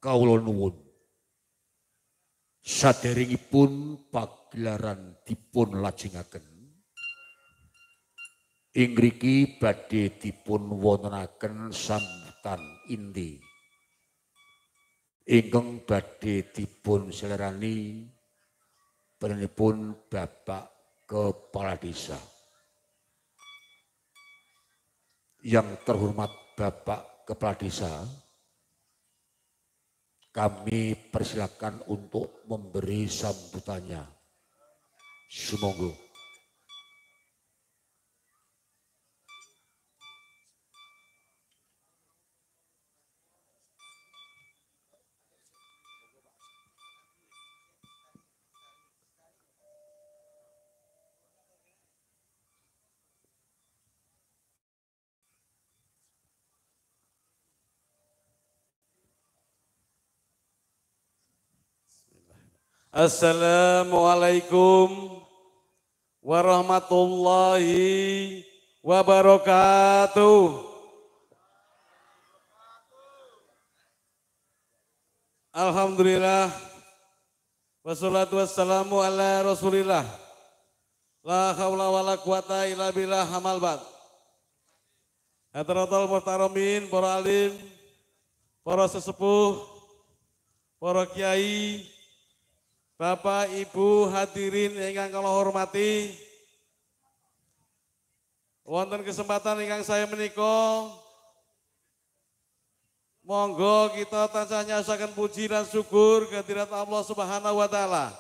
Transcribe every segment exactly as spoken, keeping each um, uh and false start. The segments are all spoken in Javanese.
kawula nuwun saderengipun pagelaran dipun lajengaken ing mriki badhe dipun wontenaken sambutan inti ingkang badhe dipun selerani panjenenganipun Bapak Kepala Desa. Yang terhormat Bapak Kepala Desa, kami persilakan untuk memberi sambutannya. Sumangga. Assalamualaikum warahmatullahi wabarakatuh. Alhamdulillah wassalatu wassalamu ala rasulillah. La haula wa la quwata illa billah amal ba'd. Hadratul muhtaramin, para alim, para sesepuh, para kiai, Bapak, Ibu, hadirin ingkang kula hormati, wonten kesempatan ingkang saya menika, monggo kita tansah nyaosaken puji dan syukur kehadirat Allah Subhanahu wa taala.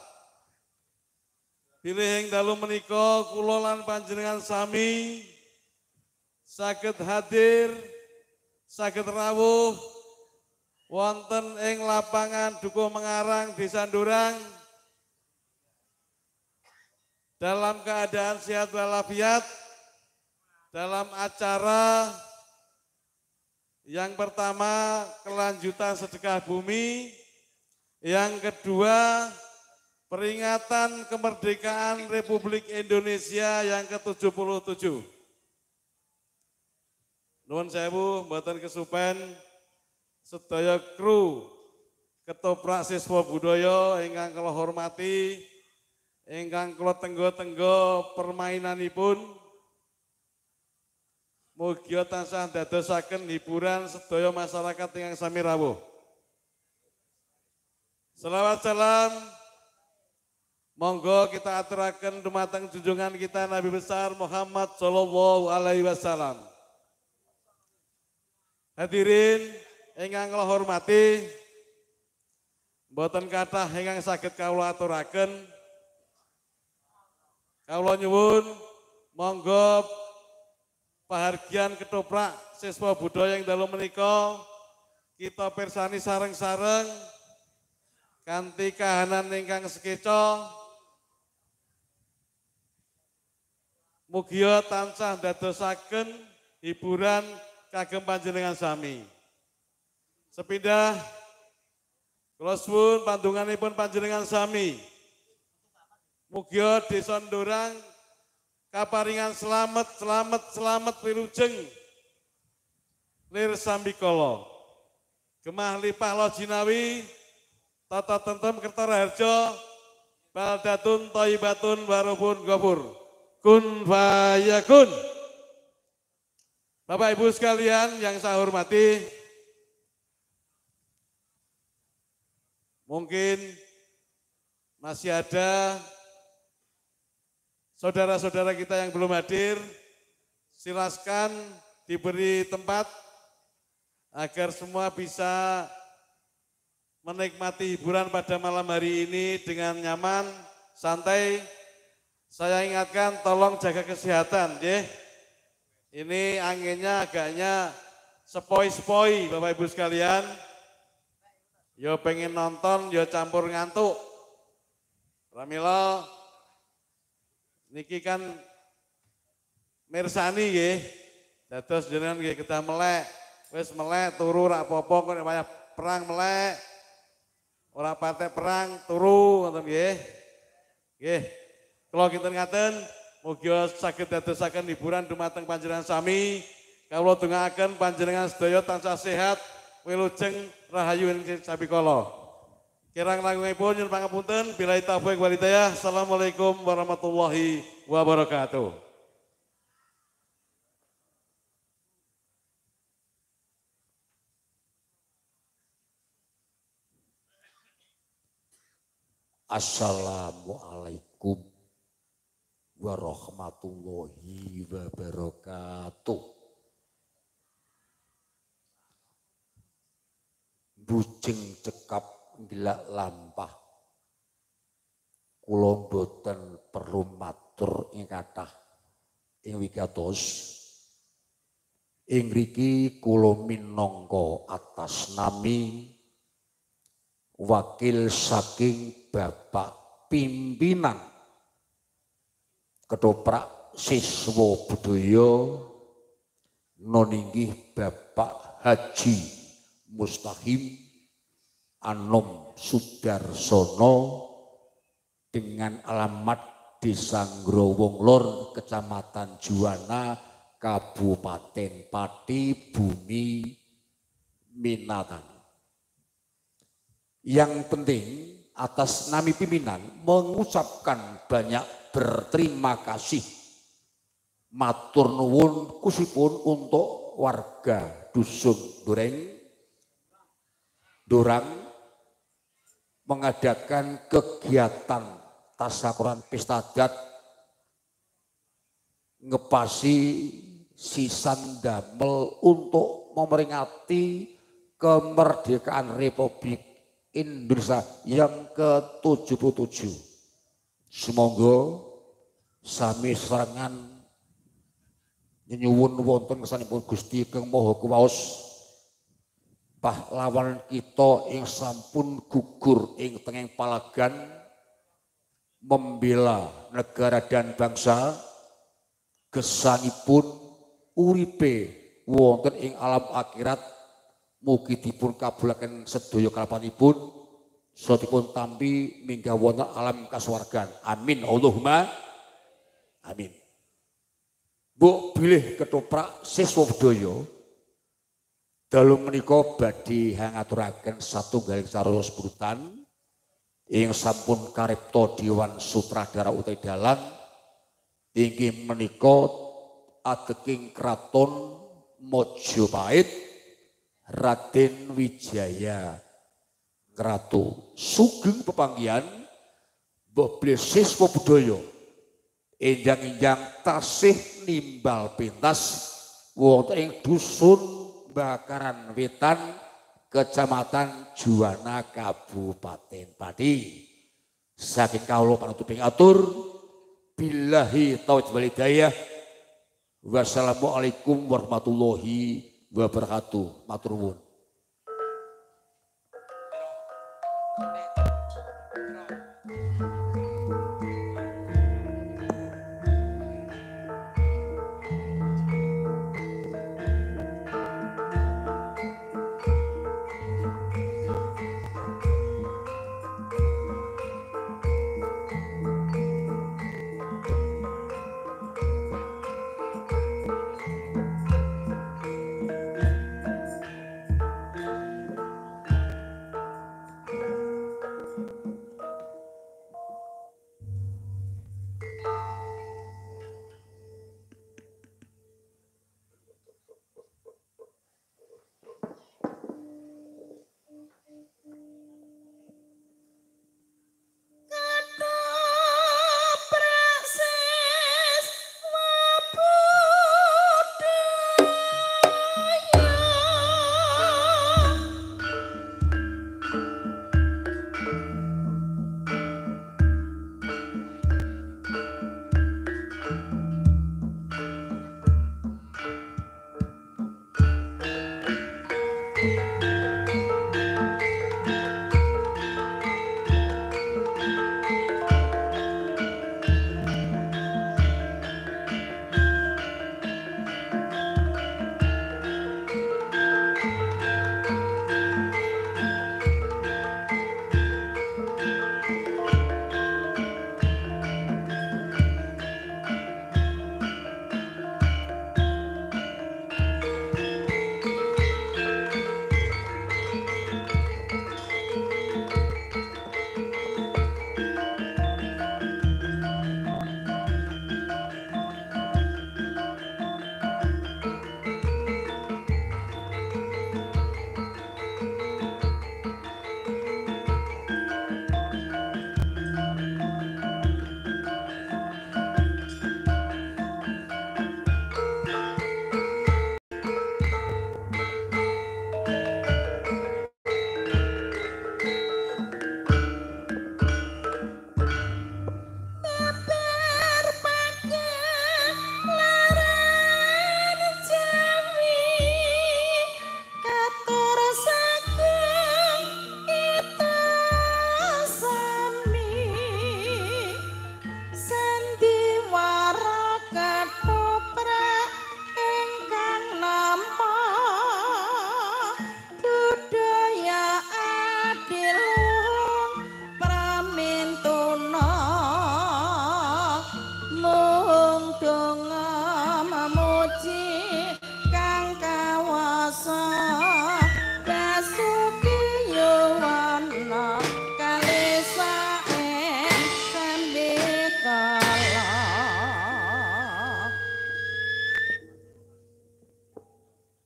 Bilih ing dalu menika kula lan panjenengan sami saged hadir, saged rawuh wonten ing lapangan Dukuh Mengarang Desa Ndurang dalam keadaan sehat walafiat, dalam acara yang pertama kelanjutan sedekah bumi, yang kedua peringatan kemerdekaan Republik Indonesia yang ke tujuh puluh tujuh. Nuwun sewu mboten kesupen sedaya kru Ketoprak Siswa Budaya ingkang kula hormati, ingkang kula tenggo-tenggo permainanipun, mugi tansah dadosaken hiburan sedaya masyarakat ingkang sami rawuh. Selawat salam monggo kita aturaken dumateng junjungan kita Nabi besar Muhammad sallallahu alaihi wasallam. Hadirin ingkang kula hormati, mboten kathah ingkang saged kawula aturaken. Kawula nyuwun monggo pahargyan Ketoprak Siswa Budaya yang dalu menika kita pirsani sareng-sareng kanthi kahanan ingkang sekeca. Mugi tansah dadosaken hiburan kagem panjenengan sami. Sepindah kula suwun pandunganipun panjenengan sami. Mugi Desa Ndurang kaparingan selamat, selamat, selamat wilujeng lir sambikala. Gemah lipah lo jinawi, tata tentrem Kertaharjo, baldatun thayyibatun warubun ghafur. Kun fayakun. Bapak Ibu sekalian yang saya hormati, mungkin masih ada saudara-saudara kita yang belum hadir, silaskan diberi tempat agar semua bisa menikmati hiburan pada malam hari ini dengan nyaman, santai. Saya ingatkan tolong jaga kesehatan, ya. Ini anginnya agaknya sepoi-sepoi Bapak Ibu sekalian. Yo pengen nonton, yo campur ngantuk. Pramila niki kan mirsani nggih. Dados jenengan nggih kedah melek, wis melek turu ora apa-apa kok nek perang melek. Ora patek perang turu ngoten nggih. Nggih. Kula kinten ngaten, mugi saged dadosaken hiburan dumateng panjenengan sami. Kawula dongaaken panjenengan sedaya tansah sehat, wilujeng Rahayu Sabikolo. Kirang langkungipun nyuwun pangapunten, billahi taufiq wal hidayah. Assalamualaikum warahmatullahi wabarakatuh. Assalamualaikum warahmatullahi wabarakatuh. Bujeng cekap gilak lampah, kula boten perlu matur ing kathah ing wigatos. Ing mriki kula minangka atas nami wakil saking Bapak Pimpinan Ketoprak Siswa Budaya noninggih Bapak Haji Mustahim Anom Sudarsono dengan alamat Desa Growong Lor, Kecamatan Juwana, Kabupaten Pati, Bumi Minatan. Yang penting atas nami pimpinan mengucapkan banyak berterima kasih matur nuwun khususipun untuk warga Dusun Dureng Dorang mengadakan kegiatan tasyakuran pesta adat ngepasi sisan damel untuk memperingati kemerdekaan Republik Indonesia yang ke tujuh puluh tujuh. Semoga sami serangan nyuwun wonten kesanipun Gusti Kang Maha Kuwaos pahlawan kita ing sampun gugur ing tenging palagan membela negara dan bangsa, gesangipun uripe wonten ing alam akhirat. Mugi dipun kabulaken sedaya kalapanipun, sadipun tampi minggah wonten alam kasuwargan. Amin Allahumma amin. Mbok bilih Ketoprak Siswa Budaya dalu menika badhe ngaturaken satunggaling cariyos brutan ing sampun karipta Dewan Sutradara Utai Dalang inggih menika ateking Kraton Mojopahit Raden Wijaya Ratu sugeng pepanggihan mbok bilih siswa budaya enjang-enjang tasih nimbal pentas wonten ing Dusun Bakaran Wetan, Kecamatan Juwana, Kabupaten Pati. Saking kawula panutuping atur, billahi taufiq wal hidayah. Wassalamualaikum warahmatullahi wabarakatuh. Matur nuwun.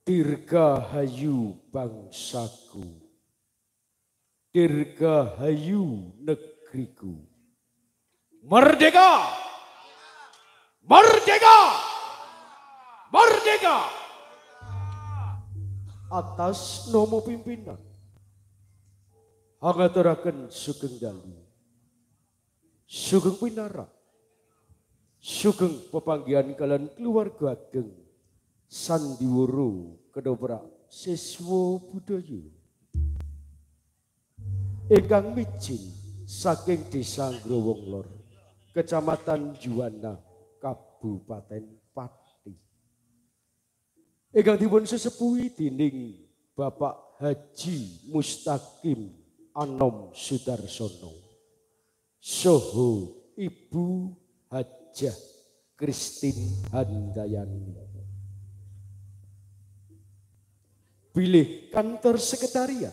Dirgahayu bangsaku, dirgahayu negeriku. Merdeka! Merdeka! Merdeka! Atas nomo pimpinan hangaturaken sugeng dalu, sugeng pinara, sugeng pepanggihan kalian keluarga ageng sandiwara kedobrak siswa budaya ingkang micin saking desa Growong Lor, Kecamatan Juwana, Kabupaten Pati. Ingkang dipun sesepuhi dening Bapak Haji Mustaqim Anom Sudarsono saha Ibu Hajah Kristin Handayani. Bilih kantor sekretariat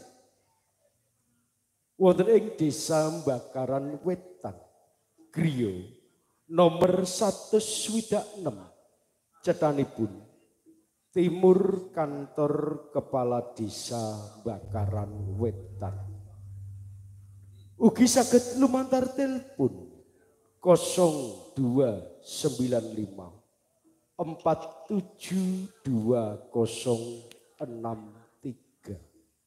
wonten ing Desa Bakaran Wetan, griya nomor seratus swidak enam, cetanipun timur kantor Kepala Desa Bakaran Wetan. Ugi saged lumantar telepon nol dua sembilan lima empat tujuh dua nol enam tiga.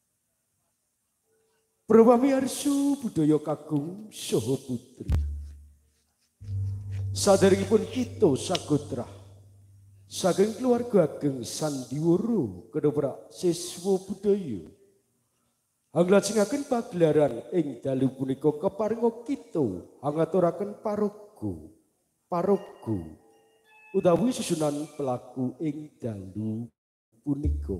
Pramami arsu budaya kakung saha putri. Saderengipun kita sagotrah saking keluarga ageng sandiwara kedobrak siswa budaya anglajengaken pagelaran ing dalu punika keparenga kita hangaturaken paraga paraga utawi susunan pelaku ing dalu punika.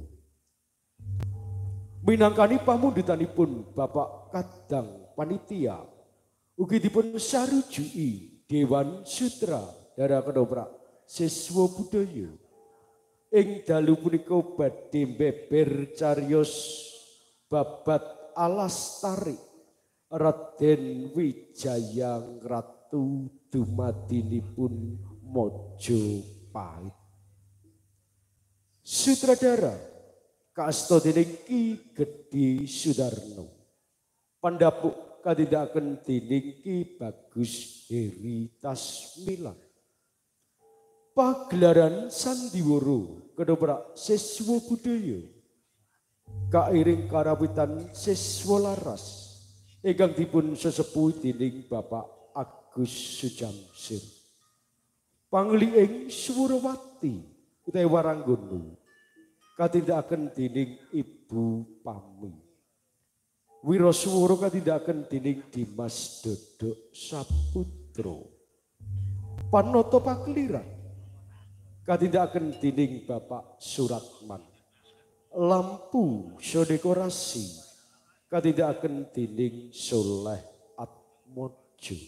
Minangkani pamundutanipun Bapak Kadang Panitia ugi dipun sarujuki Dewan Sutradara kedobrak siswa budaya ing dalu punika badhe beber cariyos babat alas tarik Raden Wijaya Ratu dumadinipun Mojopahit. Sutradara kaasta dening Ki Gedhi Sudarno, pandapuk kadidakaken dening Ki Bagus Heri Tasmilan. Pagelaran sandiwara kedobrak siswa budaya kairing karawitan siswa laras ingkang dipun sesepuh dening Bapak Agus Sujamsir, pangli ing Surawati utawi Waranggono katindakaken dening Ibu Pami. Wiraswara katindakaken dening Dimas Dodok Saputra. Panoto Pakliran katindakaken dening Bapak Suratman. Lampu sodekorasi katindakaken dening Soleh Atmojo.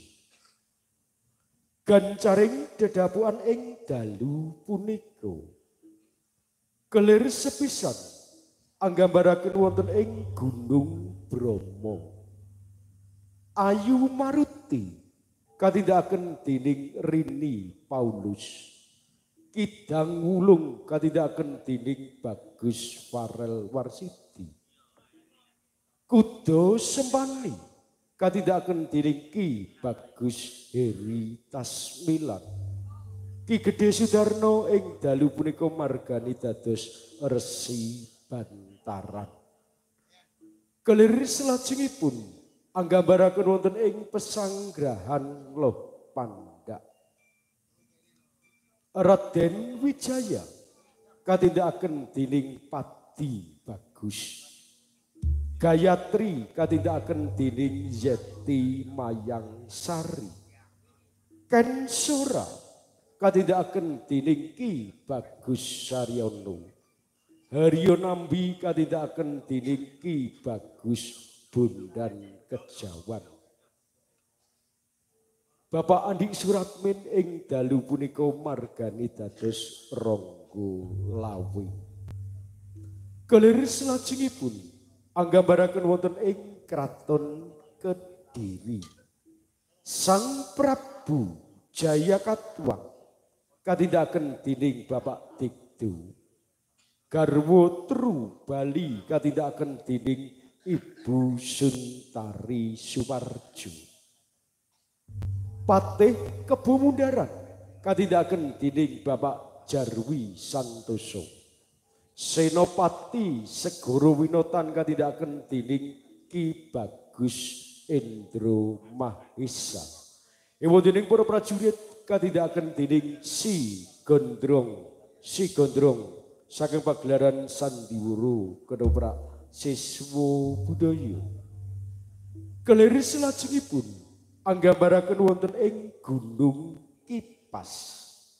Gancaring dedapuan ing dalu punika kelir sepisan anggambaraken wonten ing Gunung Bromo. Ayu Maruti katindakaken dening Rini Paulus. Kidang Wulung katindakaken dening Bagus Farel Warsiti. Kudo Sempani katindakaken dening Ki Bagus Heri Tasmilan. Ki Gedhe Sudarno ing dalu punika margani dados Resi Bantaran. Kelir selajengipun anggambaraken wonten ing pesanggrahan Loh Pandak. Raden Wijaya katindakaken dening Padi Bagus. Gayatri katindakaken dening Yeti Mayang Sari. Ken Sora katindakaken dening Ki Bagus Saryono. Haryo Nambi katindakaken dening Ki Bagus Bondan Kejawan. Bapak Andi Suratmin ing dalu punika margani dados Ronggo Lawe. Kelir selajengipun anggambaraken wonten ing Kraton Kediri. Sang Prabu Jayakatwang katindakaken dening Bapak Dikdu. garwa tru bali katindakaken dening Ibu Suntari Suparjo. Patih Kebo Mundaran katindakaken dening Bapak Jarwi Santoso. Senopati Segoro Winotan katindakaken dening Ki Bagus Endro Mahesa. Ewa dening para prajurit katindakaken dening Si Gondrong, Si Gondrong saking pagelaran Sandiworo Kedoprak Siswa Budaya. Kelir selajengipun anggambaraken wonten ing Gunung Kipas.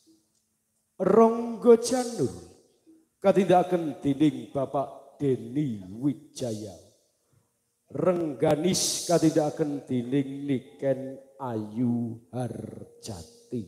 Ronggo Janur katindakaken dening Bapak Deni Wijaya. Rengganis katindakaken dening Niken Ayu Harjati.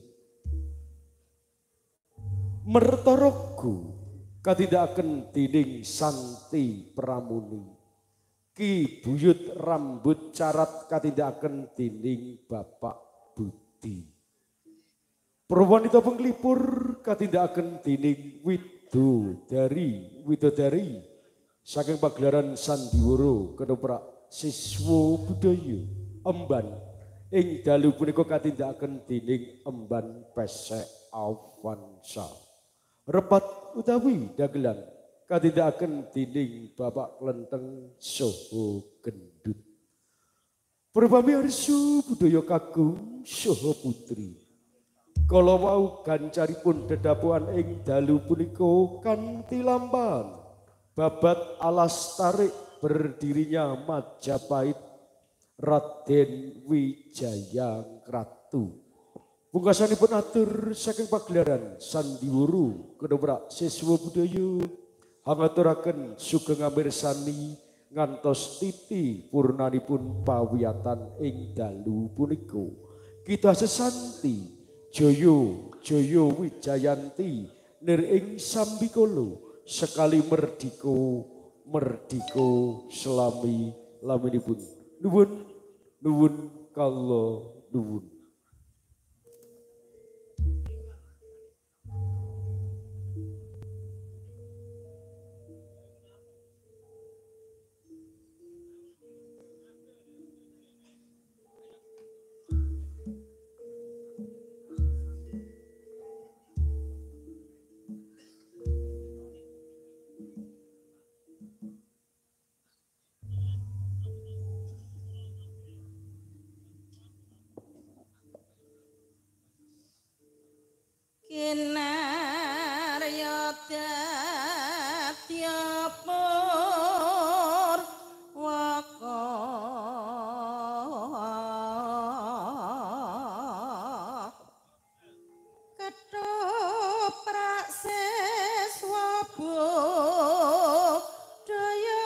Mertorogo katindakaken dening Santi Pramuni. Ki Buyut Rambut Carat katindakaken dening Bapak Budi. Prawanita penglipur katindakaken dening Widodari, Widodari saking pagelaran Sandiworo Kedoprak Siswa Budaya Emban ing dalu punika katindakaken dening Emban Pesek Avanza. Repat utawi dagelan katindakaken dening Bapak Klenteng Soho Gendut. Prabami arsa budaya kakung saha putri. Kala wau gancaripun dedapuan ing dalu punika kanthi lamban babat alas tarik berdirinya Majapahit Raden Wijaya Kratu. Pungkasanipun atur saking pagelaran Sandiworo Kedoprak Siswa Budaya hangaturaken sugeng amirsani ngantos titi purnanipun pawiyatan ing dalu punika. Kita sesanti Joyo, Joyo Wijayanti nir ing Sambikolo sekali merdiko, merdiko selami laminipun. Nuwun, nuwun kala nuwun. Kinarya dadya purwaka ketoprak siswa budaya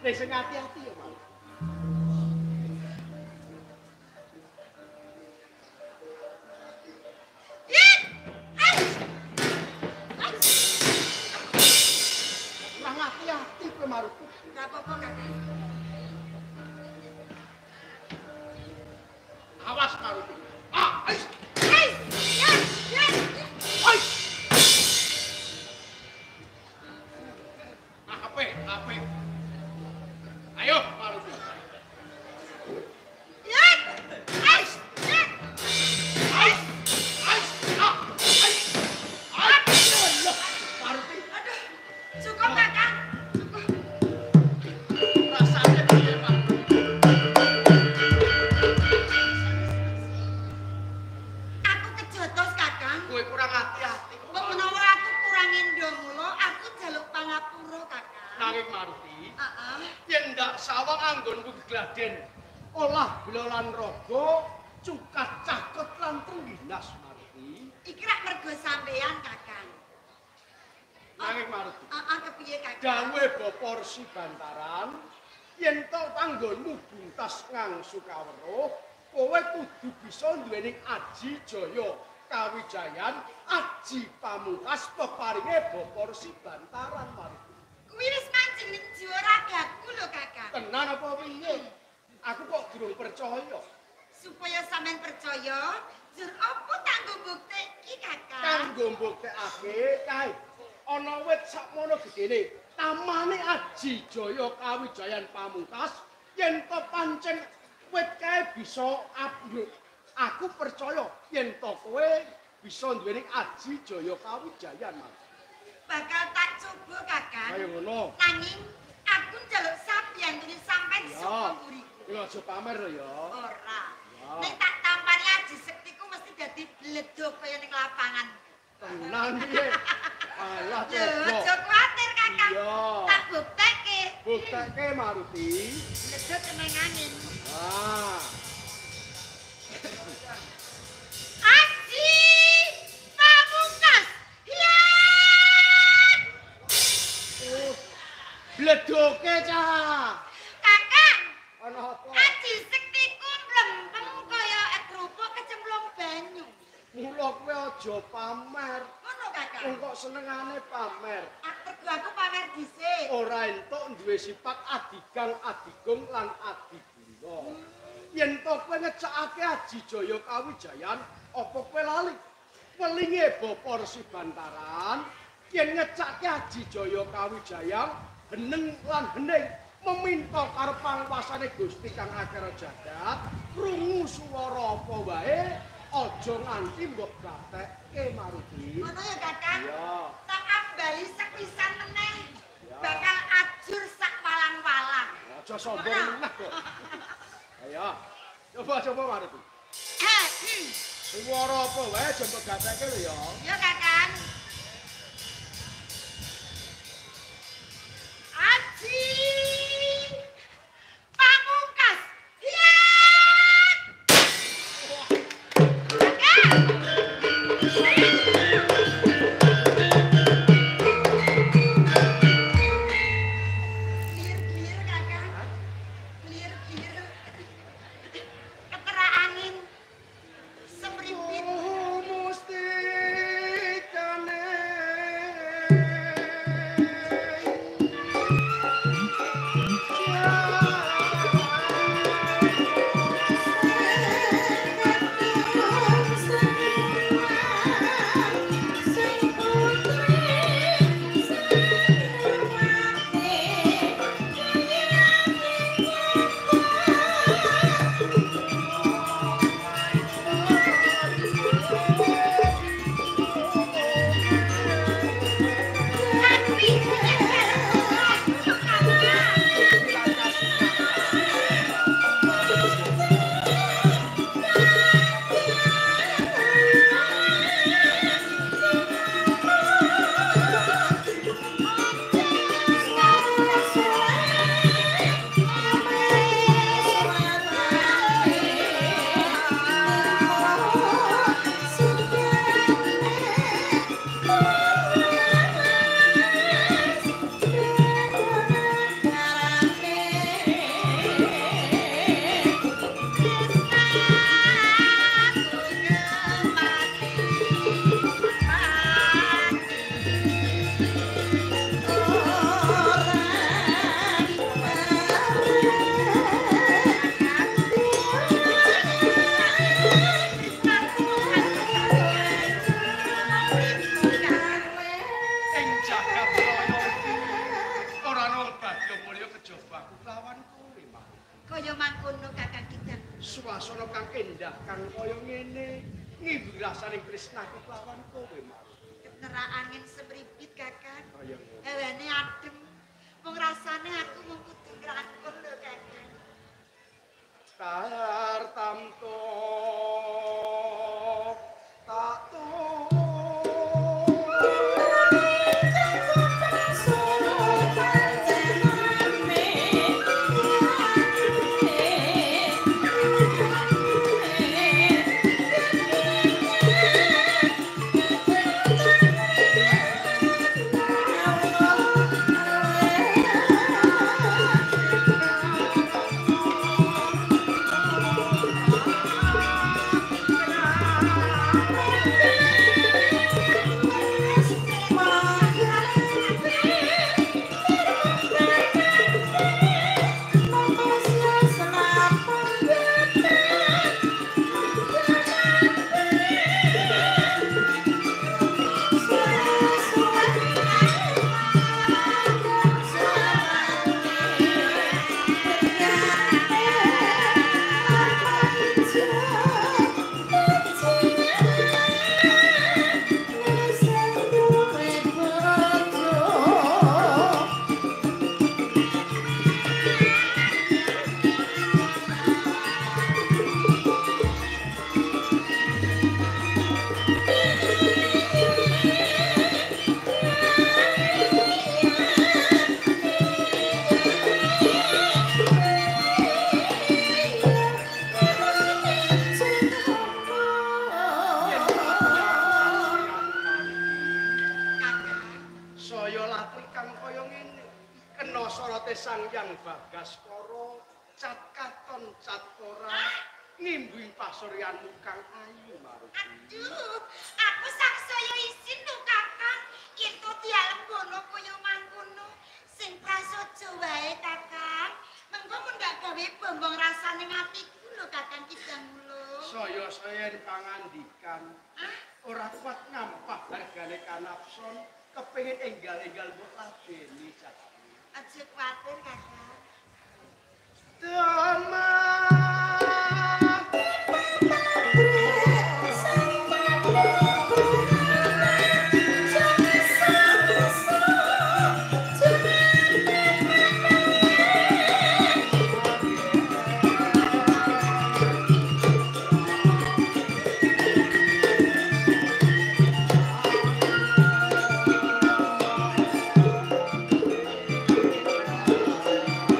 Nek sing hati-hati ya, Mas. Kurang hati-hati kowe Maruti. Enggak apa-apa, Kakang. Awas Maruti. Ah, ais. Hei, ya, ya. Ais. Nah, ape, ape. Ayo Maruti. Ya. Hei, ya. Ais. Ais. Ah, ais. Aduh. Maruti. Aduh, cukup, Kakang. Rasanya piye, Pak? Aku kejotos, Kakang. Kowe kurang hati-hati. Kok menawa aku kurang endong mulo, aku jaluk pangapura, Kakang. Nanging Maruti, Heeh. yen ndak sawang anggonmu gegladen olah belolan raga cukat cakot lan trengginas Maruti. Iki rak mergo sampean, Kakang. Nanging Maruti, Heeh, kepiye, Kakang? dawe Baporsi Bantaran yen to anggonmu buntas ngangsu kawruh, kowe kudu bisa duweni aji jaya kawijayan, aji pamungkas peparinge Baporsi Bantaran Maruti. Kuwi wis mancing ning jiwa ragaku lho, Kakang. Tenan apa piye? Aku kok durung percaya. Supaya sampean percaya, jur apa tanggo bukteki, Kakang? Kanggo mbuktekake kae ana wit sakmono gedene tamane Aji Jaya Kawijayan Pamungkas yen to pancen wit kae bisa abuk. Aku percaya yen to kowe bisa duweni Aji Jaya Kawijayan Mas. Bakal tak coba, Kakang. Kaya ngono. Nanging aku njaluk sampeyan dene sampean Ya. sapa mburi. Iki aja pamer lho ya. Ora. Ya. Nek tak tampani aji sektiku mesti dadi bledok kaya ning lapangan. Tenan piye? Alah Lho, coba. aja kuwatir, Kakang. Iya. Tak buktekke. Buktekke Maruti. Bledok keneng angin. Ah. Aji Pamungkas. Ya! Oh, bledoke cah. Kakang, Ana apa? aji sektiku mlempeng kaya kerupuk kecemplung banyu. Mula kowe aja pamer. Ngono, Kakang. Wong kok senengane pamer. Aku aku pamer dhisik. Ora entuk duwe sifat adigang, adigung lan adiguna. Yen to kowe ngecakake Aji Jaya Kawijayan, apa kowe lali? Welinge Baporsi Bantaran, yen ngecake Aji Jaya Kawijayan, heneng lan hening meminta karo pangwasane Gusti kang akara jagat, krungu swara apa wae, aja nganti mbok gatekke Maruti. Ngono ya, Kakang. Ya. Tak ambali sepisan meneh. Ya. Bakal ajur sak walang-walang. Aja sombong meneh kok. Ayo, coba-coba Maruti. Eh, hmm. Swara apa wae aja mbok gatekke lho ya. Ya, Kakang. Aji Pamungkas. Ya! Kakang. Clear-clear, Kakang. Clear-clear. Ketera angin. Semrimpit. Oh, mesti kan jobaku lawan kowe, Mak. Kaya mangkono Kakang Kidang. Suasana kang endah kang kaya ngene ngimbi rasane tresnaku lawan kowe, Mak. Ketera angin semripit Kakang. Kaya ngono. Hawane adem. Wong rasane aku mung kudu ngrangkul lho Kakang. Tar tamto tato Sang Hyang Bagaskara cat katon cat ora ngimbi pasuryanmu kang ayu Maruti. Aduh, aku saksaya isin lho Kakang. Itu dialem kono kaya mangkono. Sing prasaja wae Kakang. Mengko mun gak gawe bombong rasane atiku lho Kakang Kidang lho. Saya sayen pangandikan. Ora kuat ngampah hargane kanapson kepengin enggal-enggal mbok ladeni cat. Aja kuwatir Kakang. Thank you.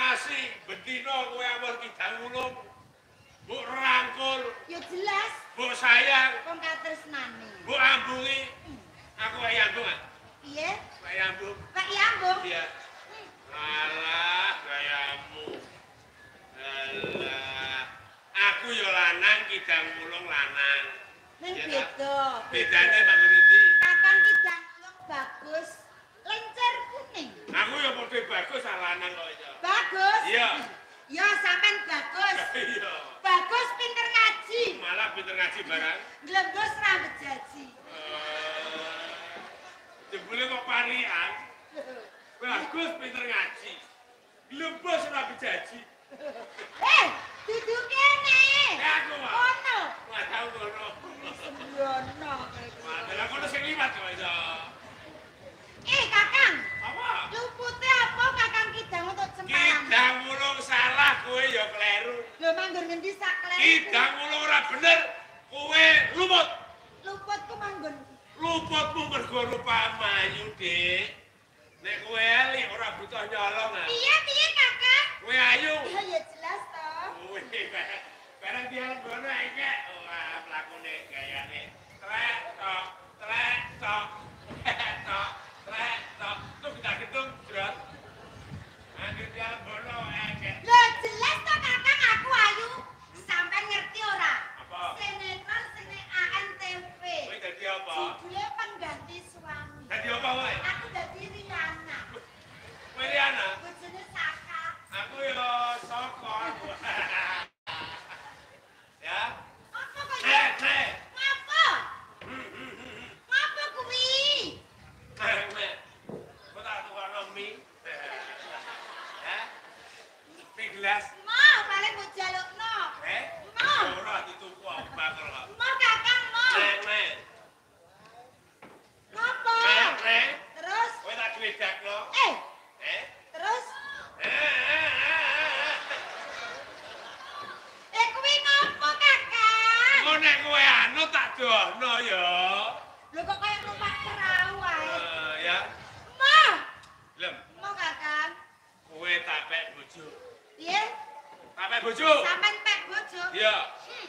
nasi betina kowe amor kidang ulung. Mbok rangkul. Ya jelas. Mbok sayang. Wong katresnane. Mbok ambungi. Aku wae ambung. Piye? Wae ambung. Pak Yambung. Iya. Alah, gayamu. Alah. Aku yo lanang kidang ulung lanang. Ning Iya, beda. Bedane Pak Ngerti. Kakang kidang ulung bagus. Lencer kuning. Aku yo padha bagus ah lanang kok ya. Bagus. Iya. Ya sampean bagus. Iya. Bagus pinter ngaji. Malah pinter ngaji barang. Glembus rambut jaji. Jebule kok parian. Bagus pinter ngaji. Glembus ora bejaji. Eh, dudu kene. Eh aku mah. Ono. Ora tau ngono. Sembrono. Malah kono sing liwat kok iso. Eh, Kakang. Apa? Lupute apa Kakang kidang untuk sempalan? Kidang ulung salah kowe ya kleru. Lho manggon ngendi sak kleru? Kidang ulung ora bener. Kowe lumut. Luputku manggon. Luputmu mergo rupa mayu, Dik. Nek kowe elik ora butuh nyolong ah. Piye piye Kakang? Kowe ayu. Ya ya jelas toh. Kowe barang dia ngono iki. Wah, mlakune gayane. Trek tok, trek tok. Tok, trek tok. Tuh kita gedung, Jrat. Angger dia ngono iki. Lah jelas toh Kakang aku ayu. Sampai ngerti ora? Apa? Sinetron sine A N T V. Kowe dadi apa? Judulnya pengganti suami. Dadi apa kowe? Aku dadi Riana. Kowe Riana? Bojone Saka. Aku yo Soko aku. Ya. Apa kok Eh, ya? eh. Ngapa? Ngapa kuwi? Eh, eh. Kok tak tukang mie? Ya. Mie gelas. Mau paling mbok jalukno. Eh? Mau. Ora dituku aku bakal kok. Mau Kakang mau. Eh, eh. Ngapa? Eh, eh. Terus? Kowe tak gledakno. Eh, Eh? terus? Eh, eh, eh. Eh kuwi ngapa Kakang? Engko nek kowe anu tak dohno ya. Lho kok kaya numpak perahu ae. Eh, ya. Mau. Lem, Mau Kakang. kowe tak pek bojo. Piye? Tak pek bojo. Sampeyan pek bojo. Iya. Hmm.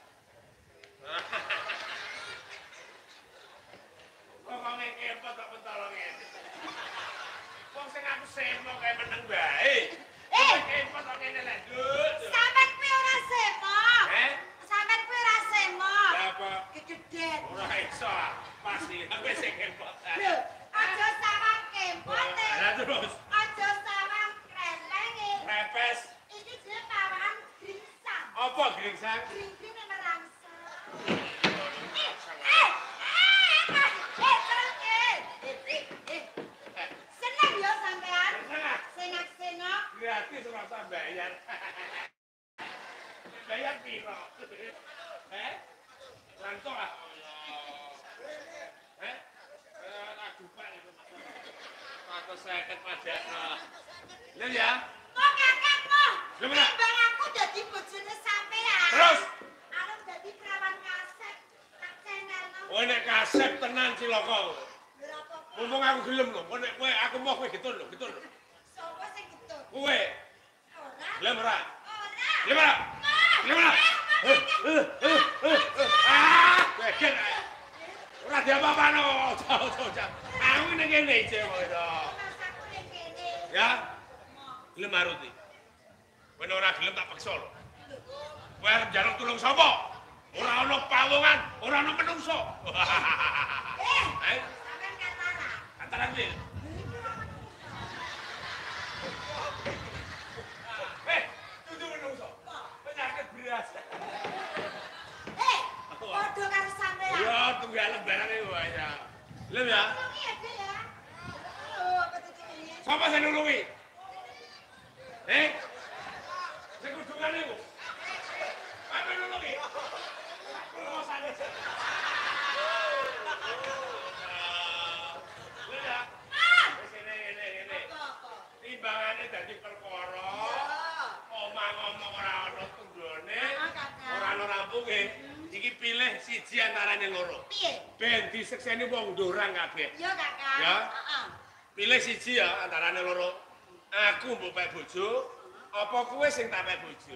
Kok kok ngekepot kok pentolong ngene. Wong sing aku semo kae meneng bae. Eh! Ngekepot kok ngene lek, Dut. Sampeyan kuwi ora semok. Eh? Sampeyan kuwi ora semok. Lah apa? Kegedet. Ora iso. Pasti aku sing ngekepot. Lho, aja sawang kempot e. Lah terus Aja sawang kreleng e. repes. Iki jenenge pawan gringsang. Apa gringsang? Gring-gring nek merangsang. Eh, eh, eh, eh, terus, eh. Eh, eh, eh. Seneng ya sampean? Seneng. Senang-senang. Gratis ora usah bayar. Bayar piro? Eh? Langsung ah. Eh? Eh, tak dupak itu. Satu seket pajak. Lihat ya. Mau Kakang, mau. Lho, Mbak. Timbang aku dadi bojone sampean. Terus? Arep dadi perawan kaset. Tak channelno. Oh nek kasep tenan cilaka. Lho apa-apa. Mumpung aku gelem lho. Oh nek kowe aku mau kowe getun lho, getun lho. Sopo sing getut? Kowe. Ora. Gelem ora? Ora. Gelem ora? Gelem ora? Eh, eh, eh, eh, eh. Ah, beget ae. Ora diapa-apano. Jauh, jauh, jauh. Aku ning kene iki kok itu. Mas aku ning kene. Ya. Gelem aruti. Kowe nek ora gelem tak paksa lho. Kowe arep njaluk tulung sapa? Ora ana pawongan, ora ana menungso. Eh, Eh, sampean katara. antara kuwi. Eh, dudu menungso. Penyakit beras. Eh, padha karo sampean. Ya, tunggal lembaran iki wae ya. Lem ya. Nulungi ya, Dek, ya. Oh, ketutup ini. Sapa sing nulungi? Eh? Sing kudungan iku. Apa nulungi? Kalau sana. Lem ya. Ah! Wis ngene ngene ngene. Apa-apa? Timbangane dadi perkara. Omah ngomong ora ana tunggone. Ah, Kakak. Ora ana rampunge. Iki pilih siji antarane loro. Piye? Ben disekseni wong ndorang kabeh. Yo, Kakak. Ya. Heeh. Pilih siji ya antarane loro. Aku mbok pek bojo, Apa kowe sing tak pek bojo?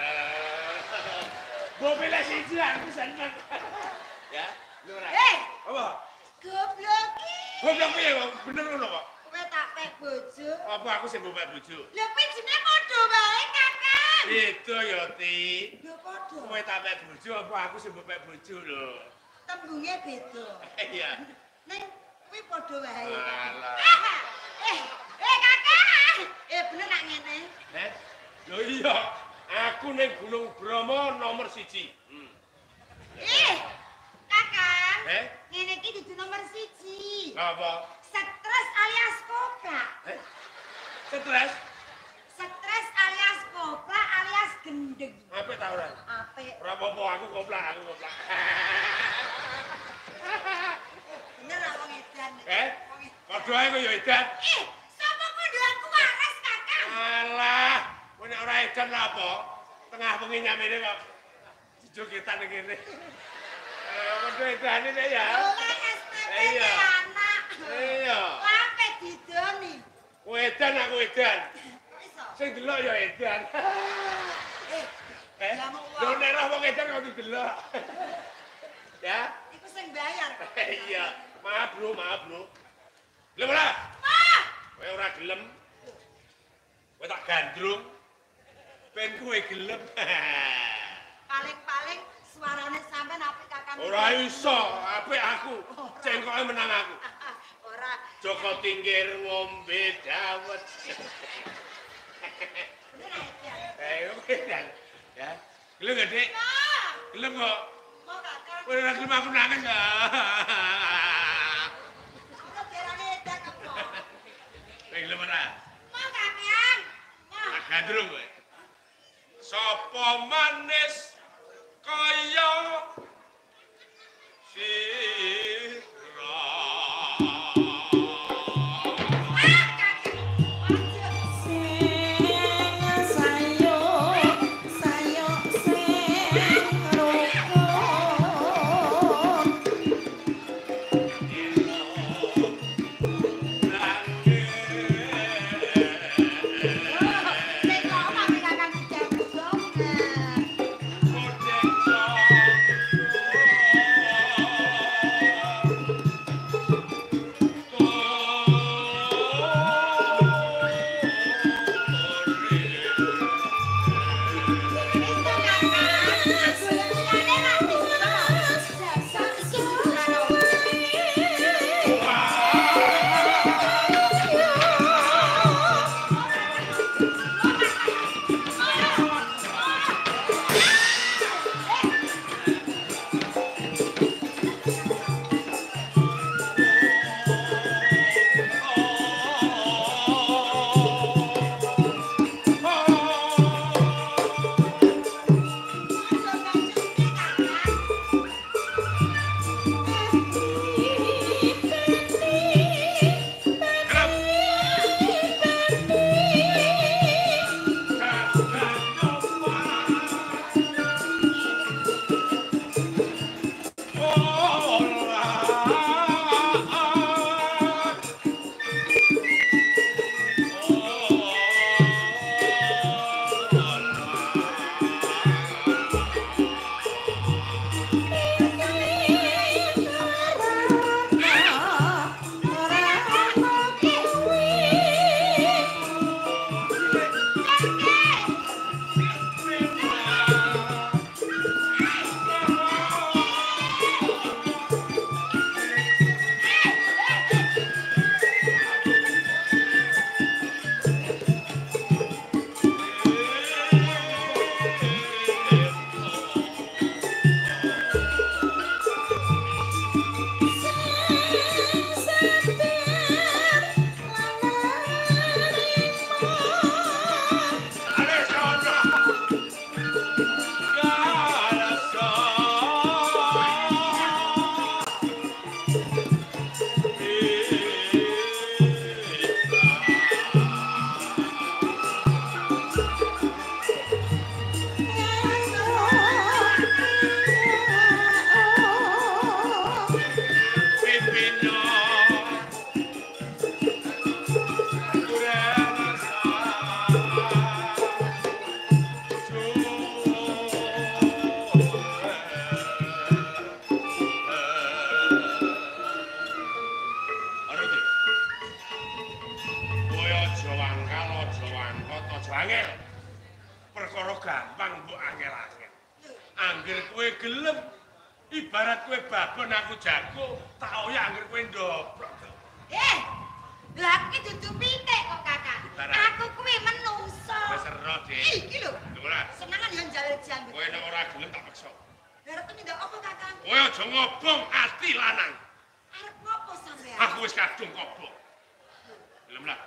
Mbok pilih siji aku seneng. Ya, lho ora. Eh, Apa? goblok iki. Goblok piye kok bener ngono kok? Kowe tak pek bojo. Apa aku sing mbok pek bojo? Lho kuwi jenenge padha wae, Kakang. Itu ya, Ti. Lho padha. Kowe tak pek bojo apa aku sing mbok pek bojo lho. Tembunge beda. Iya. Ning kuwi padha wae. Alah. Eh, eh Kakang. Eh bener nak ngene. Eh? Lho iya, aku ning Gunung Bromo nomor siji. Hmm. Eh, Kakang. Eh? Ngene iki dudu nomor siji. Apa? Stres alias koprak. Eh? Stres? Stres alias koprak alias gendeng. Apik ta ora? Apik. Ora apa-apa aku koplak, aku koplak. Bener ra wong edan. Eh? Padha ae kok ya edan. Eh, sapa kondo aku waras, Kakang? Alah, kowe nek ora edan lha apa? Tengah bengi nyamene kok dijogetan ning kene. Eh, padha edane nek ya. Ora S P P Iya. anak. Iya. Sampe didoni. Kowe edan aku edan. Iso. Sing delok ya edan. Eh, Eh? ya mau Lho uang. nek roh wong edan kok didelok. Ya. Iku sing bayar. Iya, maaf bro, maaf bro. Gelem ora? Wah, Kowe ora gelem. Kowe tak gandrung. Ben kowe gelem. paling-paling suarane sampean apik Kakang. Ora iso, apik aku. Cengkoke menang aku. Ora. Joko Tingkir ngombe dawet. Bener ra edan. Eh, kowe dan. Ya. Gelem gak, Dik? Nah, Gelem kok. mau Kakang. Kowe ora gelem aku nangis ya. Ora derane edan apa? Kowe gelem ora? Mau Kakang. Mau. Tak gandrung kowe. Sopo manis kaya sira. Ah, Kakang. Aja. Sing kok mami Kakang dijawab dong. aja angel. Perkara gampang mbok angel-angel. Angger kowe gelem ibarat kowe babon aku jago, tak oyah angger kowe ndoblok. Eh, lah iki dudu pitik kok Kakang. Aku kuwi menungso. Wis ero, Dik. Iki lho. Ora. Senengan yo njaluk jambut. Kowe nek ora gelem tak peksa. Arep nindok apa Kakang? Kowe aja ngobong ati lanang. Arep ngopo sampean? Aku wis kadung kobong. Gelem lah.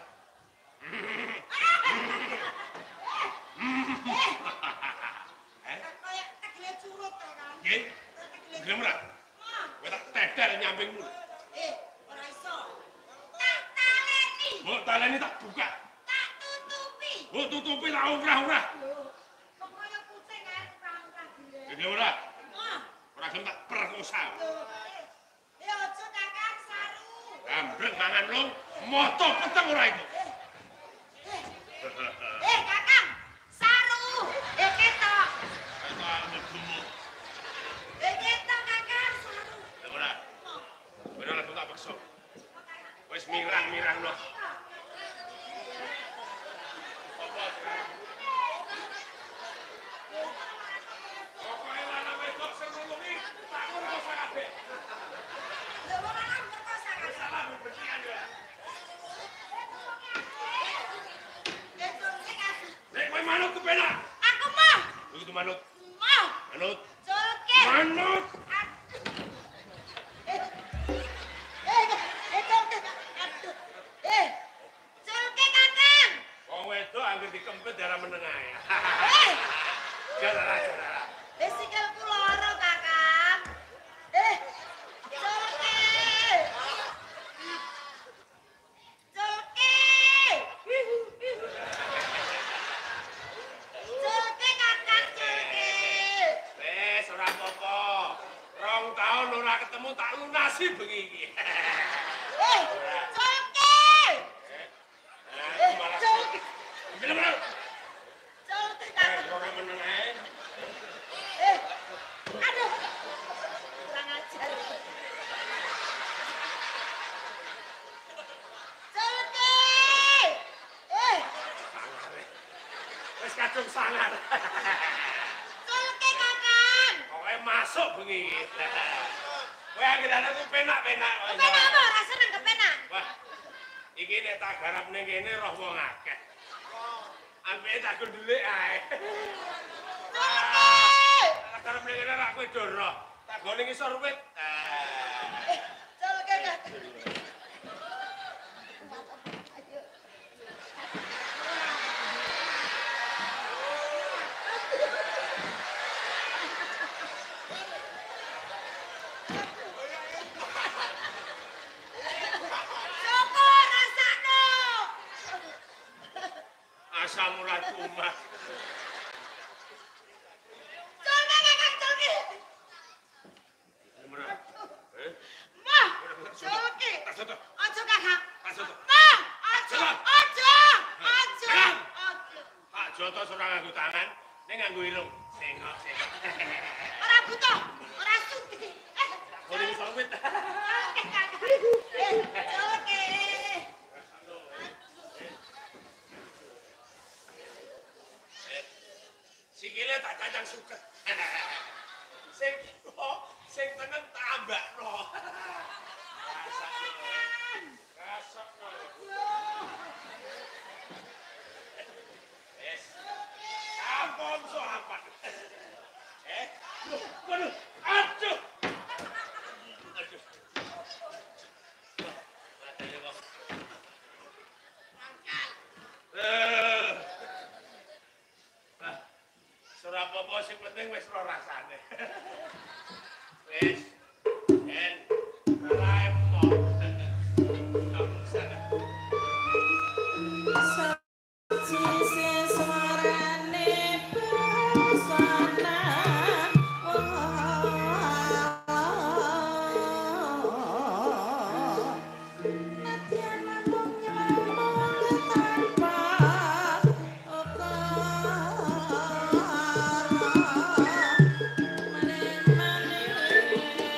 Eh, kaya tegele curut to, Kang. Nggih. Gelem ora? Kowe tak tedel nyampingmu. Eh, ora iso. Tak taleni. Mbok taleni tak buka. Tak tutupi. Mbok tutupi tak ora-ora. Lho, kok kaya kucing ae kurang-kurang gile. Gelem ora? Wah, Ora gelem tak perkosa. lho. Eh, eh aja Kakang saru. Ambrek mangan lu, moto peteng ora iku. Eh, Kakang, saru. Eh, ketok. Kaya mlebumu. Eh, ketok Kakang, saru. Lha ora. Kowe ora tak peksa. Wis mirang-mirang lho. Pokoke lanang wedok sing ngomong iki tak perkosa kabeh. Lho, wong lanang perkosa Kakang. Salah bencian ya. Eh, Julke, Kakang. Nek kowe manut kepenak. Aku mau. Begitu manut. Mau. Manut. Julke. Manut. Eh, eh, eh, Julke. Aduh. Eh, Julke, Kakang. Wong wedok anggere dikempet darah menengah ya. Eh, Jara-jara. eh, sikilku loro, Kakang. Eh, Julke. Julke. Julke, Kakang, Julke. Wes ora apa-apa. Rong taun ora ketemu tak lunasi bengi iki. Eh, Julke. Eh, malah Julke. Gelem ora? Julke, Eh, Kakang. ora meneng ae. Eh, aduh, kurang ajar. Julke, eh, Wis kadung sangar. Julke Kakang. Pokoke masuk bengi iki. Kowe anggere ana ku penak-penak. Kepenak apa? Ora seneng kepenak. Wah. Iki nek tak garap ning kene roh wong akeh. Ambek tak gundulik ae. Julke, Tak garap ning kene rak kowe doroh. Tak gone ngisor wit. eh, Julke Kakang. Syukur rasakno. Asam urat umat. Julke Kakang, Julke. Gimana? Eh? Mah, Julke. Tak soto. Aja Kakang. Tak soto. Mah, aja, aja, aja, aja. Pak Joto ora nganggo tangan, ning nganggo irung. Sengok, sengok. Ora butuh, ora suti. Eh, Gone ngisor wit. Julke Kakang. Eh, Julke. Sikile tak cancang suket. Sing oh, sing tengen tambakno. Kasakno. Wes. Ampun so apa? Eh? Waduh, aduh. Aduh. Matane kok. Eh. Nah, ora apa-apa sing penting wis ro rasane. Wis. En. Ora emo. Kamu sana. Maning-maning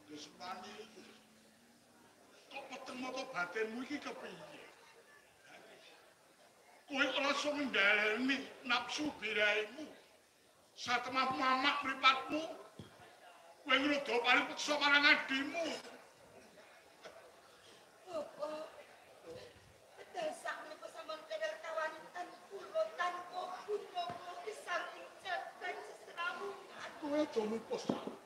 Kudu Sempani iku. Kok peteng mata batinmu iki kepiye? Kowe ora iso ngendhaleni nafsu biraimu. Satemah mamak mripatmu. Kowe ngrudo paling peksa marang adimu. Bapak, dasar menika sampun kedel kawanten kula tanpa guna kula disangking jagat seseramu. Kowe aja mupus.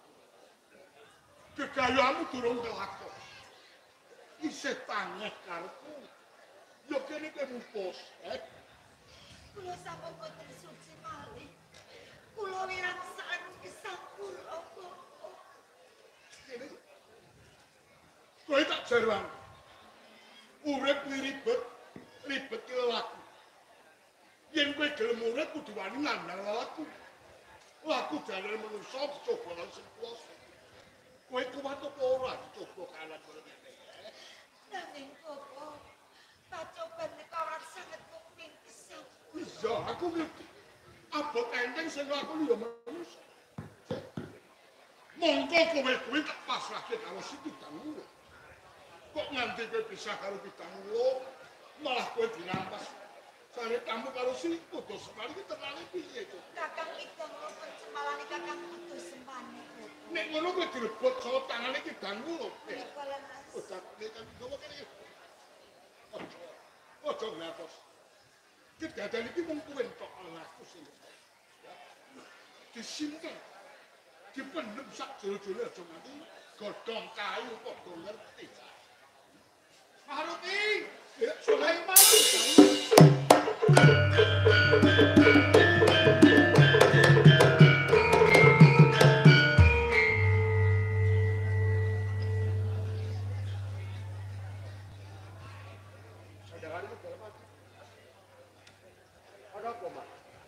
Gegayamu durung kelakon. Isih tangeh karepmu. Ya kene kowe mupus, eh? Kula sampun boten suci malih. Kula wirangsaan gesang kula, Bapak. Kene. Kowe tak jarang. Urip kuwi ribet, ribet ki lelaku. Yen kowe gelem urip kudu wani nandhang lelaku. Laku jalan manusa dicoba lan sing kuwasa. Kowe kuwat apa ora dicoba kanan kono ngene. Nanging Bapak, pacoban nika ora sanget kuping gesang. Iya, aku ngerti. Abot enteng sing aku ya manusa. Mongko kowe kuwi tak pasrahke karo si Pitangulu. Kok nganti kowe bisa karo Pitangulu, malah kowe dirampas. Sare kamu karo si Kudu Sempani ki tenane piye to? Kakang Pitangulu pencemalane Kakang Kudu Sempani. Nek ngono kowe direbut karo tangane Pitangulu. Menika lenas. Udah nek gowo kene. Ojo. Ojo ngatos. Kedadan iki mung kowe tok anakku sing. Disimpen. Dipendem sak jero-jero aja nganti godhong kayu kok do ngerti. Maruti, ya Sulaiman. Saudaraku dalam hati. Ada apa, Mak?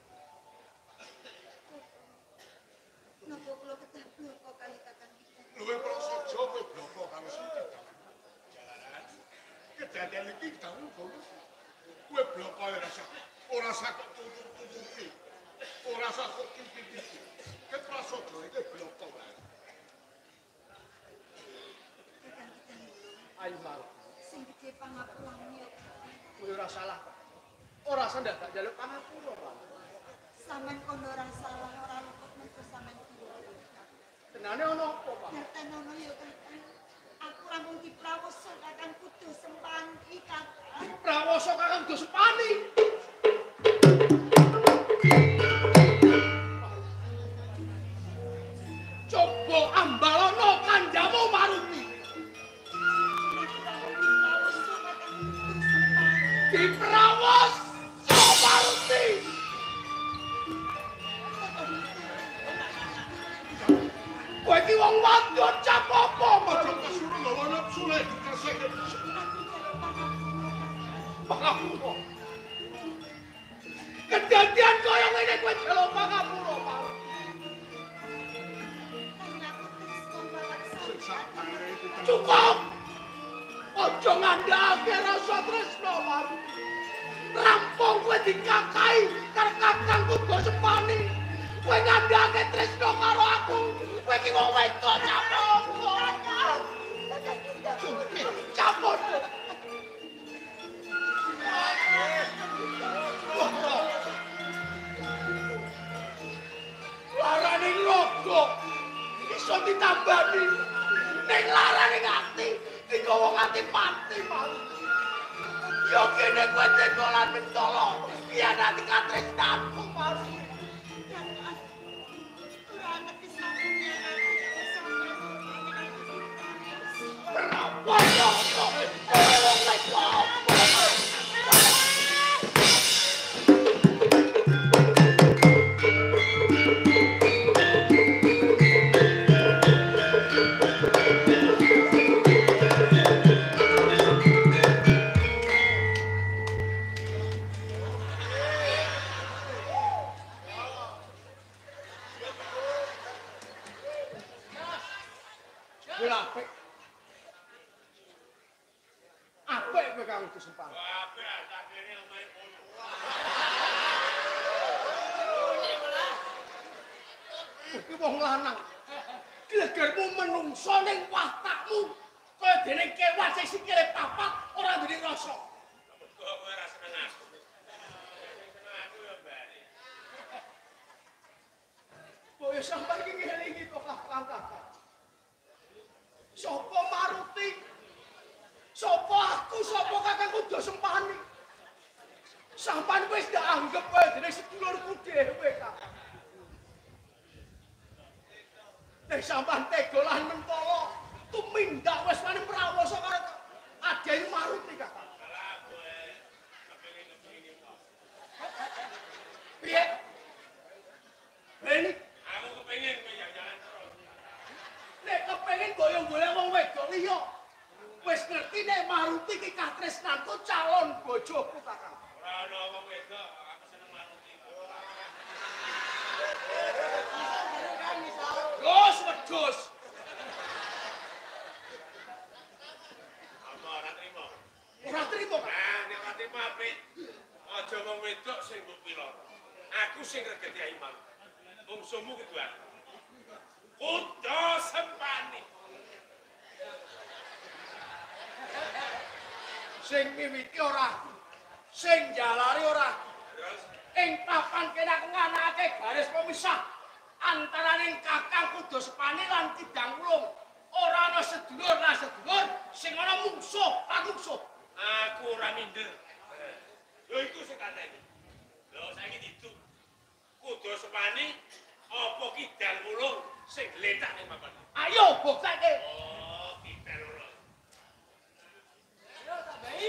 Napa kula kedah bloko kali Kakang Pitangulu? Luwe prasaja kowe bloko karo sing jalaran. Kedadian iki dalu kowe. Kowe bloko ora sak ora sak tutur-tututi. Ora sak kipi-kipi. Ke prasaja iki bloko wae. Kakang Pitangulu, Ayo Mar, sing gedhe pangapunten ya. kowe ora salah. Ora sandak tak njaluk pangapura, Pak. Sampeyan kono ora salah, ora luput mengko sampeyan kula. Tenane ana apa, Pak? Ngerten ana ya Kakang. Aku rampung diprawoso Kakang Kudu Sempani Kakang. Prawoso Kakang Kudu Sempani. Coba ambalono kandamu Maruti. Diprawoso Kakang Kudu Sempani. Diprawos Maruti. Kowe iki wong wadon cap apa, Mas? Aja kasuruh lawan nafsu lek dikasih. Aku jaluk pangapura. Pangapura. Kedadian kaya ngene kowe njaluk pangapura, Pak. Karena aku tresno marang Sing sampeyan. sabare iki Cukup. Ojo ngandhake rasa tresno, Pak. Rampung kowe dikakai karo Kakang Kudu Sempani. Kowe ngandhake tresno karo aku. Kowe iki wong wedok capok. Capok. Larane logo iso ditambani. Ning larane ati digawa ati pati, Mas. Yo kene kowe cekolan mentolo. Biar ati katresnanmu, Mas. Ora ngerti sampeyan aku sampeyan. Berapa yo kok wong wedok. Kowe apik. Apik kowe Kang Kudu Sempani. Apik tak kene omahe kono. Iki wong lanang. Glegermu menungso ning watakmu. Kaya dene kewan sing sikile papat ora duwe rasa. Kok kowe ora seneng aku. Seneng aku ya bali. Kowe sampeyan iki ngelingi kok kakak. Sopo Maruti? Sopo aku? Sopo kakangku Dosempani? Sampeyan wis ndak anggap kowe dene sedulurku dhewe, Kakak. Nek sampeyan tega lan mentolo, tumindak wis wani prawoso karo Aden Maruti, Kakak. Lah kowe kepengin-kepengin kok. Piye? Beni, Aku kepengin kowe jalan terus. nek kepengin goyong-goyong wong wedok liya, wis ngerti nek Maruti ki katresnanku calon bojoku, Kakak. Ora ana wong wedok, aku seneng Maruti. Gus wedhus. Apa ora trimo? Ora trimo, Kak. Nah, nek ora trimo apik. Aja wong wedok sing mbok piloro. Aku sing regeti ae mau. Bungsumu kudu aku. Kudu Sempani. Sing miwiti ora aku. Sing jalari ora aku. Terus Ing papan kena nganakake garis pemisah antaraning Kakang Kudu Sepani lan Kidang Wulung. Ora ana sedulur lan sedulur, sing ana mungsuh lan mungsuh. aku ora minder. Lho iku sing kateni. Lho saiki ditu. Kudu Sempani apa Kidang Wulung sing letak ning papan. Ayo buktake. Oh, Kidang Wulung. Ayo tambahi.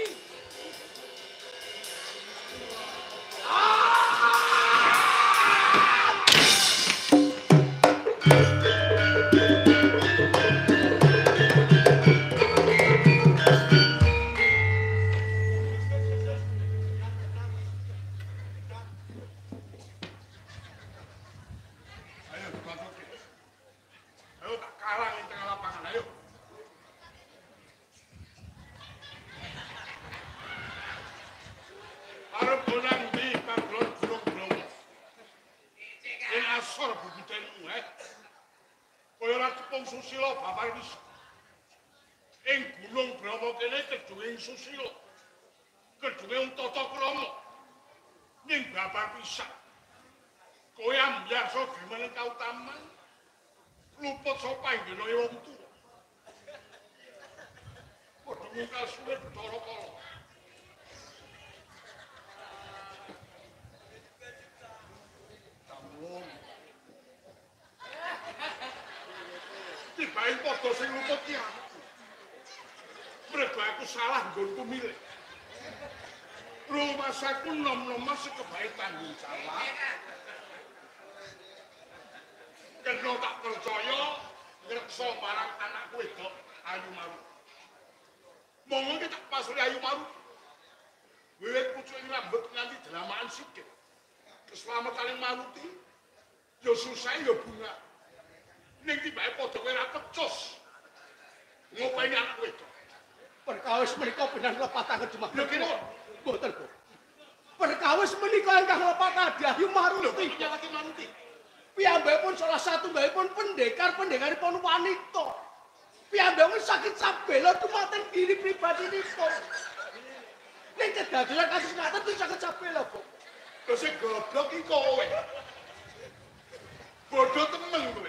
Ayo dibantuke. Ayo tak kalah ning tengah lapangan, ayo. Arep bolang di panggon Gunung Bromo. Ing asor bubutemu, eh. Kaya ora kepung susila babar wis. Ing Gunung Bromo kene kedue susila. Kedue Tata Krama. Ning babar pisan. Kowe ambyar so gimana kautaman? Luput so panggene wong tuwa. Padha mungkal suwe Bathara Kala. Tamun. Tibae padha sing luput ki aku. Mergo aku salah nggonku milih. Rumah saku nom-nom sing kebae tanggung jawab. Kena tak percaya ngreksa marang anakku wedok Ayu Maru. Monggo ki tak pasri Ayu Maru. Wiwit pucuking rambut nganti delamaan sikil. Keselamatan Maruti ya susah ya bunga. Ning tibae padha kowe ra pecus. Ngopeni anak wedok. Perkawis menika benar lepataken Demah. Lho kene kok Mboten, Bu. Perkawis menika ingkang lepataken Ayu Maruti. nyalaki Maruti. Piyambakipun salah satu mbakipun pendekar-pendekaripun wanita. Piyambakipun sakit sabela dumateng diri pribadinipun. Ning kedadosan kados ngaten kuwi sakit sabela, Bu. Lho sing goblok iki kowe. Bodho temen kowe.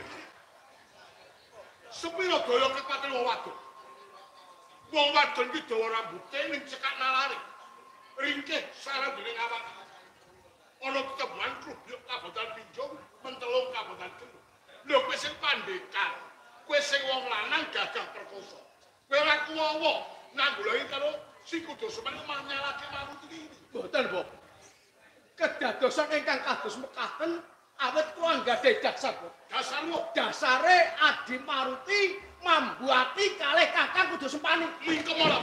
Sepiro daya kekuatan wong wadon. Wong wadon ki dawa rambute ning cekak nalari. Ringkih sareng dening awak. Ana ketemuan klubyuk kabotan pinjung mentelung kabotan kelu. Lho kowe sing pandekar, kowe sing wong lanang gagah perkosa. Kowe ora kuwowo nanggulahi karo si Kudu Semen malah nyalake Maruti iki. Mboten, Bu. Kedadosan ingkang kados mekaten awet kula nggadahi dasar, Bu. Dasarmu Dasare Adi Maruti mambuati kalih Kakang Kudu Sempani. mingkem ora.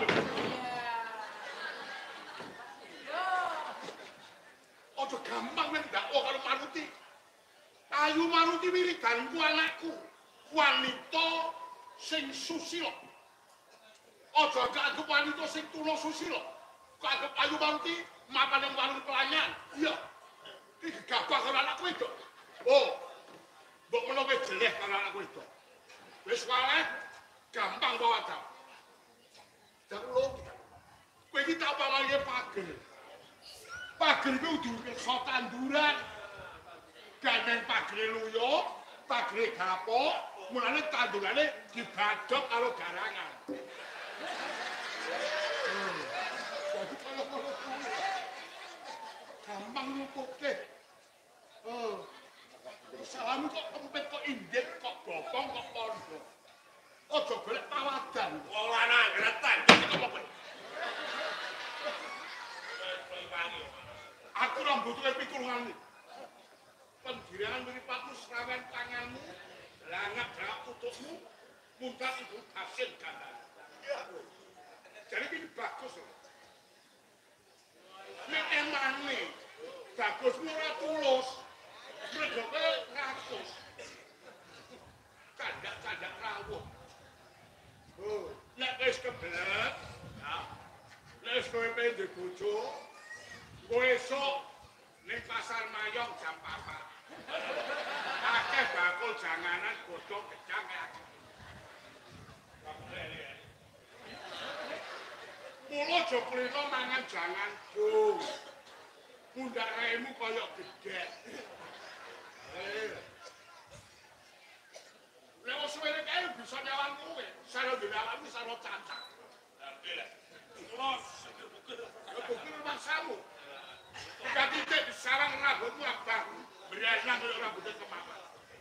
Ojo gampang nek dakwa karo Maruti. Ayu Maruti wiridanku anakku. Wanita sing susila. Ojo gak anggap wanita sing tuna susila. Kok anggap Ayu Maruti mapan yang warung pelanyan. Iya. Iki gabah karo anak wedok. Oh. Mbok menawa jeleh karo anak wedok. Wis waleh gampang bawa dak. Dak lo. Kowe iki tak palange pager. Pager kuwi kudu kersa tanduran. Gandeng pagere luyo, pagere gapok, mulane tandurane dibadhok karo garangan. Jadi kalau-kalau gampang lumpuhke. Oh. Salamu kok kempet kok indit kok bopong kok pondo. Aja golek pawadan. Wong lanang gretan. Aku rambutku pikulungan iki. Pendirangan mripatmu serawen tanganmu, langap gak utukmu, muntah ibu hasil gandang. Jadi ini bagus loh. Nek emane bagusmu ora tulus. Mergoke ratus. Kandak-kandak rawuh. Oh, nek wis kebelet, ya. Nek wis kowe pengen bojo, kowe esuk ning pasar Mayong jam papat. Akeh bakul janganan godhong gedang ya. Mula aja kulino mangan jangan dong. Mundak raimu kaya gedhe. Eh. Lewat suwene kae bisa nyawan kowe. Saro dilawan saro cancak. Ngerti lah. Terus bukan masamu. Udah tidak disarang rambutmu abang. Beriasan kalau rambutnya kemana.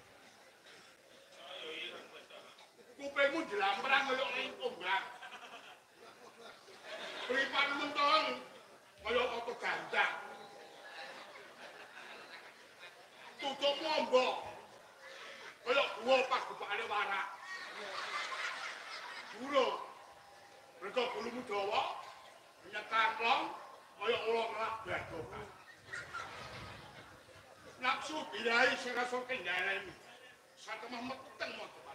Kupingmu dilamperang kalau ringkung bang. Beripan mentong kalau otot gandang. Tutup lombok kalau gua pas bupaknya warak. Burung mereka bulumu dawa punya kantong kaya ulang rak badokan. Nafsu birai sing rasa kendhaleni. Satemah meteng mau tepat.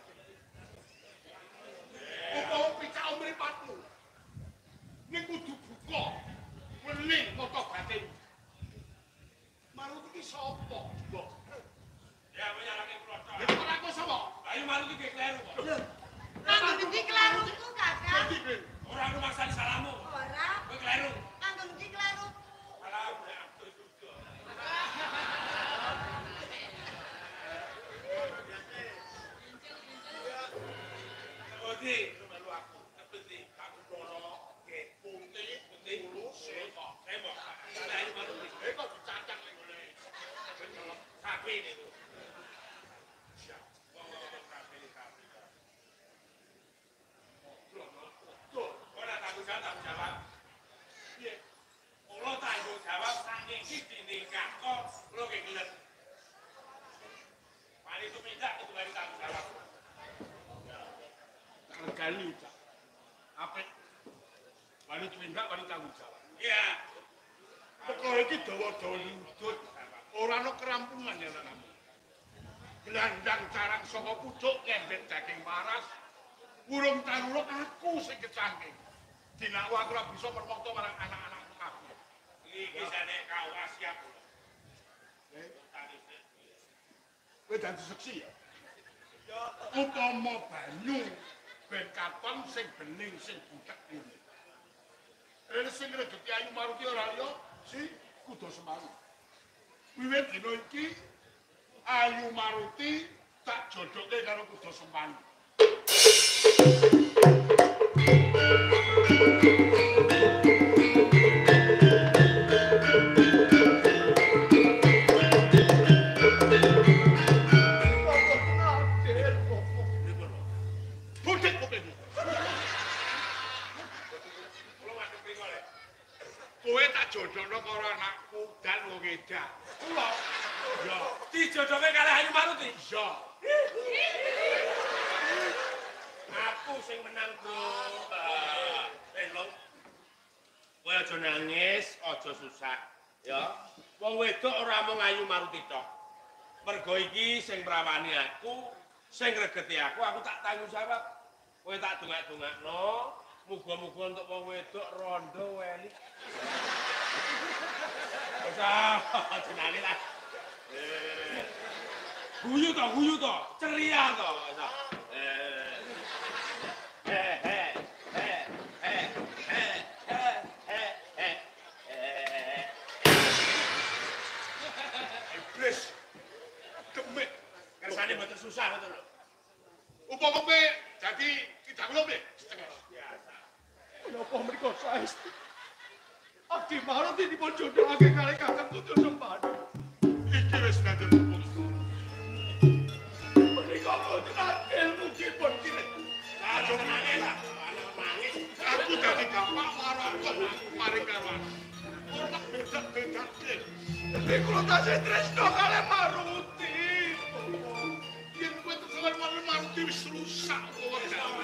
Apa picak mripatmu? Ning kudu buka. Weling mata batin. Marut iki sapa, Mbok? Ya menyalahke kula tok. Nek ora kok sapa? Ayo marut iki kleru kok. Lho, kanggo ndi kleruku, Kakang? Ora rumaksani salahmu. Ora, Kowe kleru. kanggo ndi kleruku? Salah nek aku juga. Odi, melu aku. Tapi aku dono ke punti, punti lulus, kok. Tembok. Salah iki marut iki. Eh kok dicacang ning ngene. Sapi niku. Siap. Wong-wong sapi sapi. Ora tanggung jawab, tanggung jawab. Piye? Ora tanggung jawab saking iki nikah kok lo kegelet. Mari itu minta itu bari tanggung jawab. Tak regani Cak. Apik. Wani tumindak wani tanggung jawab. Iya. Perkara iki dawa-dawa lutut. Ora ana kerampungan ya kamu. Gelandang carang saka pucuk ngembet daging paras. Urung taruluk aku sing kecangking. Dinaku aku ora bisa mermokto marang anak-anakku kabeh. Iki jane kau siap. Eh, kowe dadi seksi ya. Ya upama banyu ben katon sing bening sing butek ini. Ene sing rezeki ayu maruti ora liya si kudu Semarang. Wiwit dina iki Ayu Maruti tak jodoke karo kudu Semarang. Budak kupingmu. Kulo ngadep mriko lek. Kowe tak jodohno karo anakku dan wong edan. Kulo. Ya, Dijodohke kalih Ayu Maruti. ya. Aku sing menang, Bro. Eh, Long. Kowe aja nangis, aja susah, ya. Wong wedok ora mung Ayu Maruti tok. Mergo iki sing mrawani aku, sing ngregeti aku, aku tak tanggung jawab. Kowe tak dongak-dongakno, muga-muga untuk wong wedok rondo weli. Wis ah, aja nangis lah. Eh. Guyu to, guyu to, ceria to. Eh. ngoten lho. Upama kowe dadi tidak ngono piye? Biasa. Menapa mriko saestu? Adi malu dipun jodohake kali Kakang Putus Sempadu. Iki wis ngaten keputusan. Menika boten ilmu dipun kirim. Aja nangis lah. Anak nangis. Aku dadi gampang marang kok paring kawan. Ora beda-bedake. Tapi kula tasih tresno kalih Maruti. Yen kowe tekan marang Maruti wis rusak kok.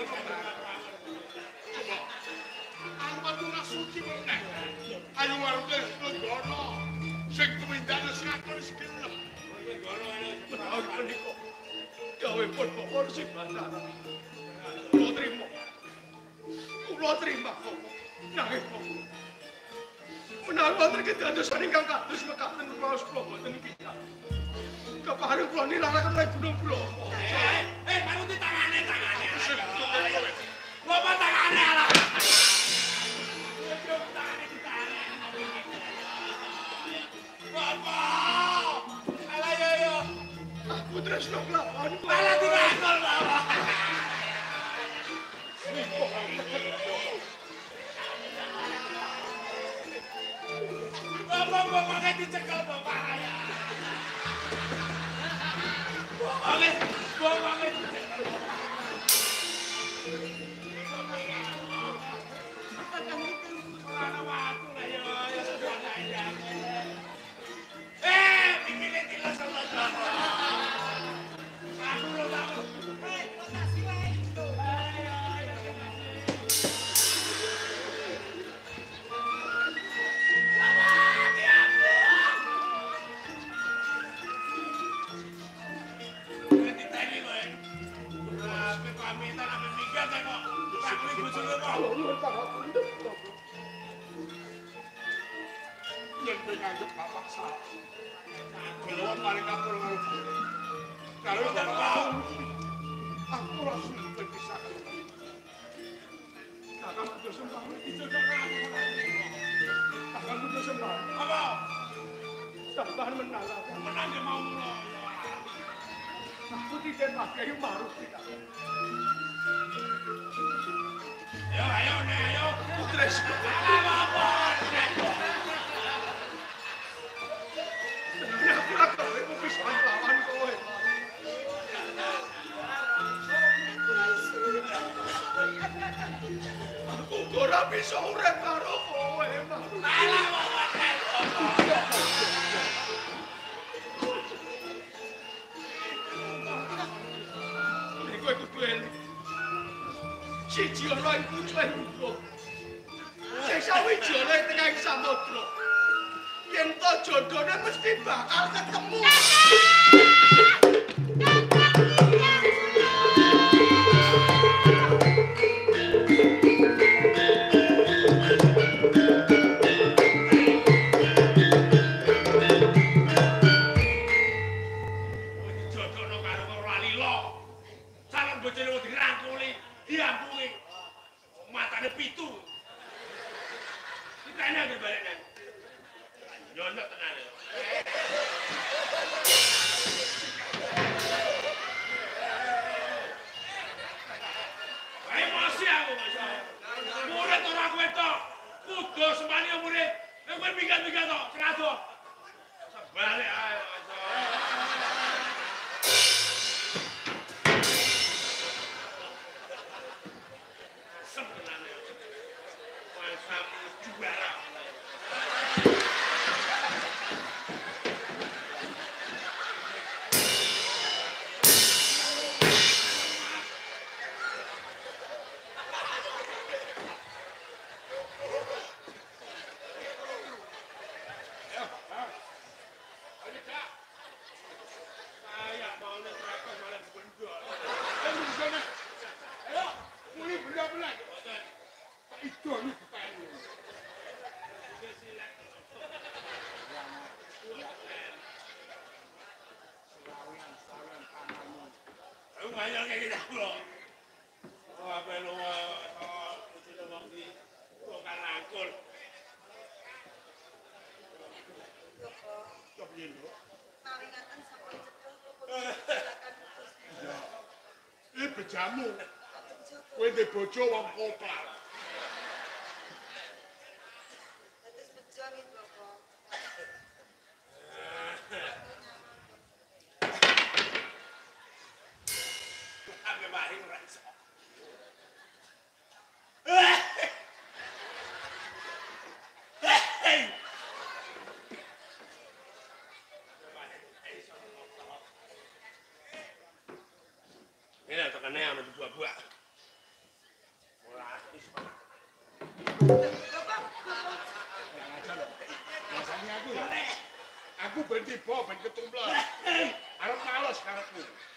Coba. Aku ora suci meneh. Ayo Maruti sedono. Sing tumindak sakon sekelem. Menawi menika gawe pun pokok sing bandara. Kula trima. Kula trima kok. Nanging kok. Menawi wonten kedadosan ingkang kados mekaten kula kula boten kiyat. Kepareng kula nilaraken oleh Gunung Bromo. Eh, eh, Maruti tangane, tangane. Ngopo tangane ala? Ngopo tangane ditane. Ngopo? Ala yo yo. Aku tresno kelawan kok. Ala dirangkul, Bapak. Bapak-bapaknya dicekel Bapak ya. Bapaknya, bapaknya dicekel. Ana waktu lah ya, ya sudah aja. Eh, mikirnya tidak salah. Aku lo tahu. Eh, makasih wae. Nuwun pangapunten. Yen kowe nganggep bapak salah. Kelawan paling kapur karo kowe. Kalau bapak aku langsung berpisah. Kakang Putus Sempadu dijodohake. Kakang Putus Sempadu. Apa? Sampeyan menang. Menang dia mau mulo. Aku tidak pakai Maruti. Ayo, ayo, nih, ayo. Putres. Apa? Aku ora gawe pepisahan lawan kowe. Aku ora bisa urip karo kowe, Maruti. Nek kowe kudu eling. Siji ana ing pucuke uga. Sing sawiji ana ing tengahing samudra. Yen to jodone mesti bakal ketemu. Jodohno karo karo Lalila. Calon bojone wis dirangkuli, diampungi. Matane pitu. Ditanya ke balenan. Nyonok tenan. Emosi aku, Mas. Murid ora kowe tok. Kudu semani murid. Nek kowe minggat-minggat tok, serado. Sebalik ae, Mas. Sebenarnya masa juara. Saya mau neraka malah bendol. Ayo di sana. Ayo, muni benar-benar. Itu anu petani. Aku ngayal kayak gitu loh. Oh, apa lu oh, itu wong di tukang rangkul. Coba yen lho. Maringaken sampun cedhak kula silakan. bejamu. Kowe ndek bojo wong koplar. Terus bejo nggih, Bapak. Ambil mari ora iso. Ini tekannya sama buah-buah. Ora iso. Biasanya aku ya. Aku ben tiba ben ketumplek. Arep males karepku.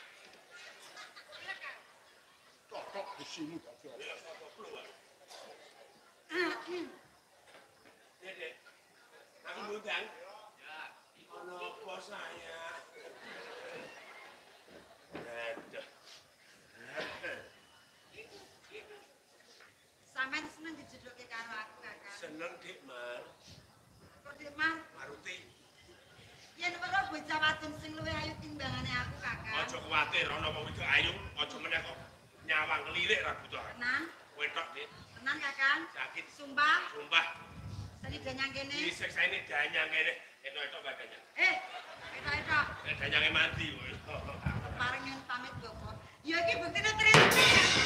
Tok besimu dadi. Dek, aku ngundang. Ya, ono apa saya? Aduh. Sampeyan seneng dijodohke karo aku, Kakak. Seneng Dik Mar, Kok Dik Mar, Maruti. yen weruh bocah wadon sing luwih ayu timbangane aku, Kakak. Aja kuwatir ana wong wedok ayu, aja meneh kok nyawang ngelirik ra butuh. Tenan, Wetok, Dik. tenan Kakak. Sakit. Sumpah, Sumpah, seni danyang kene. disiksa ini danyang kene. Etok-etok gak danyang. Eh, etok-etok. Eh, danyangnya mati. woy. Parengan pamit, Bapak. Ya iki buktine terima.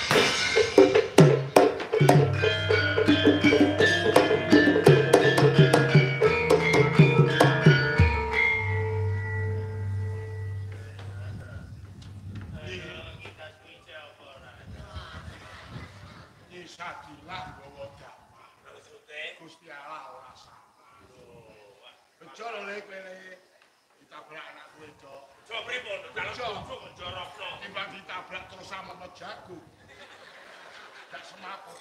Kita suice apa ora? Isa dilah nggawa dakwah. Maksudnya, Gusti Allah ora salah. Bejo lho le kowe le. Ditabrak anak kowe, Dok. coba pripun? Kalau cucu kok jorokno. Timbang ditabrak terus sama jagung. Gak semaput.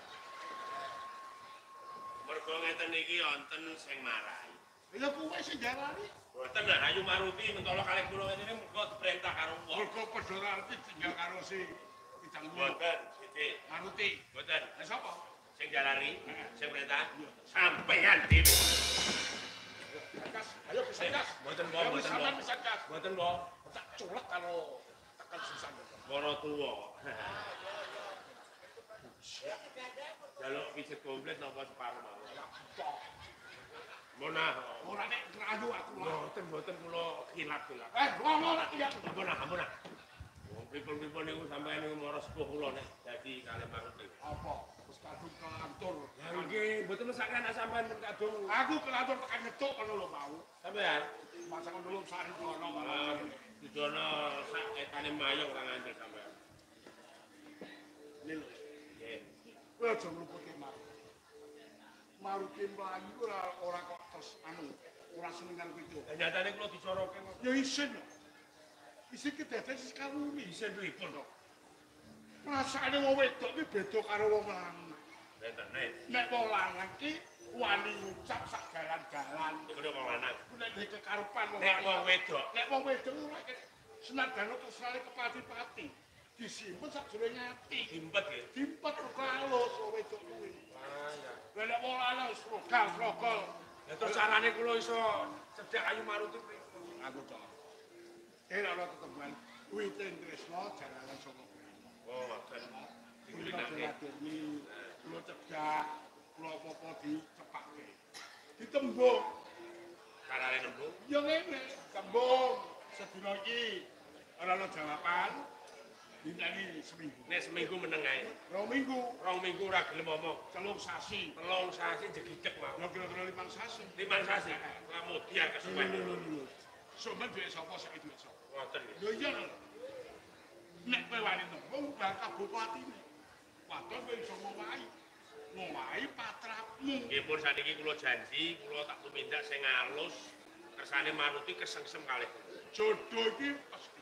Mergo ngeten iki wonten sing marahi. Lha kowe sing jalani. Boten lah Ayu Maruti mentolo kalih kula ngene mergo diperintah karo wong. Mergo padha arti tinggal karo si Idang Boten, Siti. Maruti. Boten. Lah sapa? Sing jalari, sing perintah sampeyan dhewe. Gas, ayo bisa gas. Boten kok, Ayo boten bisa kok. bisa gas. Boten kok. Tak culek kalau tekan susah. Para tuwa. Jaluk pijet komplit napa separuh mawon. Monah. Ora nek ngadu aku. Boten boten kula kilat-kilat. Eh, ngomong lagi ya. Ampun, ampun. Wong pripun-pripun niku sampeyan niku mara sepuh kula nek dadi kalih Maruti. Apa? Wis kadung kelantur. Ya nggih, mboten mesake anak sampean pun kadung. Aku kelantur tekan ngetuk kono lho mau. Sampeyan Masak dulu sari kono malah. ah, didono sak etane mayong ora ngandel sampeyan. Lho, Nggih. kowe aja ngluputi Mar. Maruti mlayu ora ora kok terus anu, ora seneng karo kowe. Lah nyatane kula dicoroke kok. Ya isin. Isin kedaden sekawuni. Isin pripun kok? Rasane wong wedok iki beda karo wong lanang. Nenten nek. Nek wong lanang ki wani ngucap sak dalan-dalan. Iku wong lanang. Nek nek kekarepan wong Nek wong lanang. wedok, Nek wong wedok ora senajan kesale kepati-pati. Disimpen sak jroning ati. impet nggih. Dimpet kalus wong wedok kuwi. Ah ya. Lah nek wong lanang wis rogal-rogal. Ya terus carane kula iso cedhak Ayu Maruti pripun? Aku to. Ora ana teteman. Kuwi Tresno jalanan saka Oh, ngoten. Kuwi Digulinake. ini kula cedhak, kula apa-apa dicepake. Ditembung. Karane nembung. Ya ngene, tembung sedina iki ora ana jawaban. Dinteni seminggu. Nek seminggu meneng ae. Rong minggu, Rong minggu ora gelem omong. telung sasi. Telung sasi jegideg wae. Ya kira-kira limang sasi. Liman sasi. Kemudian kesuwen. Somen duwe sapa saiki duwe sapa? Ngoten nggih. Lho iya lho. Nek kowe wani tembung bakal buka atine. Wadon kowe iso ngowahi. Ngowahi patrapmu. Nggih pun saniki kula janji, kula tak tumindak sing alus. Kersane Maruti kesengsem kalih. Jodoh iki pasti.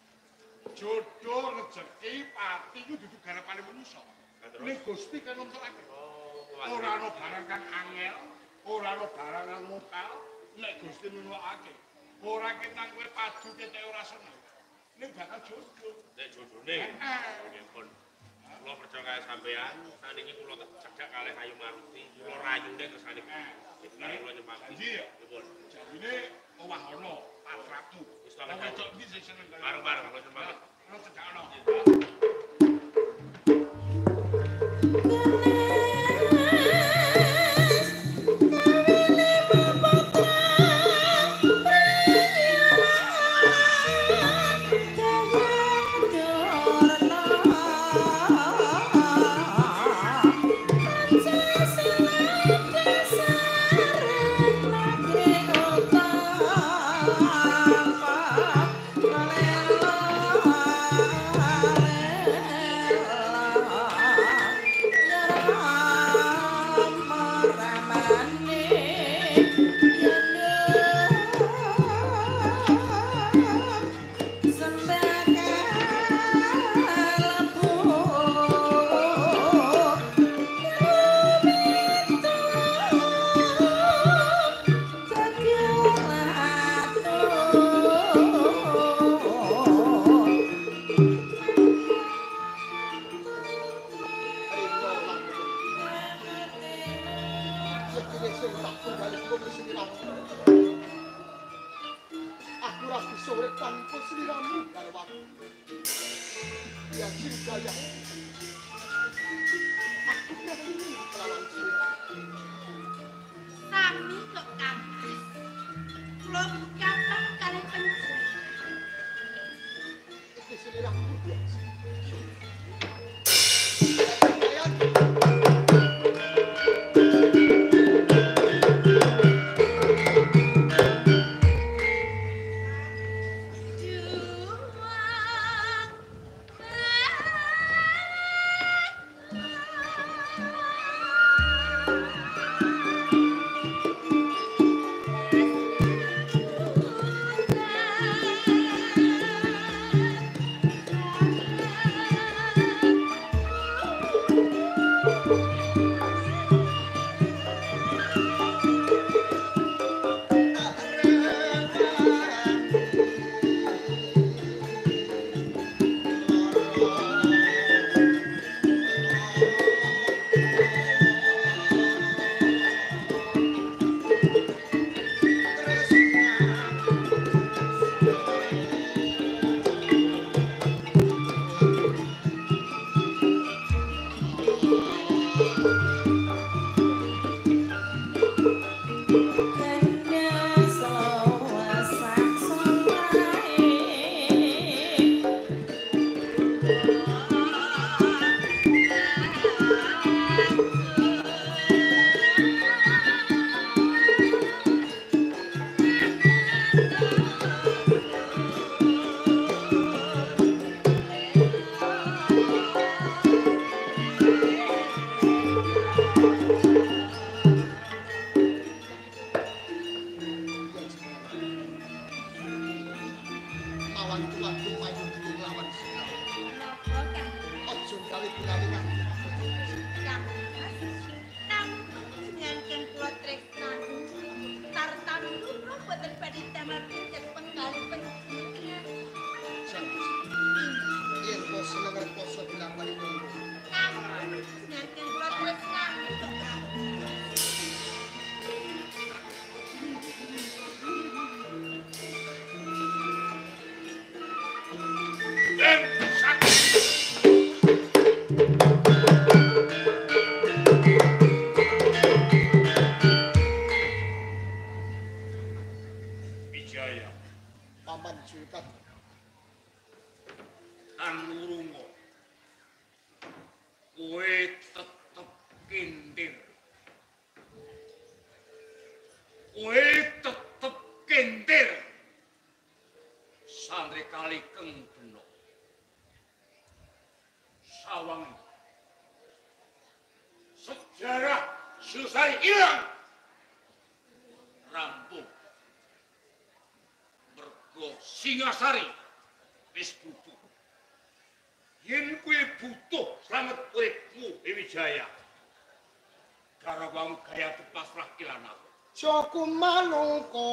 Jodoh rezeki pati iku dudu garapane manusa. Ning Gusti kan nentukake. Oh, Ora ana barang kang angel, ora ana barang kang mokal, nek Gusti nulokake. Ora ketang kowe padu ketek ora seneng. Ning bakal jodoh. nek jodone. Nggih pun. Kula percaya kaya sampean, saniki kula tak cedhak kalih Ayu Maruti, kula rayune kersane. Mari kula nyepaki. Janji ya? Nggih pun. Jarine omah ana patrapmu. Wis tak Wong wedok iki sing seneng karo. Bareng-bareng kula nyepaki. Ora cedhak ana. Singasari wis butuh. Yen kowe butuh slamet uripmu Wijaya. Karo wong gaya pasrah ilan aku. Joko manungko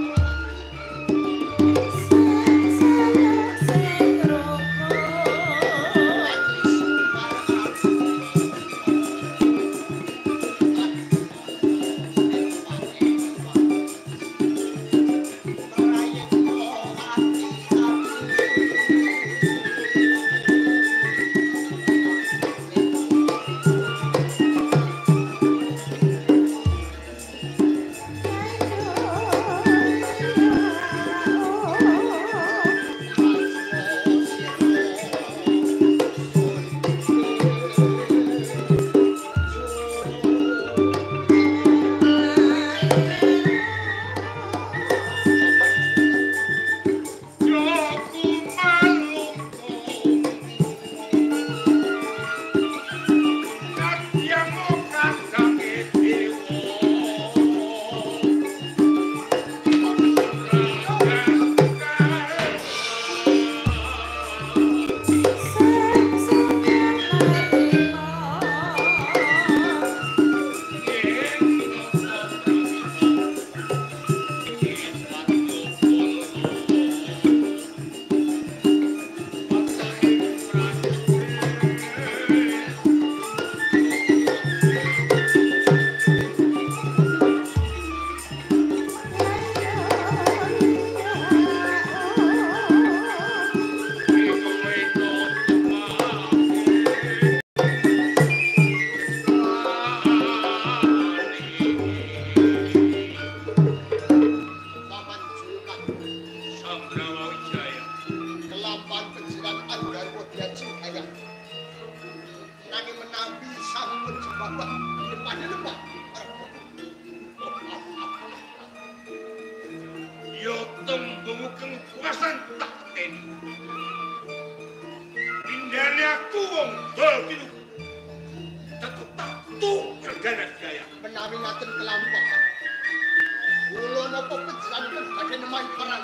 Thank you. pasan tak teni. Pindahnya aku wong dol pilu. Tetep tak tunggal gaya. Menawi ngaten kelampahan. Kula napa pejalan badhe nemahi parang.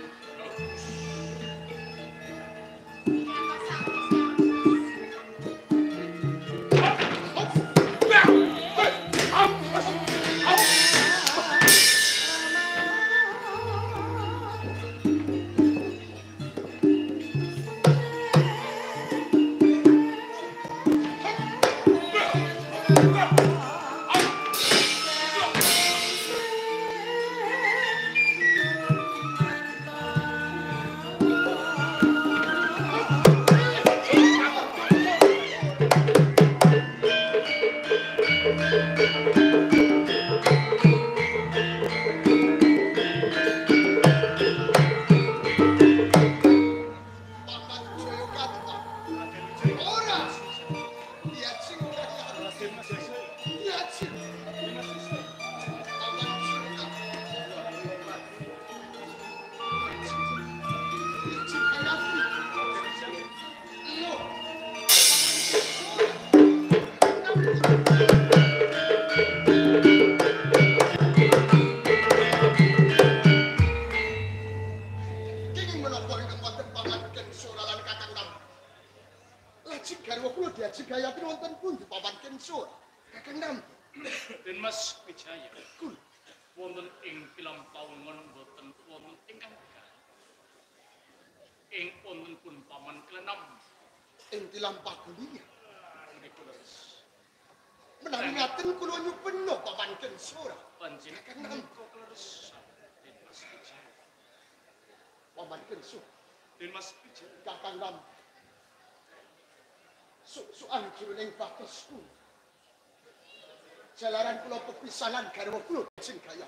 Jalaran kula pepisanan garwa kula sing gaya.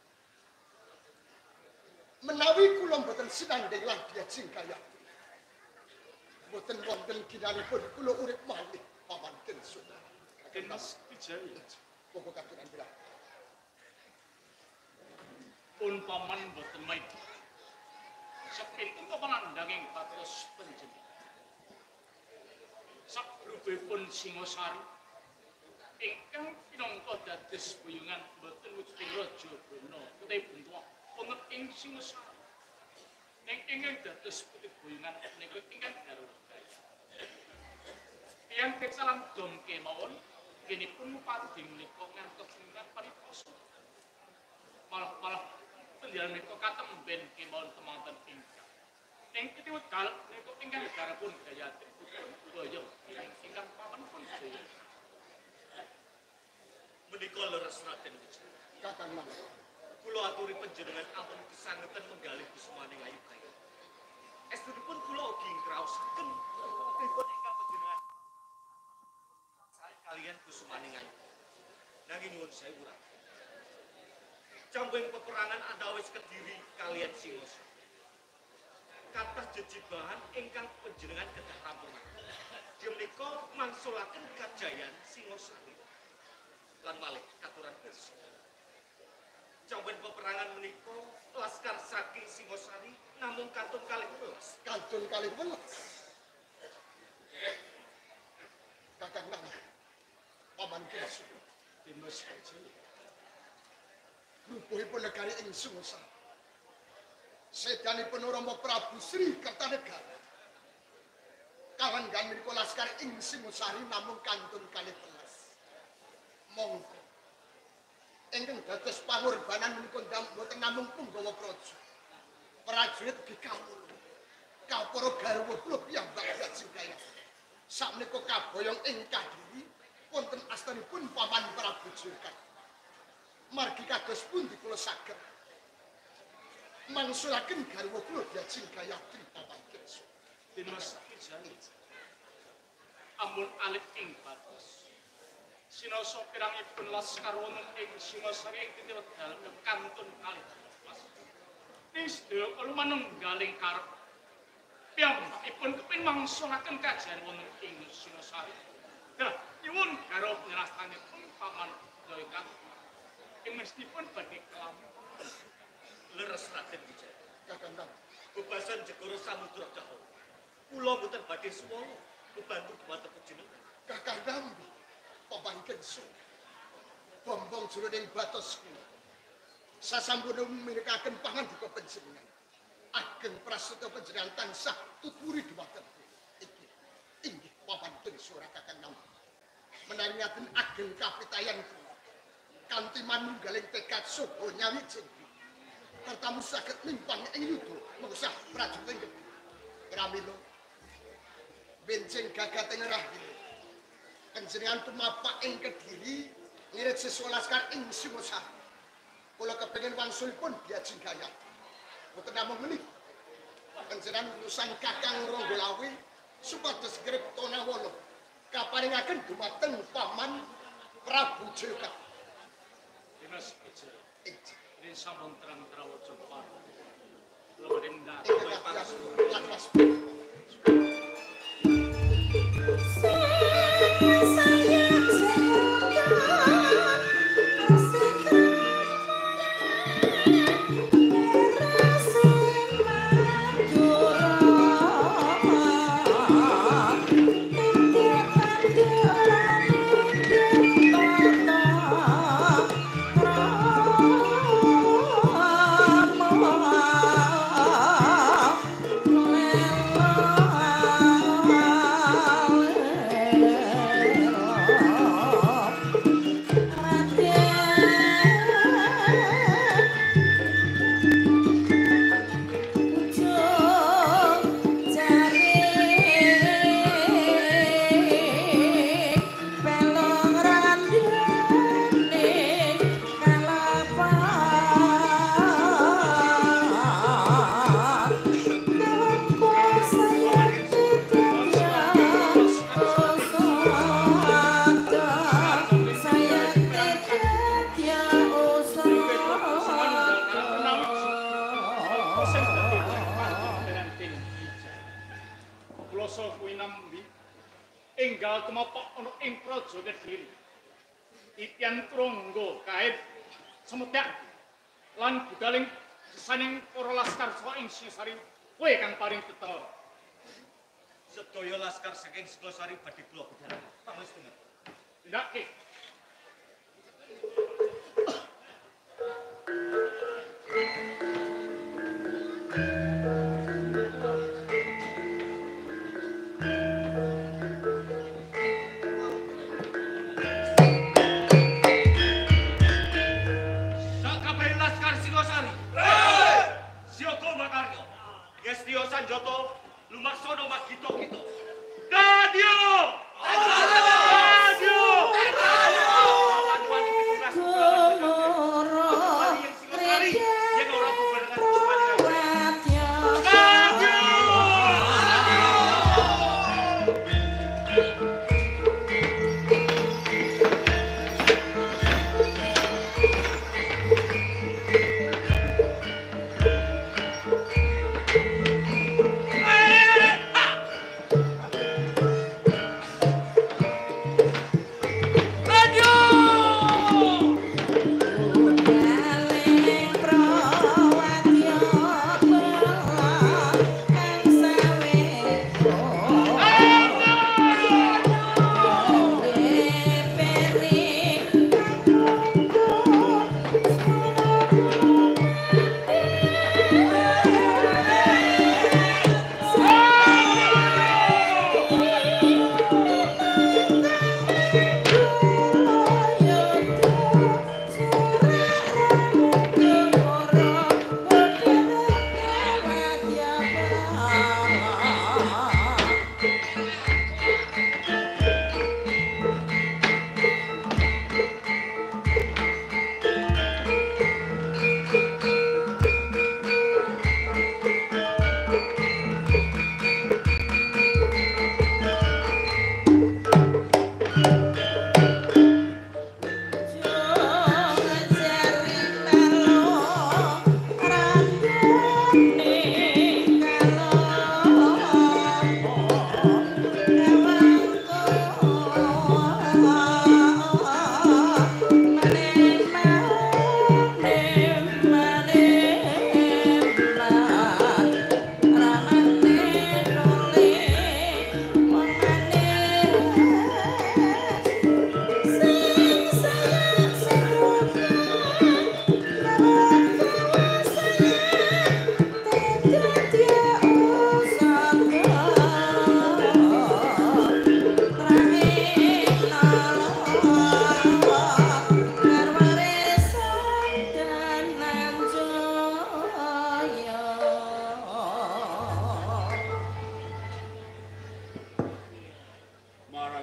Menawi kula mboten sinanding lan sing gaya. Mboten wonten ginanipun kula urip malih paman Kenso. Mas Wijaya. Pokok katuran kula. Pun paman mboten main. Sepinten kemenandanging patos panjenengan. Sabrubipun Singosari ingkang pinangka dados buyungan boten wujuding Raja Brana utawi Buntuwa wonten ing Singosari. Ing ingkang dados putih buyungan menika ingkang garwa. Tiyang salam dom kemawon genipun padhi menika ngantos ingkang pariposo. Malah-malah pendidikan menika katemben kemawon temanten ingkang. Ing ketiwet kal menika ingkang garapun Gayatri Boyo ingkang paman pun Jaya. Menika leres Raden Wijaya. Kakang Mas. Kula aturi panjenengan ampun kesangetan menggalih kusumaning ayu kaya. Estunipun kula ugi ngraosaken pripun ingkang panjenengan kalian kusumaning ayu. Nanging nyuwun sewu Raden. Cambeng peperangan andawis Kediri kalian Singosari. Kathah jejibahan ingkang panjenengan kedah rampungan. Menika mangsulaken kajayan Singosari. Lan malih katuran Pirsa. Cambeng peperangan menika laskar saking Singosari namung kantun kalih welas. Kantun kalih welas. Kakang Nama. Paman Kenso. Dimas Wijaya. Rupuhipun negari ing Singosari. Sedanipun Rama Prabu Sri Kertanegara. Kalenggan menika laskar ing Singosari namung kantun kalih welas. Monggo ingkang dados pangorbanan menika mboten namung punggawa praja. Prajurit ugi kawula. Kapara garwa kula piyambak lajeng kaya. Sakmenika kaboyong ing Kadiri wonten astanipun Paman Prabu Jurkan. Margi kados pundi kula saged mangsulaken garwa kula lajeng Gayatri Paman Kenso. Dimas Wijaya. Ampun alit ing batos. Sinoso pirangipun laskar wonten ing Singosari ing titik wekdal kantun kalih welas. Nis sedaya kula manunggaling karep piyambakipun kepin mangsulaken kajian wonten ing Singosari. Dah nyuwun garwa nyerastanipun Paman Daya ing mestipun badhe kelampung. Leres Raden Wijaya. Kakang Nama. bebasan Jegoro Samudra Cakra. Kula mboten badhe suwala kebantu dhumateng panjenengan. Kakang Nambi, pamangken su. Bombong jroning batos kula. Sasampun mirikaken panganduka panjenengan. Ageng prasetya panjenengan tansah tuturi dhumateng. Iki inggih pamangken surah Kakang Nambi. Menaringaken ageng kapitayan kula. Kanthi manunggaling tekad saha nyawijing. Kartamu saged mimpang ing yuda mengsah prajurit gedhe. Pramila benjing gagateng rahina. Panjenengan tumapak ing Kediri ngirit siswa laskar ing Singosari. Kula kepengin wangsulipun Dyajeng Gayatri. Boten namung menika. Panjenengan urusan Kakang Ranggalawe supados gripta nawala kaparingaken dumateng Paman Prabu Jayakatri. Dimas Ijaya. Ijaya. Ini sampun terang-terang wajan parah. Leberin dah. Enggal tumapak ana ing praja Kediri. Itian Tronggo kaib semedak lan budaling sesaning para laskar saka ing Singosari kowe kang paring tetep. Sedaya laskar saking Singosari badhe kula bedhah. Pangestu. Tindakke. Gestio Sanjoto lumaksono magito kito. Dadyo! Dadyo!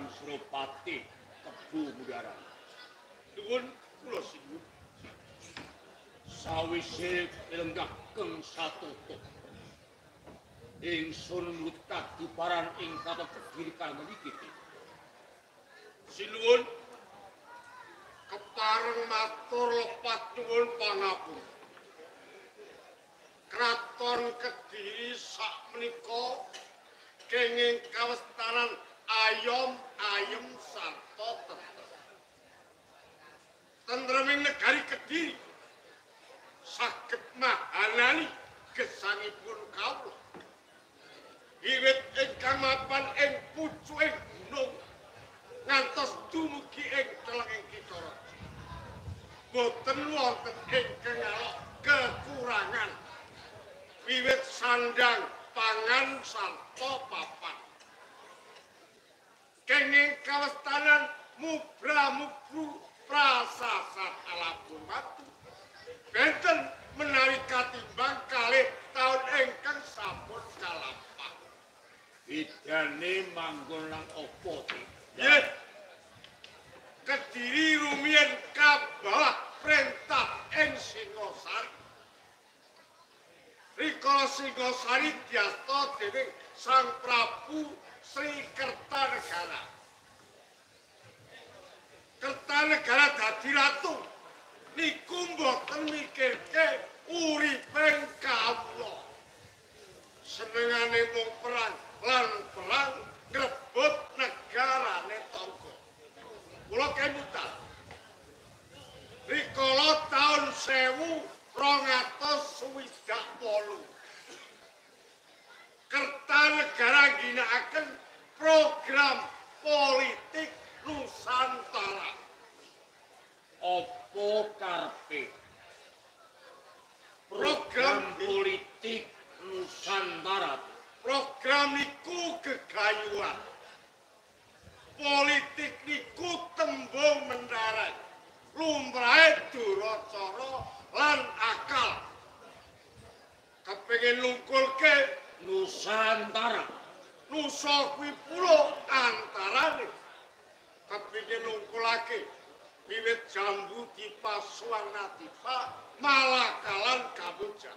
Suropati Kebu Mudara. Nuwun kula sinuwun. Sawise lenggah keng satutup. Ingsun mutadi paran ing kata Kediri kang mriki. Sinuwun kepareng matur lepat nuwun pangapun. Kraton Kediri sakmenika kenging kawestanan ayom ayem sarta tentrem. Tentreming negari Kediri saged mahanani gesangipun kawula. Wiwit ingkang mapan ing pucuking gunung ngantos dumugi ing celenging kitha raja. Boten wonten ingkang alok kekurangan. Wiwit sandang pangan sarta papan. Kenging kawestanan mubra-mubru prasasat alapun watu. Benten menawi katimbang kalih taun ingkang sampun kalampah. Idane manggon nang opo ti? Nggih. Kediri rumiyin kabawah perintah ing Singosari. Rikala Singosari diasta dening Sang Prabu Sri Kertanegara. Kertanegara dadi ratu. Niku mboten mikirke uriping kawula. Senengane mung perang lan perang ngrebut negarane tangga. Kula kemutan. Rikala taun sewu rong atus swidak wolu. Kertanegara ginakaken program politik Nusantara. Apa karepe? Program politik Nusantara. Program niku gegayuhan. Politik niku tembung mendarat. Lumrahe duracara lan akal. Kepengin nungkulke Nusantara. Nusa kuwi pulo antarane. Kepengin nungkulake wiwit Jambu Dipa Suwarnadipa Malakalan Kamboja.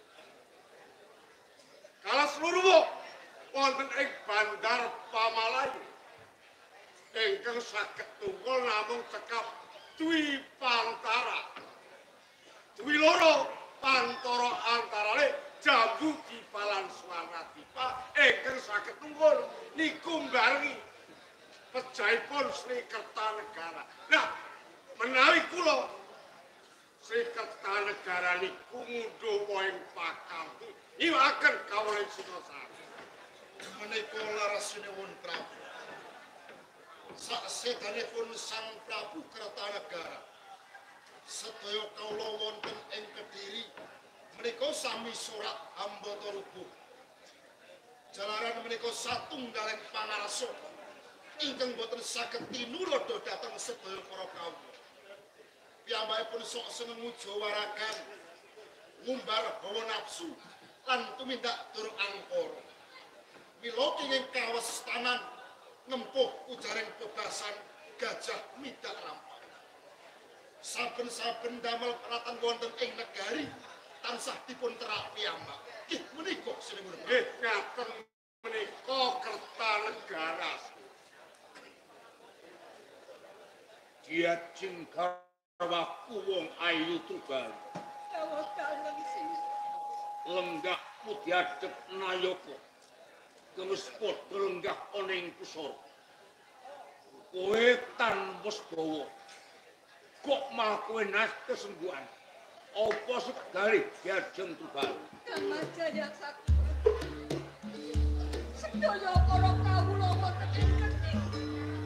Kala seluruh wonten ing Bandar Pamalayu ingkang saged tunggul namung cekap Dwi Pantara. Dwi loro pantara antarane Jambu Dipa lan Suwarnadipa ingkang saged tunggul niku mbarengi pejahipun Sri Kertanegara. Nah, menawi kula Sri Kertanegara niku ngundhuh ing pakarti niwaken kawula Singosari. Menika larasinipun Prabu. Saksedanipun Sang Prabu Kertanegara. Sedaya kawula wonten ing Kediri menika sami surat ambata rubuh. Jalaran menika satunggaling pangarsa ingkang boten saged tinulada dhateng sedaya para kawula. Piyambakipun sok seneng mujawaraken ngumbar hawa nafsu lan tumindak durung angkara. Mila kenging kawestanan nempuh ujaring bebasan gajah midak rampant. Saben-saben damel peratan wonten ing negari tansah dipun terak piyambak. Nggih menika sinuwun. Nggih ngaten menika Kertanegara. Dia cingkarwaku wong ayu tunggal. Dawa kalem sing Lenggah putih adep nayaka. Gemes padha lenggah ana ing pusara. Kowe tanpa sedawa. Kok malah kowe nas kesembuhan. Apa segari diajeng tunggal. Kamajaya sakti. Sedaya para kawula wonten ing Kediri.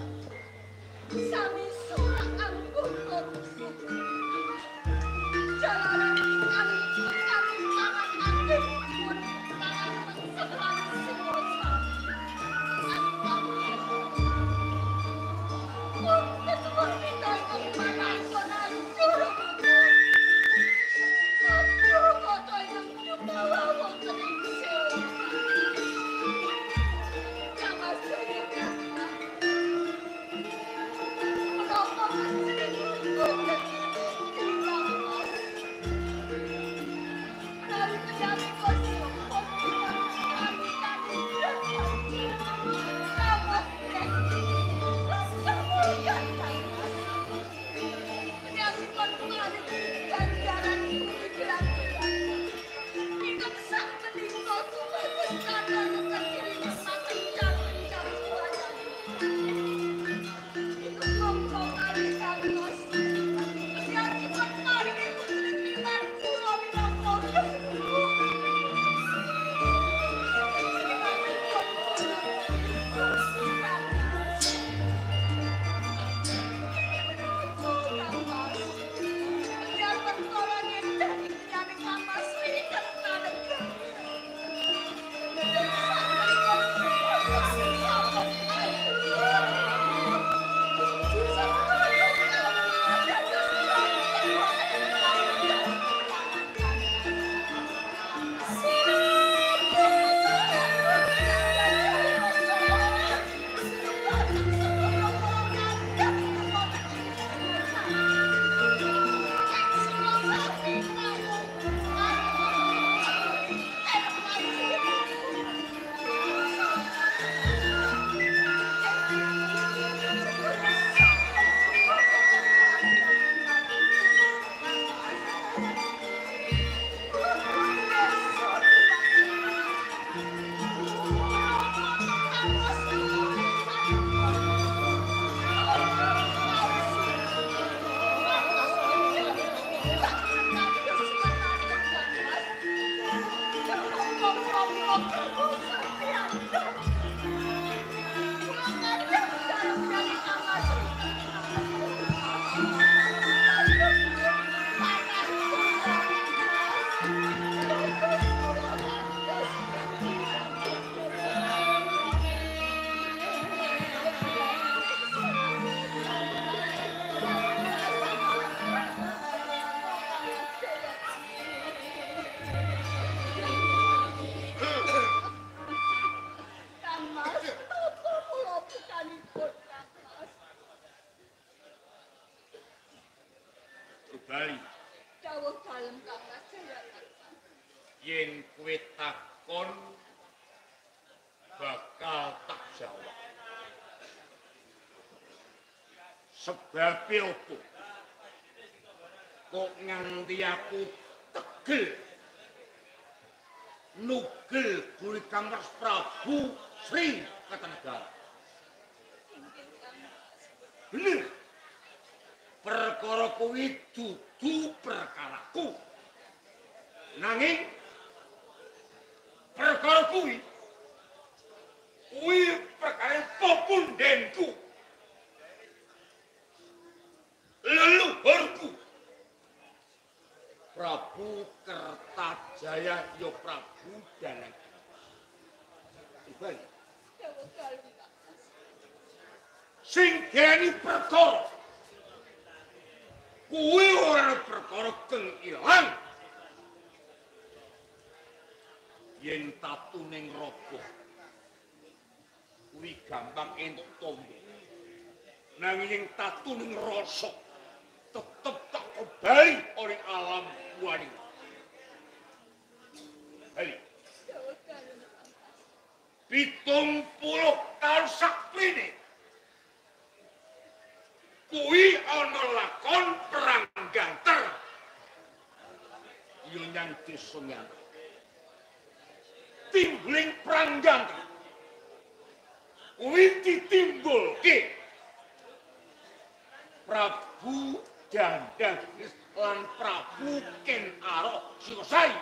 Sami surak anggota rubuh. Jalaran ingkang sami sangat anggipun pangapunten sebelah Singosari. Wonten wonten ingkang panakon ancur. Aduh, kota yang dibawa wonten ing Singosari. Bali. Dawuh dalem Kang Mas Jaya. Yen kowe takon bakal tak jawab. Sebabe opo? Kok nganti aku tegel nugel Guru Kang Mas Prabu Sri Kertanegara. Bener. Perkara kuwi dudu perkaraku. Nanging perkara kuwi kuwi perkara pepundenku. Leluhurku. Prabu Kertajaya ya Prabu Dalang. Ibal. Sing diarani perkara kuwi ora perkara kang ilang. Yen tatuning roboh kuwi gampang entuk tombo. Nanging tatuning rasa tetep tak kembali oleh alam wani. Hei. Pitung puluh tahun sakmene kuwi ana lakon perang ganter. Yo nyang desa nyang. Timbling perang ganter. Kuwi ditimbulke Prabu Dandagris lan Prabu Ken Arok Singosari.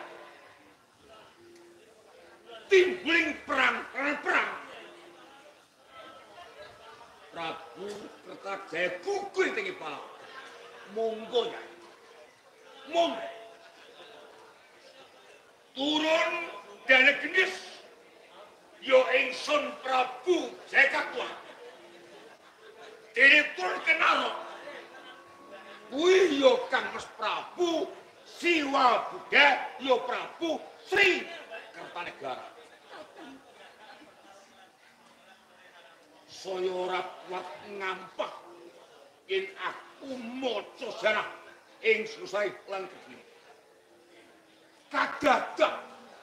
Timbling perang perang. Prabu Kertajaya gugur tinggi pala. Monggo ya. Monggo. Turun dene gendis. Yo ingsun Prabu Jayakatwa. Direktur Kenarok. Kuwi yo Kang Mas Prabu Siwa Buddha yo Prabu Sri Kertanegara. Saya ora kuat ngampah yen aku maca sejarah ing Susai lan Kediri. Kadadak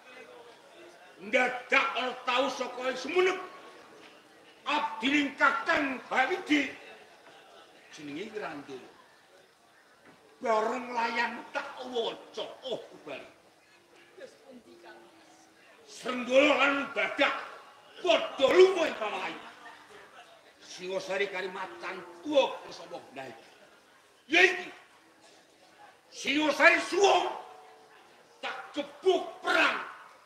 ndadak tau saka semunep abdining Kakang Bawidi jenenge Wirandil. Bareng layang tak waca oh kubali. Wis pundi Kang? Srenggala lan Badak padha lunga ing pamahe. Singosari kari macan tuwa kesapa naik. Ya iki. Singosari suwung tak gebuk perang.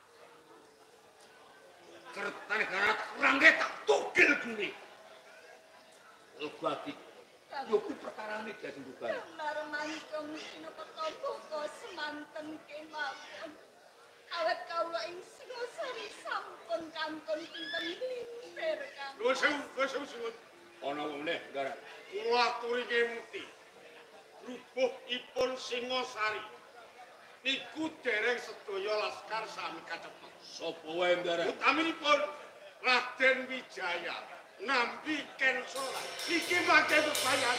Kertanegara rangge tak tugel guni. Lebati. Yo ku perkarane dadi bukan. Marmantung sinepeta boko semanten kemawon. Awet kawula ing Singosari sampun kantun pinten limper Kang. Nuwun sewu, nuwun sewu suwun. Ana wong meneh, Ndara. Kula aturi ngemti. Rubuhipun Singosari niku dereng sedaya laskar sami kacepet. Sapa wae, Ndara? Utaminipun Raden Wijaya nampi Kensora. Iki mangke bebayan.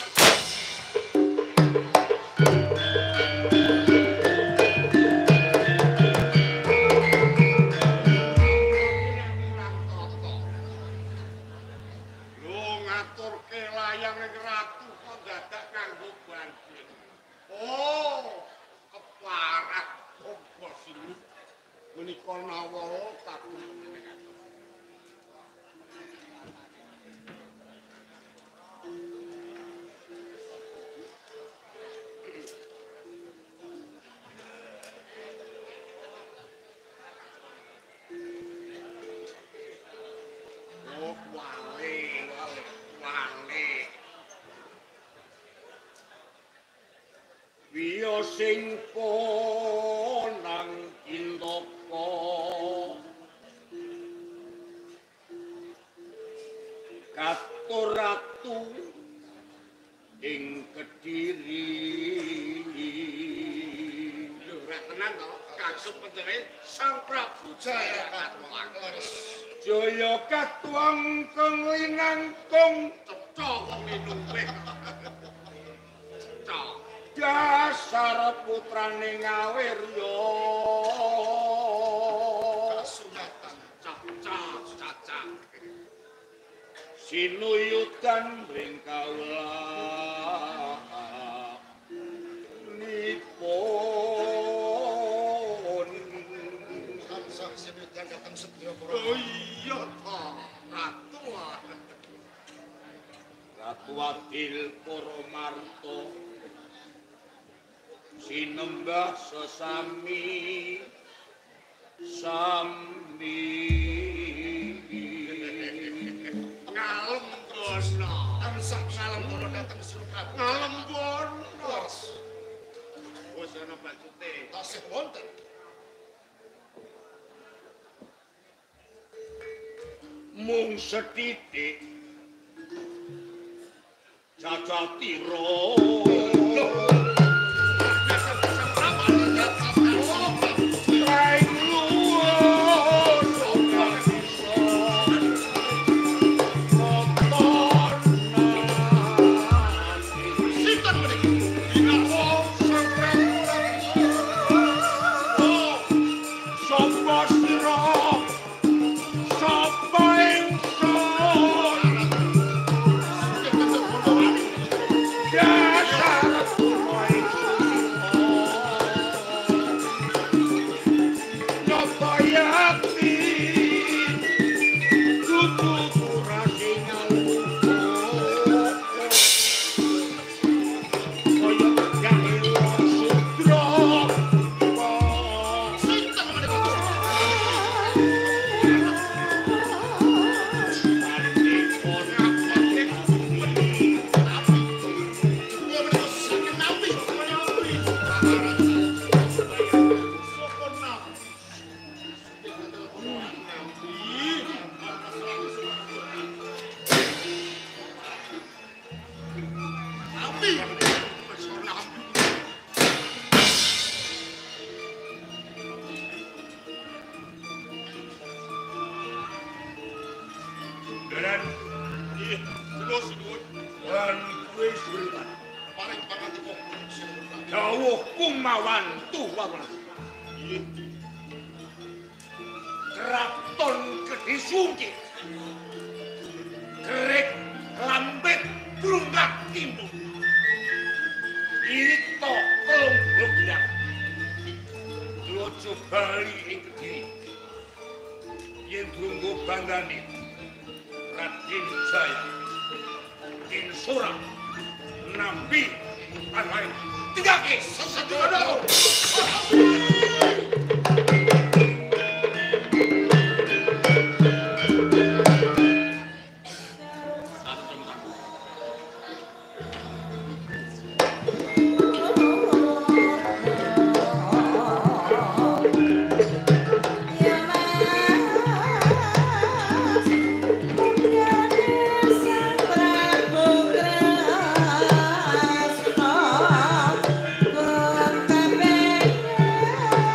Menika nawala takun. Oh, wale, wale, wale. Wiyo sing ponang indoko katur ratu ing Kediri. Lho, ra tenan to, kaksut penjere Sang Prabu Jayakatwa. Jayakatwa kang linangkung cecok wong luweh. Cecok. dasar putrane Ngawirya kasunatan cacah cacah sinuyutan ring kawula nipun tansah sinuyutan dateng sedya para oh iya ta ratu Ratu Adil Purmarto sinembah sesami sami ngalem bono tansah ngalem bono dateng Surat ngalem bono wis ana bacute tasih wonten mung setitik cacatiro Prabu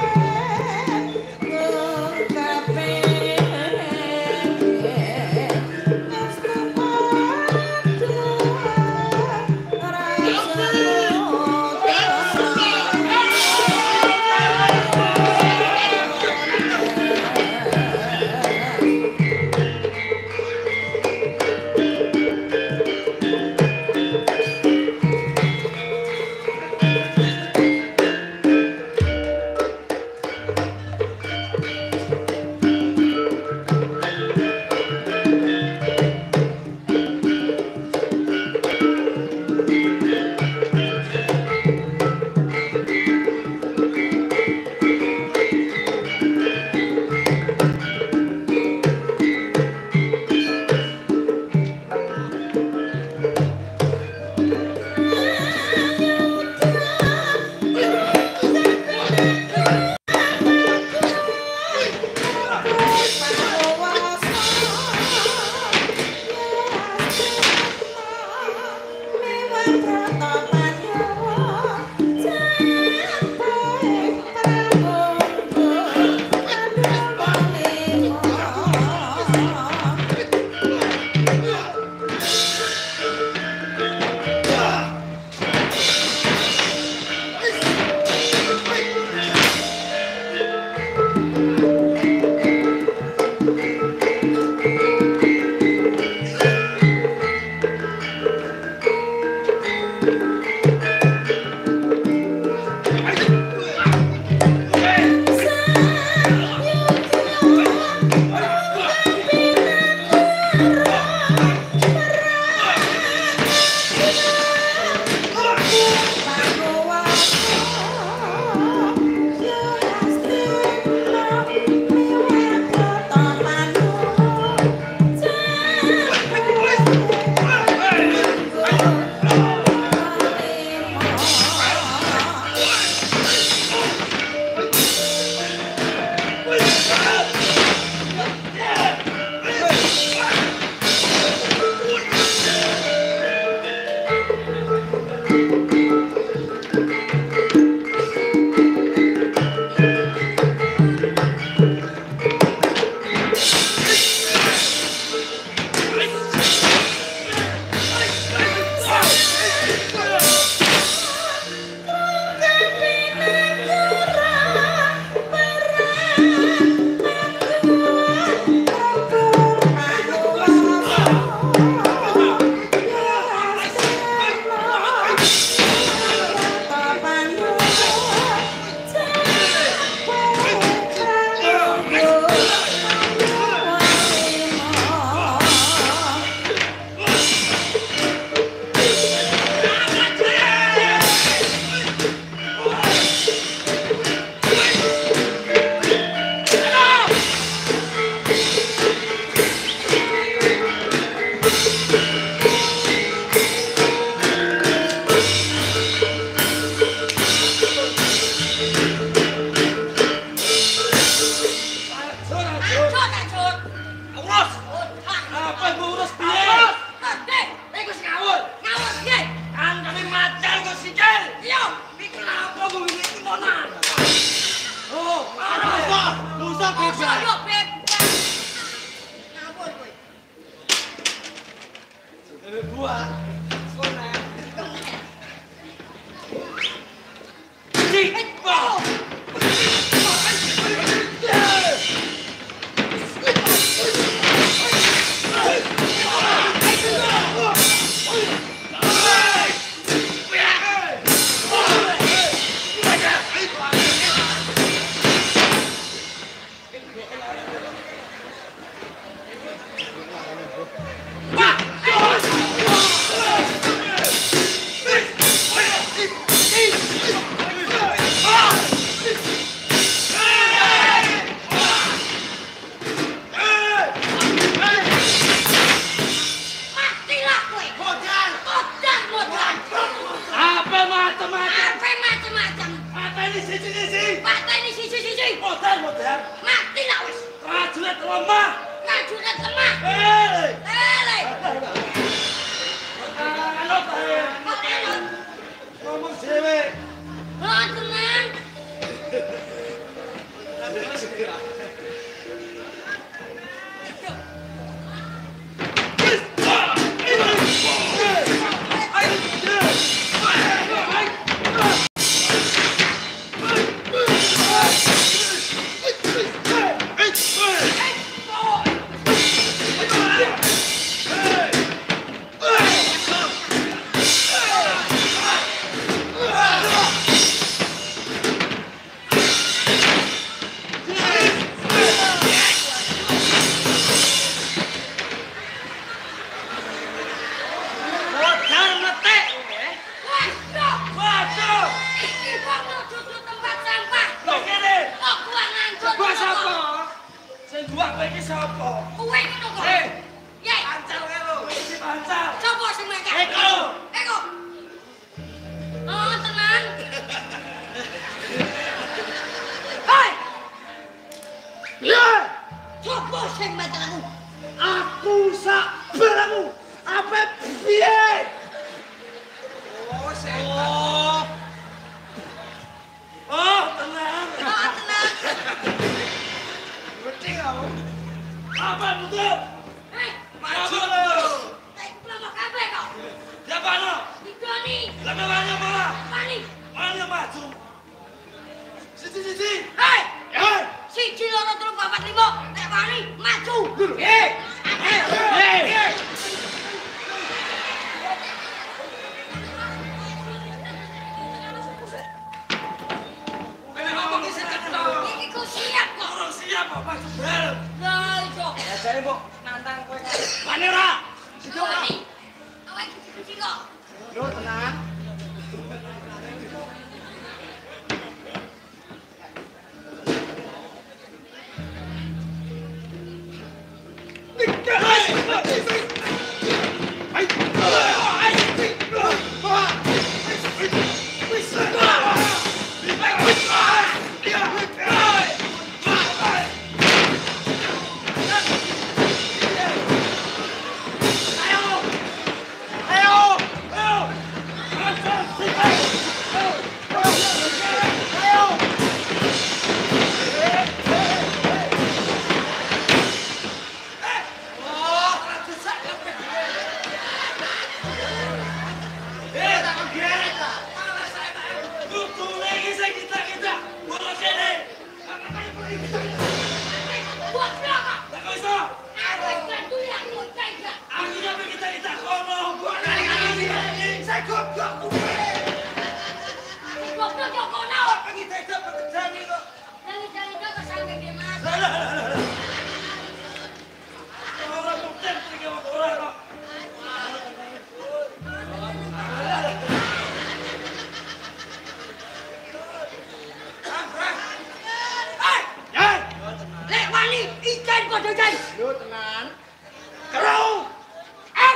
Yo tenan. Kerau.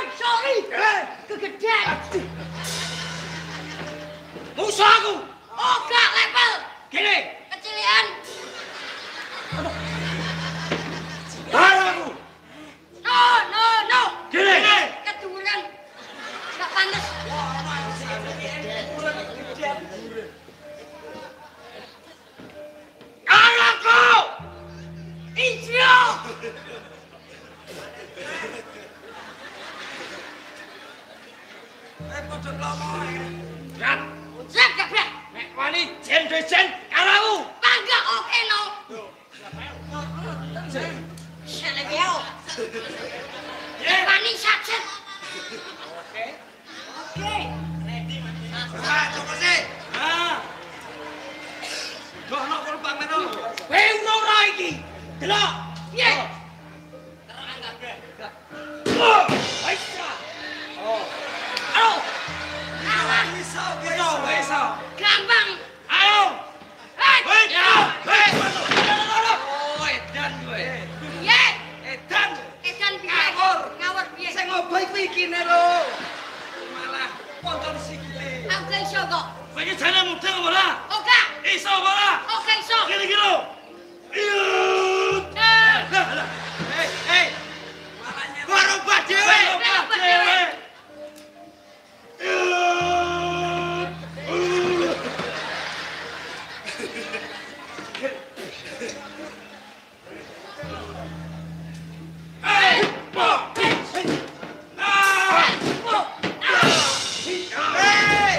Edan. Musuh aku. Oh, gak level. Gini. Kecilian. Barang aku. No, no, no. Gini. Keduren. Gak pantes. Anakku. Ijo. Eh, pojok lomo. Rat. Siap, gak berat. Nek wani jen dejen karaku. Bangga oke no. Selebio. Wani sacet. Oke. Oke. Ah, coba sih. Ah. Dono korban meno. Kowe ono ora iki? Delok. Piye? Terang gak? Oh, aisa. Oh. Ayo. Kalah. Bisa, bisa, bisa. Gampang. Ayo. Hei. Hei, hei. Oh, edan kowe. Piye? Edan. Edan piye? Ngawur. Ngawur piye? Sing ngobahi kuwi iki lho. Malah ponton sikile. Aku gak iso kok. Kowe iki jane mudeng apa ora? Oh gak. Iso apa ora? Oke iso. Kene iki lho. Iyut. Eh. Hei, hei. Warobah dhewe. Warobah dhewe. Iyut. Hei, po. Ah. Hei.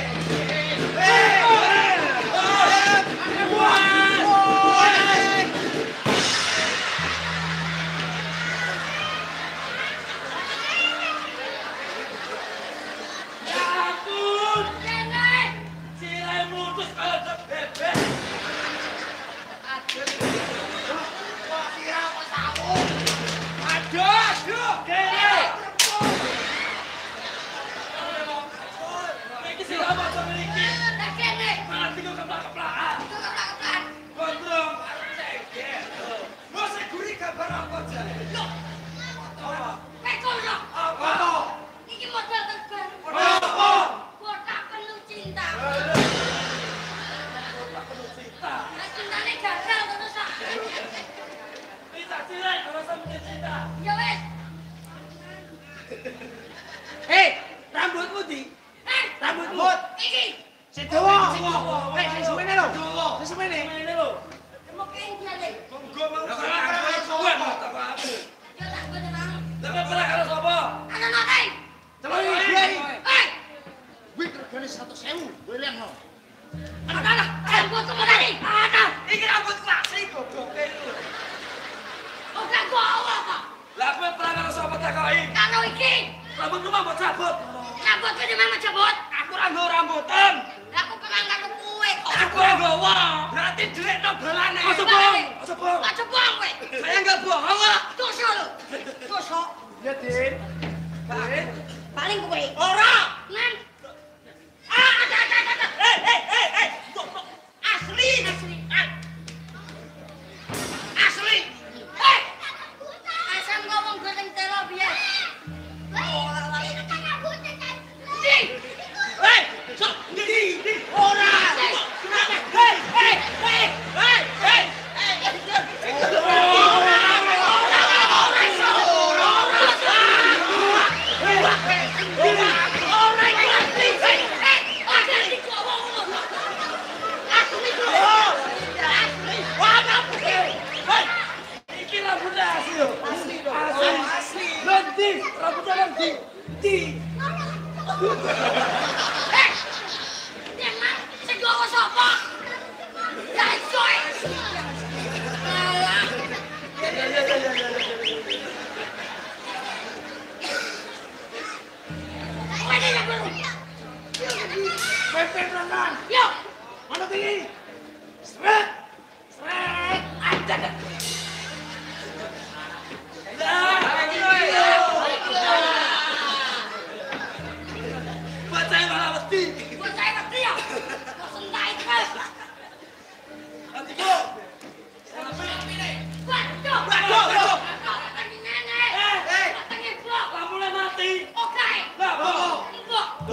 Iki model terbaru. Kotak penuh cinta. Nah, cintanya gagal terus ah. Ya wes. Hei, rambutmu di? Eh, Rambutmu? iki. Si dawa. Hei, si semene lho. Si semene. Mau ke India deh. Monggo mau karo kowe mau tak apa. Ya tak gue tenang. Tapi pernah karo sapa? Ada notai. Celok iki. Eh, Kuwi regane seratus ribu, kowe liangno. ada ada. Rambut kamu tadi. Ada. Iki rambut asli gobloke. Oke, gua awal kok. Lah kowe pernah karo sapa takoki? Karo iki. Rambutmu mau cabut. Rambut gue di mana cabut? Aku ora nggo rambutan. Aku pengen karo kue. Aku ora nggawa. Berarti duit no dolane. Aja bohong. Aja bohong. Aja bohong kowe. Saya enggak bohong kok. Dosa lu. Dosa. Ya, Din. Din. Paling kowe. Ora. Nan. Ah, ada ada ada. Hei, hei, hei, hei. Asli. Asli. Asli. Eh. Asam ngomong goreng telo biar. Di. Hei, sok di di ora. Kenapa? Hei, hei, hei, hei, hei. Iki rambutnya asli loh. Asli dong. Asli. Asli. Nanti rambutnya nanti. Di. Eh. Jangan sing gowo sapa? Ya iso. Alah. Ya ya ya ya ya. Mana ya baru? Pepe tenan. Yo. Mana tinggi? Sret. Sret. Ada. Lah, baca malah mesti. Gua saya mesti ya. Gua sentai terus. Nanti bu. Waduh. Waduh, waduh. Nenek. Eh, eh. Matangnya blok. Lampunya mati. Oke. Lah, bu. Blok.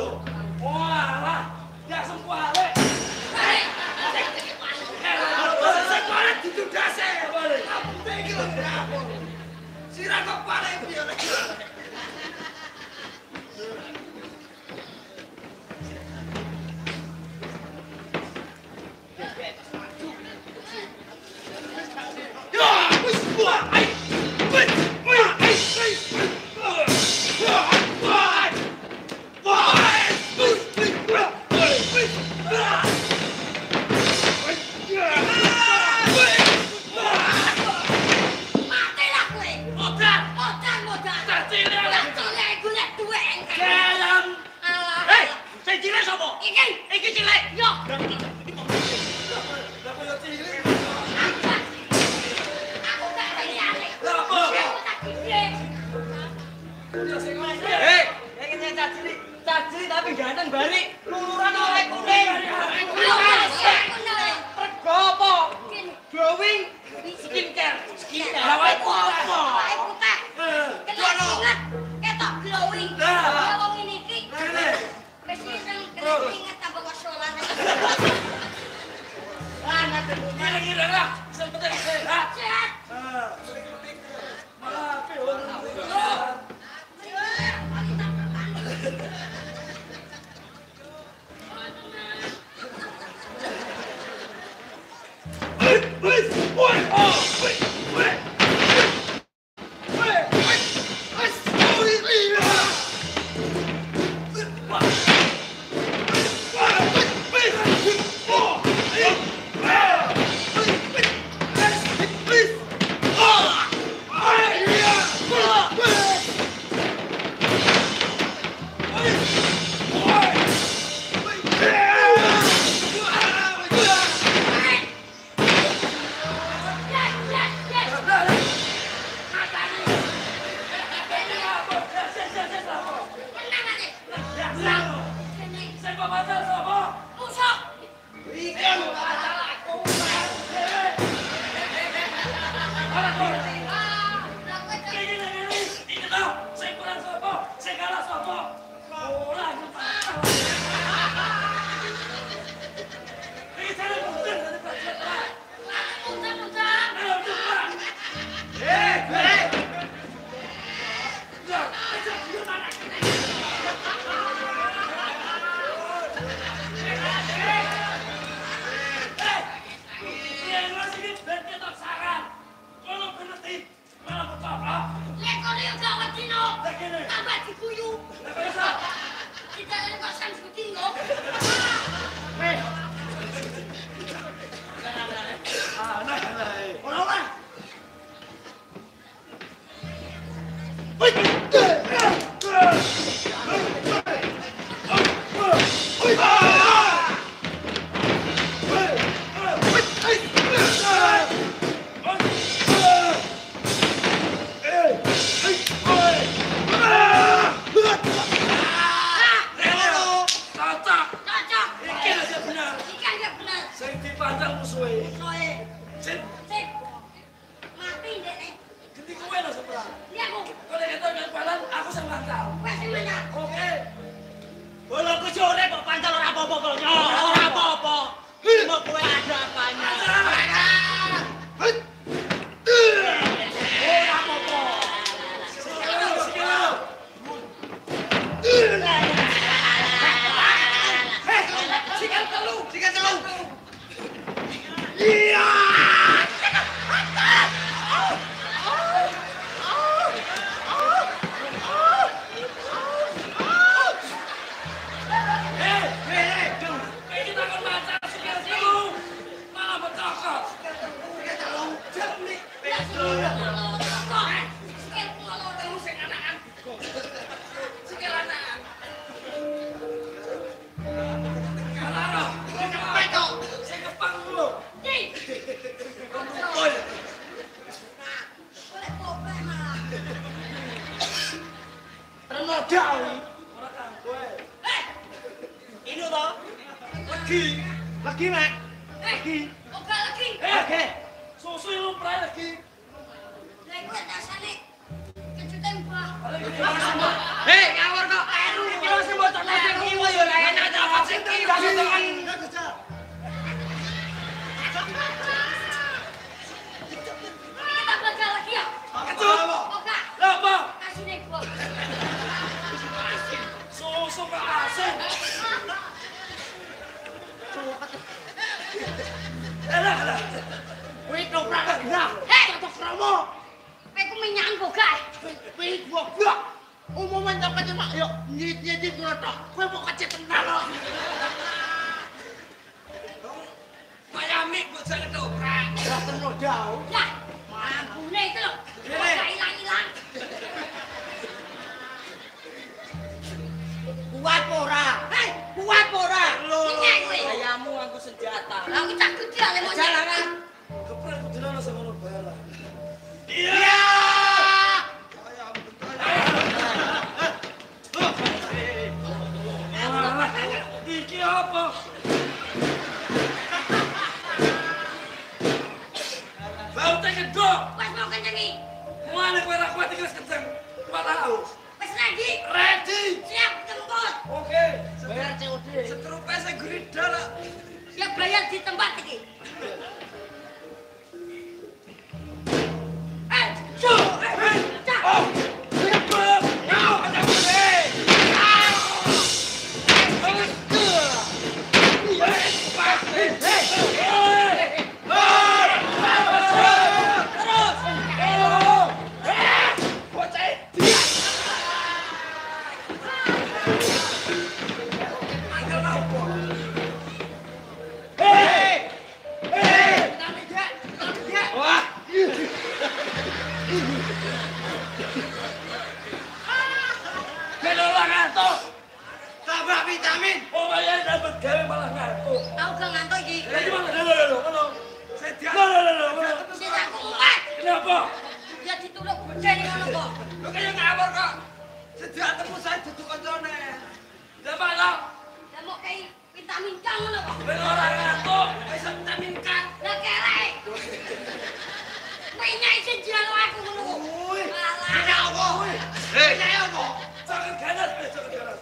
cacili, cacili tapi ganteng bari. Luluran oleh kuning. Rego apa? Glowing skincare. Skincare. Lah wae apa? Wae putih. Kena inget ketok glowing. Ya wong ngene iki. Wis sing kena inget tambah wasolan. Ana kira-kira lah, sing penting sehat. Sehat. Malah peon. Iya. apa? Lautnya gedok. Wes mau kencengi. Mana kowe ra kuat iki wis kenceng. Kuat tahu. Wes ready? Ready. Siap jemput. Oke. Bayar C O D. Setrupe sing grida lah. Siap bayar di tempat iki. Eh, cu, eh, eh, cak. Oh. Gedok. Yo, ada boleh. Tambah vitamin. Oh, ya dapat gawe malah ngantuk. Tau gak ngantuk iki? Lah iki mang lho lho lho ngono. Sedia. Lho lho lho lho. Sing tak kuat. Kenapa? Ya dituluk gede ngono kok. Lu kaya ngawur kok. Sedia temu saya duduk koncone. Lah malah Ya mau kei vitamin kang ngono kok. ben ora ngantuk, wis vitamin K. Lah kerek. Kowe nyai sing jalo aku ngono kok. Alah. Ini apa? Eh, ini apa? Jangan ganas, jangan ganas.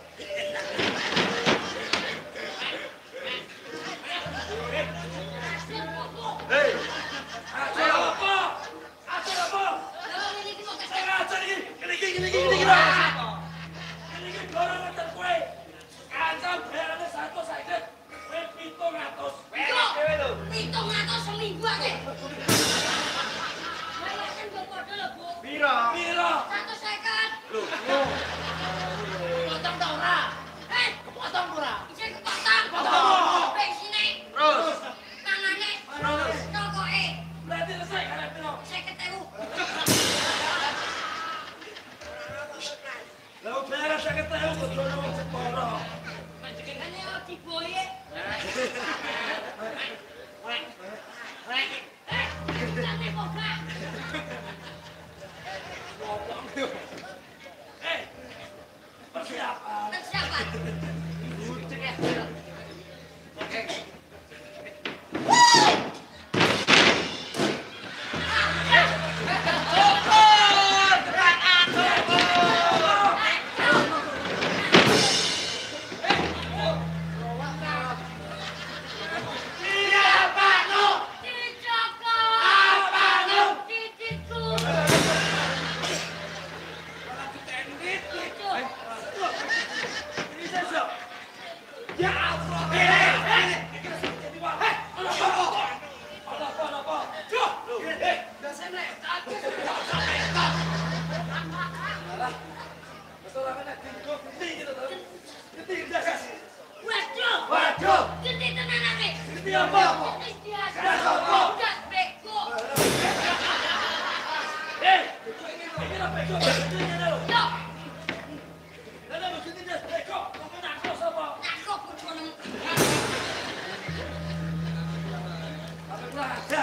Hei, Ajar apa? Ajar apa? Lah ngene iki kok Saya ngajar iki. Gini gini gini gini gini. Gini gini dorong ngajar kowe. Kancam bayarane satu seket. Kowe pitung atus. pitung atus seminggu aja. Bayar kan gak padha lho, Bu. pira? Piro? Satu seket. Loh, Potong ta ora? Eh, kepotong ora? Isih kepotong. Potong. Bensinnya. Terus? Tangane. Terus? Tokoke. Berarti selesai kan piro? seket ewu. Lah bayar seket ewu kok jono wong seporo. Ane o diboye. Eh, tane kok gak? Eh. Persiapan. Persiapan. Oke. Dijogo. Didiku. Ini saya. Ya Allah. Eh, eh. Jadi wah. Eh, apa? Apa apa apa? Yo. Eh, dah saya nek. Betul apa nak tinggal gede gitu tuh. Gede dah kasih. Waduh. Waduh. Gede tenan ake. Gede apa? Wis biasa. Gas apa? Gas beko. Eh, ini lah beko. Ini lo. Yo, Lah lah begini dah beko. Kamu nak kau siapa? aku bojonem. Apa kurang ajar?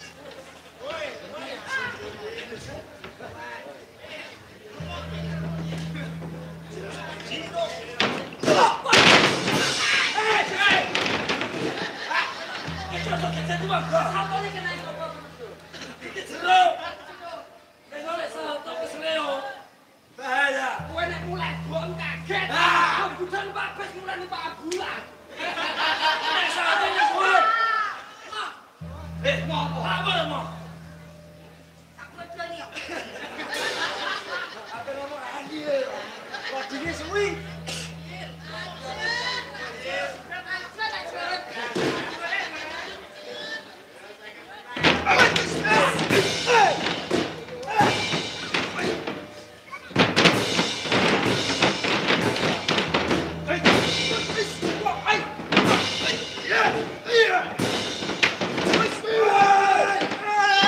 Apa nek kena apa? Kowe nek mulai bom kaget. Kok budal babes mulai numpak bulan. Tak bodol yo. Aja tak jawab. Yeah!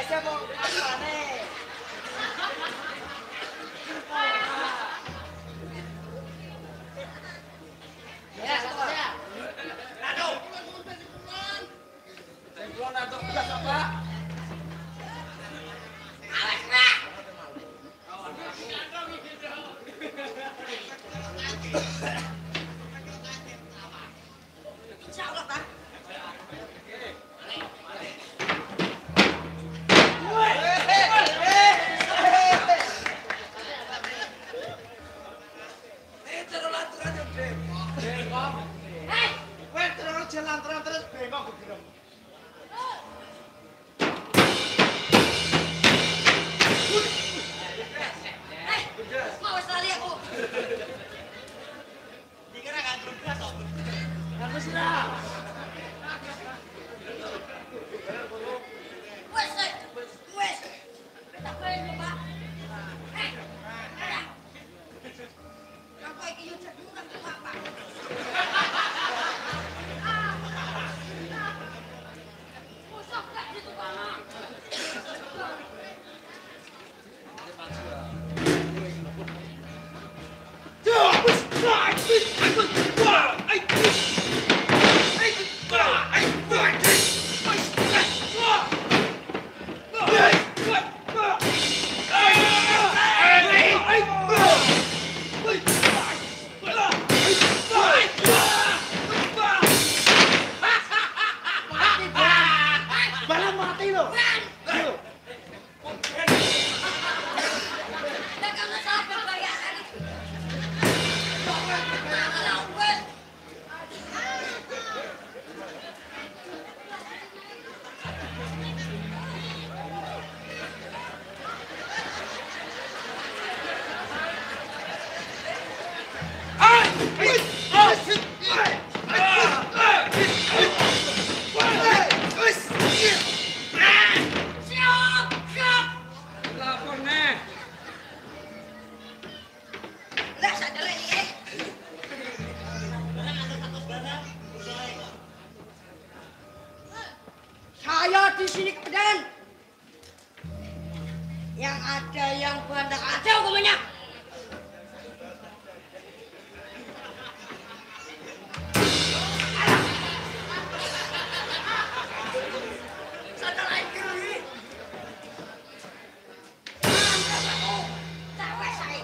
mau apane? Ya, saya. Nado. Belum nado belas apa? Awas, Pak. Insyaallah, Pak. Jalan terus bengok gebirem. Eh, mau wis lali aku. Dikira kan berbelas kok. Kan wis ra. Wes, wes. Tak boleh Pak. Eh, ada. Apa iki yo jadi urang Pak. Musuh gak gitu Pak. Balang mati lo. Dah kamu sabar bayaran. Kalau wes siap, siap. Lapor neh. Lah sadar iki. Saya di sini kepedan. Yang ada yang bandar ada hukumannya. Sadar lagi. Cewek saya.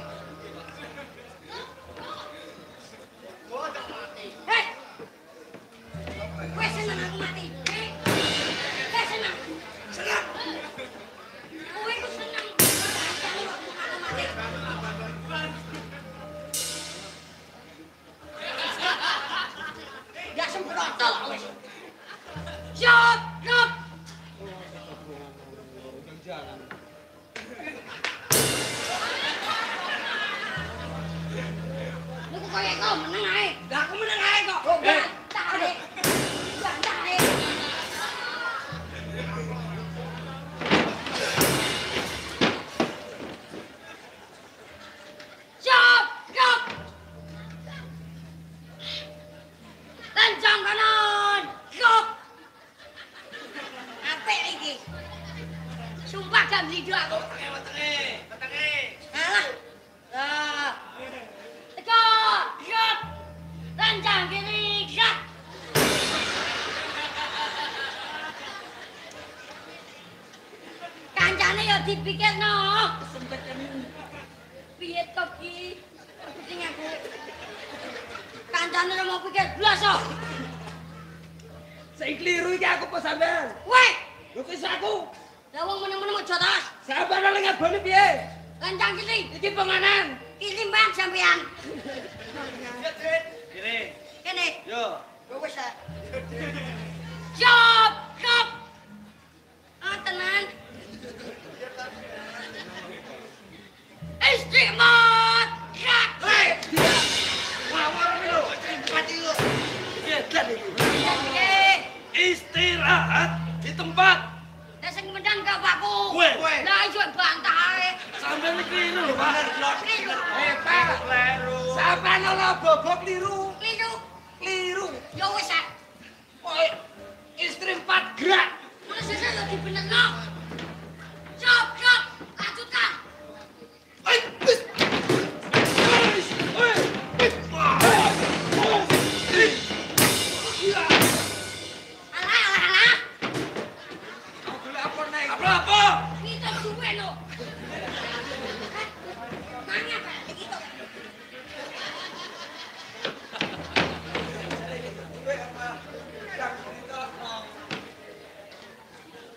Hei! Gue senang aku mati. Hei! Gue senang. Senang. Gue itu senang. Jangan waktu aku mati. Ya semprotol. Siap, siap. Lu kok kayak kau menang aja. Gak aku menang aja kok. Bantah aja. Bantah aja. Siap, siap. Lancang kanan. Siap. Apik iki. Sumpah gak blido aku. Wetenge, wetenge. Alah. Lah. Teko, siap. Lancang kiri, siap. Kancane ya dipikirno. Sempeten. Piye to ki? Penting aku. Kancane ora mau pikir blas kok. Sing kliru iki aku apa sampean? Weh, Lho wis aku. lah wong meneng-meneng aja tas. Sampean ora ngeboni piye? Lancang kiri. Iki panganan. Kiri mbak sampean. Kiri. Kene. Yo. Gue wis ah. Siap, siap. Ah tenan. Istiqmat. Siap. Hei, ngawur iki lho. Mati lho. Edan iki. Piye? Istirahat di tempat. Lah sing mendang gak Pakku. Kowe. Lah iso bantah ae. Sampeyan iki kliru lho, Pak. Kliru. Eh, Pak. Sampeyan ora bobo kliru. Kliru. Kliru. Ya wis ah. Kok istri empat gerak. Wis sesuk yo dibenerno.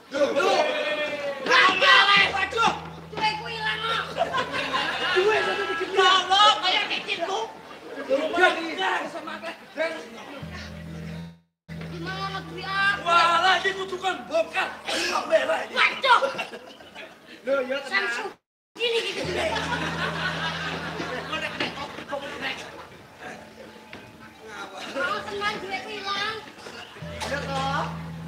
Waduh, duwe ku ilang kok. Duwe satu dikit. Lho, kaya kecilku. Enggak sama akeh. Gimana ono duwe aku? Walah, iki kutukan bongkar. Kok merah iki. Waduh. Lho, ya tenang. Gini gitu duwe. Mau tenan duwe ku ilang. Ya toh.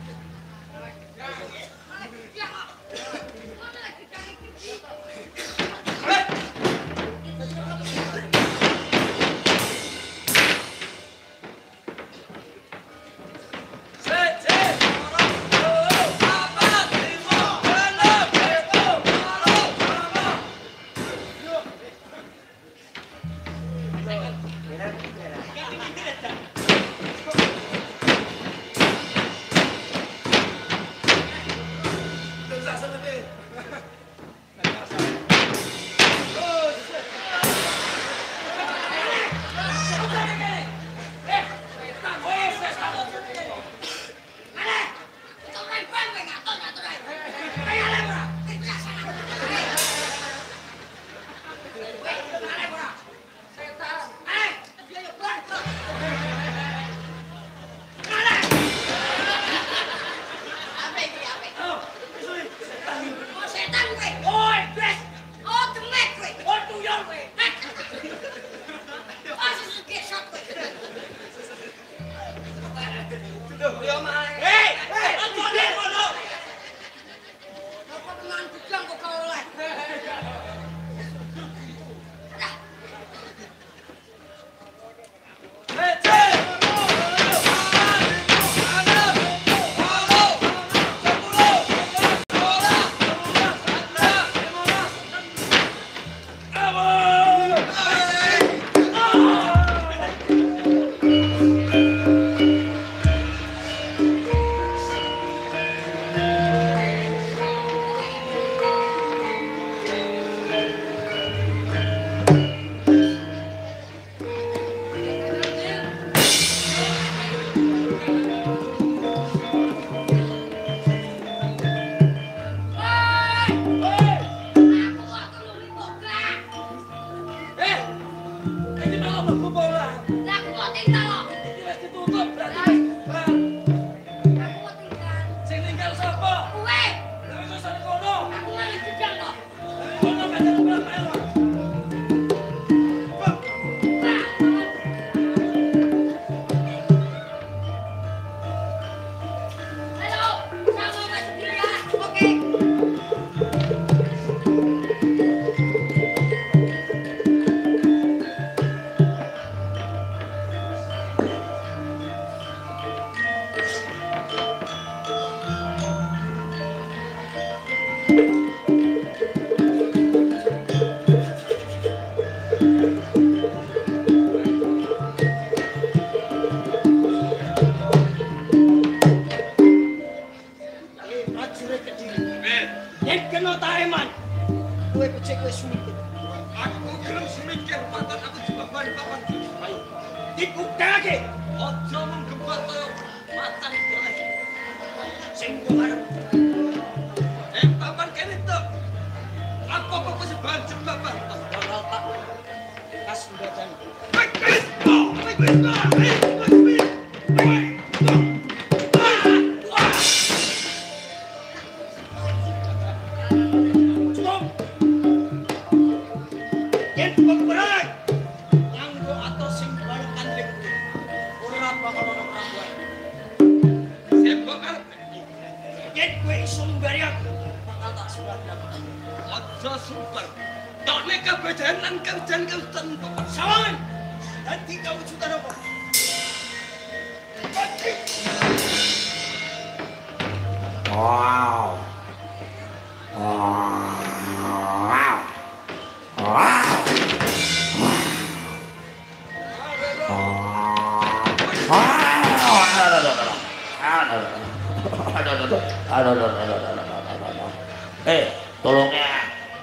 Eh, tolong ya.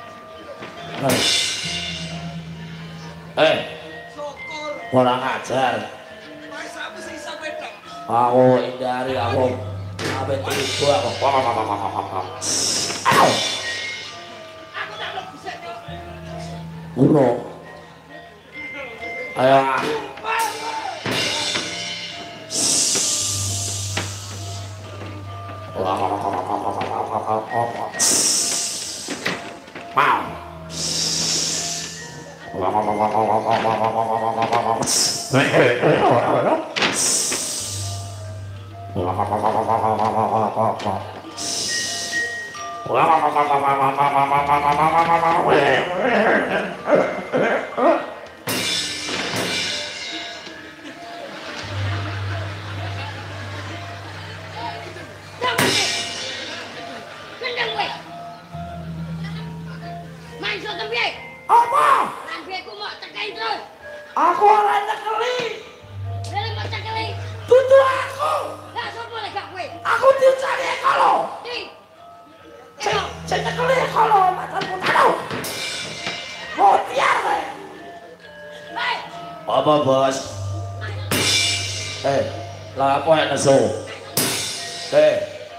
Eh, kurang ajar. Aku hindari, aku Sampai tiba aku. Ayo. Aku tak mau bisa tuh. Uno. Ayo. Wow. Apa? Aku orang cekeli. Tutu aku. Aku dicari kalau. Saya cekeli kalau macam tahu. Mau tiar. Apa bos? Eh, lah aku yang nesu. Eh,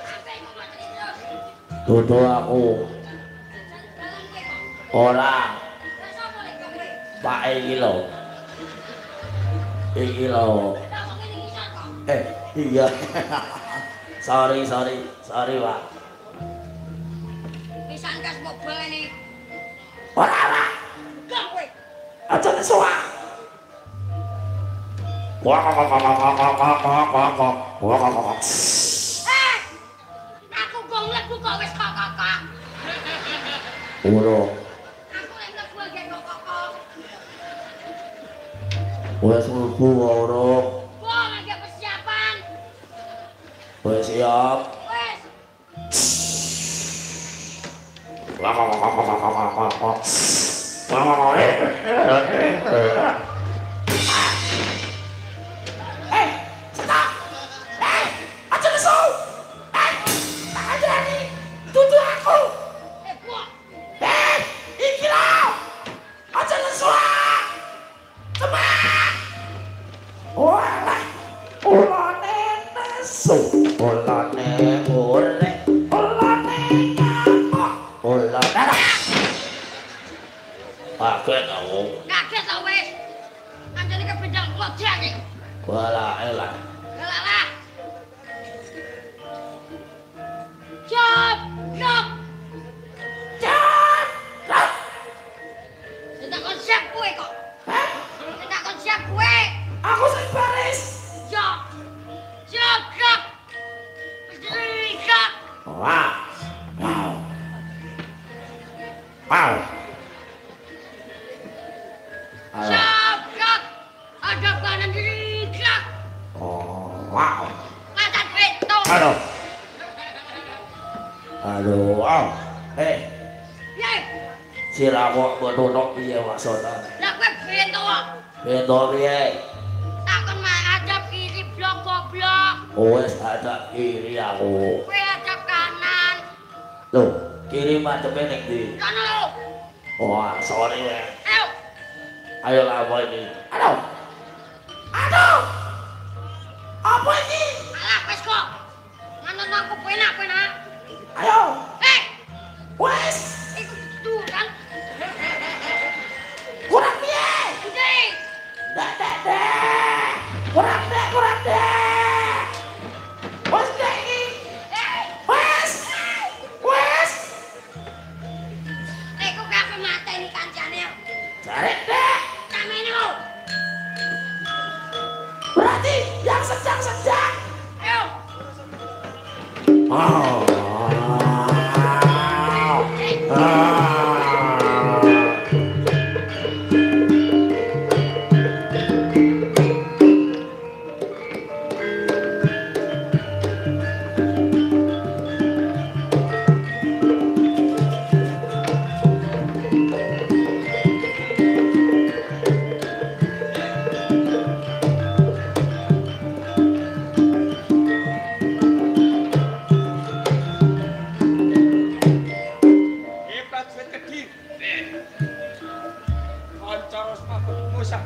tutu aku. Orang. Pak iki lho. Iki lho. Eh, iya. sorry, sorry, sorry, Pak. Pisan kas mobil ini. Ora, ora. Gak kowe. Aja nesuwa. Wah, wah, wah, wah, wah, wah, wah, wah, wah, wah, wah, wah. Eh, aku kok mlebu kok wis kakak. Ora. Aku lek mlebu aja kok kakak. Wes mlebu ora. Wah, lagi persiapan. Wes siap. Wes. Wah, wah, wah, wah, wah, wah, wah, wah. Wah, wah, wah. Eh, stop. Eh, aja nesu. Eh, tak ada nih. Tutu aku. Eh, buah. Eh, iki lho. Aja nesu. Cepat. Walah. Ulane nesu. Ulane goreng. Ulane kapok. Ulane. Kaget aku. Kaget tau wis. Anjane kependang klojak iki. Walah, elah. Lah lah. Jop, jop. Jap. Jap. Tidak kon siap kowe kok. Tidak kon siap kowe. Aku sing baris. Jop. Jop, jop. Jop. Wow. Wow. Wow. Alah. Jop, jop. Ada kanan diri jop. Oh, wow. Mata beto. Aduh. Aduh, wow. Eh, Ye, sira kok menunuk piye maksudnya? lah kowe bento kok. Bento piye? Takon mae adab kiri blok goblok. Oh, wis ada kiri aku. Kowe adab kanan. Loh, kiri madhepe ning ndi? Kono lho. Wah, sorry weh. Ayo. Ayo lah apa ini? Aduh. Aduh. Apa ini? Alah wis kok. Manut aku penak-penak. Ayo. Eh, Wes. iku tuh kan. Kurang piye? Ndi? Dah, dah, dah. Kurang deh, kurang deh. Wes deh ini. Eh, Wes. Wes. iku kabeh mateni kancane. Cari deh. Kamene lho. Berarti yang sedang-sedang. Ayo. Oh.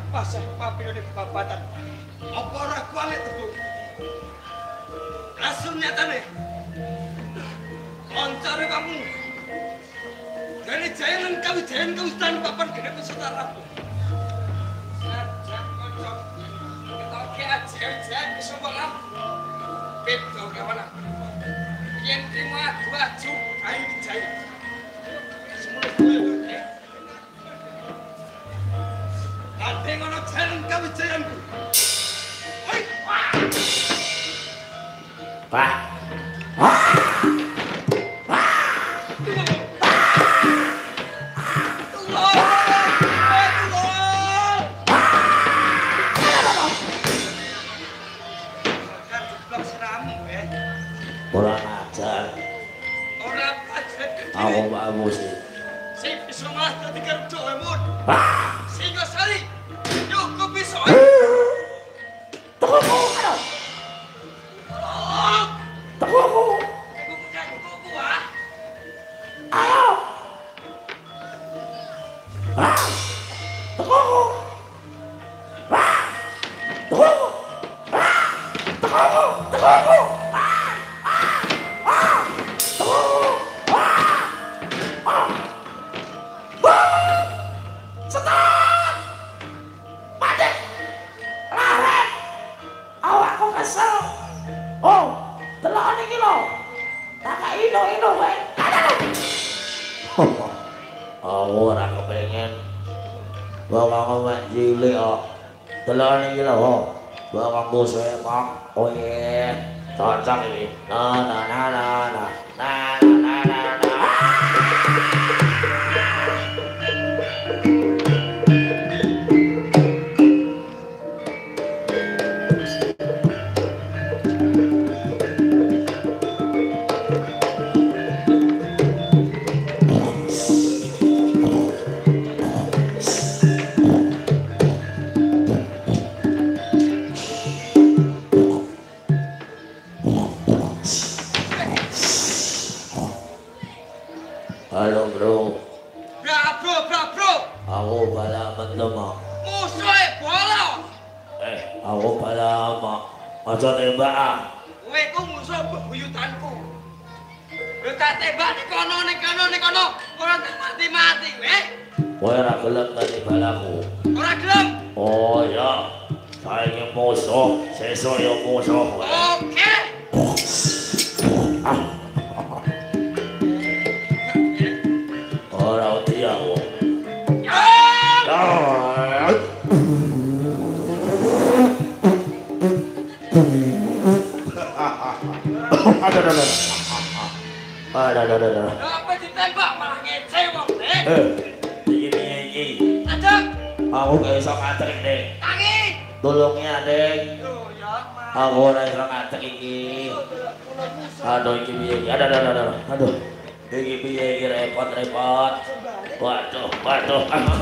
Apa ora kualik tuh? Asun betul nyatane. Koncone kamu. Dari jalan kami jalan kau stand papan gede pesataraku. Jangan kocok. Kita kaya jalan bisa malam. Betul kawan. Yang terima dua cuk kayu jahit. Semua boleh. Ada ngono jalan kami jalanku. Hei, wah. Pak. Kurang ajar. Orang ajar. Aku bagus sih. Sing bisa malah dadi kerja emot. Ah! Sing sari. Yo kok bisa. Tunggu, aduh. Tunggu. Aku punya kuku ah. Ayo. Ah. Tunggu. Ah. Tunggu. Ah. Tunggu. Tunggu. Aku ora kepengen bawang mek cilik kok. Delok iki lho. Bawang bose kok. Oh iya. Cocok iki. Na na na na na. Na na na na. Halo bro. Bra bro, bra bro. Aku bala mentema. Musuhe bola. Eh, aku bala mak. Aja tembak ah. Kowe ku musuh bebuyutanku. Yo tak tembak ning kono ning kono ning kono. Ora tak mati-mati kowe. Kowe ora gelem tadi balaku. Ora gelem. Oh ya. Saiki musuh, sesuk yo musuh kowe. Oke. Ah. Ora uti aku. Ya. Ah. Ada ada ada. Ada ada ada. Apa ditembak malah ngece wong nek. Eh, iki piye iki? Ada. Aku gak iso ngantek nek. Tangi. Tolongnya Dek. Yo ya, Mas. Aku ora iso ngantek iki. Aduh iki piye iki? Ada ada ada. Aduh. Iki piye iki repot-repot. Waduh, waduh.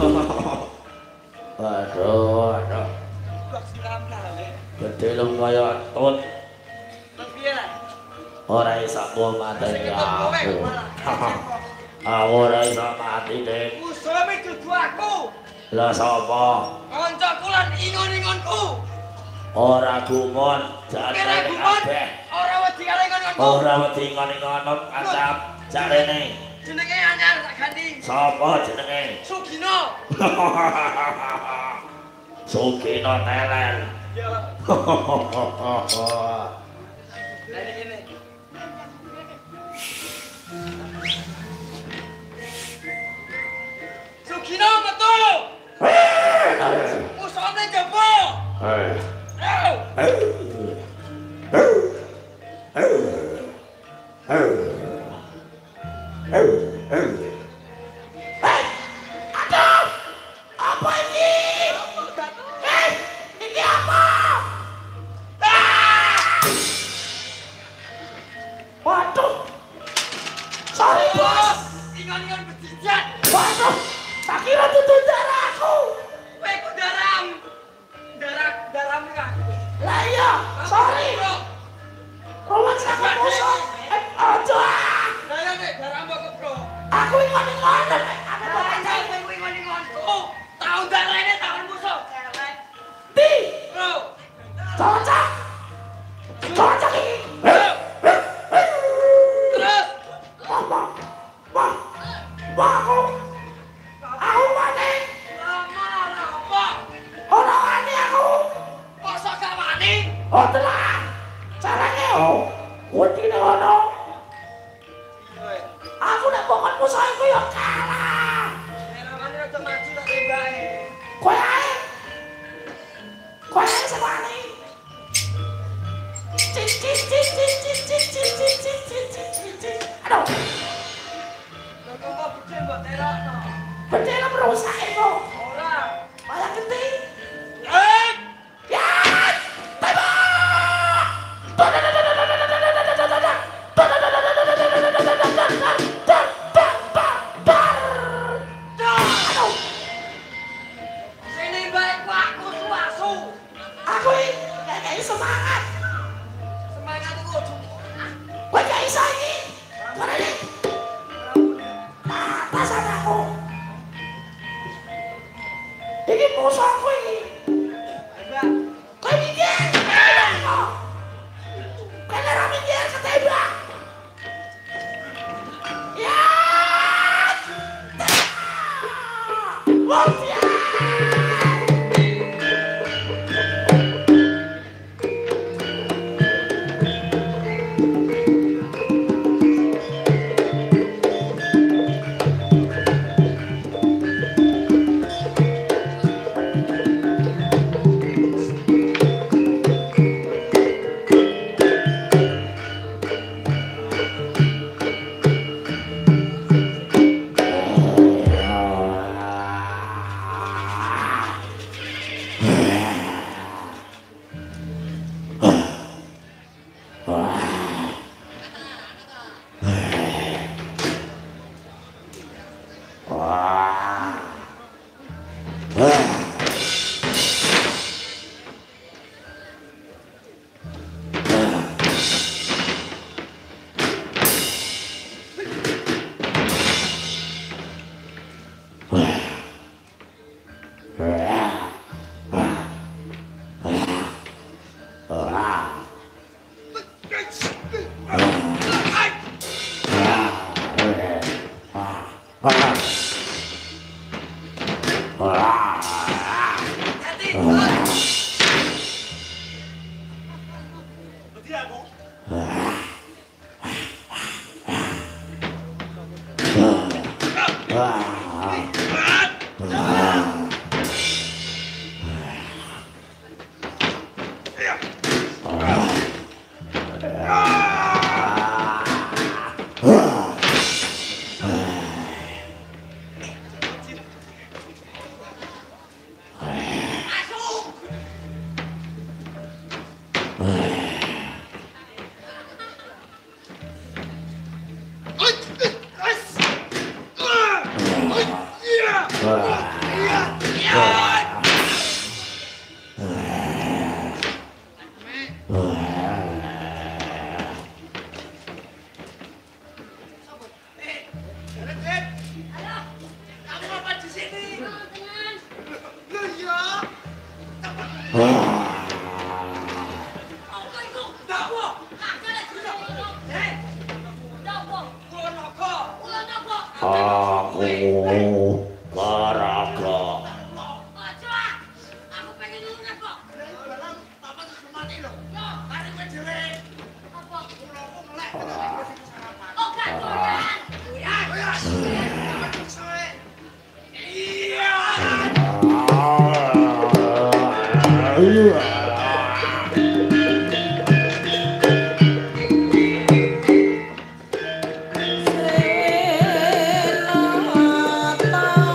Waduh, waduh. Bak siram lah. Gede lu kaya tut. Piye lah? Ora iso aku mateni aku. Aku ora iso mati, Dek. Musuhe dudu aku. Lah sapa? Kancaku lan ingon-ingonku. Ora gumun, Kira jarene gumun. kabeh. Ora wedi karo ingon-ingonku. Ora wedi ngono-ngono kancam jarene. Jenenge anyar tak ganti. Sapa jenenge? Sugino. Sugino Telen. Ya. Lah ini. Sugino metu. Musuhane jaba. Eh. Ayo. Aduh! Apa ini? Eh, ini apa? Ah! Waduh! Sorry bos! Ingon-ingon berjijat. Waduh! Tak kira itu darahku! Kowe ku daram. Darah daram aku. Lah iya, sorry! Rowan sama musuh! Eh, aja! Lah ya nek daram kok, Bro. Aku ingat-ingat! Aku Lah iya kowe ingon-ingonku. Tahu darane tahun musuh. Di! Bro. Cocok! Cocok ini! Bro. pokoknya musuh iku ya kalah. Ramane aja maju tak tembake. Kowe ae. Kowe ae sing wani. Cit cit cit cit cit cit cit cit cit cit cit. Aduh. Kok kok becik mbok terokno. Becik merusak iku. Ora. Malah gede. Eh, Ya. Tembak. Sini baik aku suasu. Aku iki kayak semangat. Semangat iku ojo. Kowe gak iso iki. Kowe iki. Atasan aku. Iki musuhku iki. Mbak, Kowe mikir. Kowe ora mikir ketembak. Ya. Wong ya. Berarti aku. Aku Baraga. Senata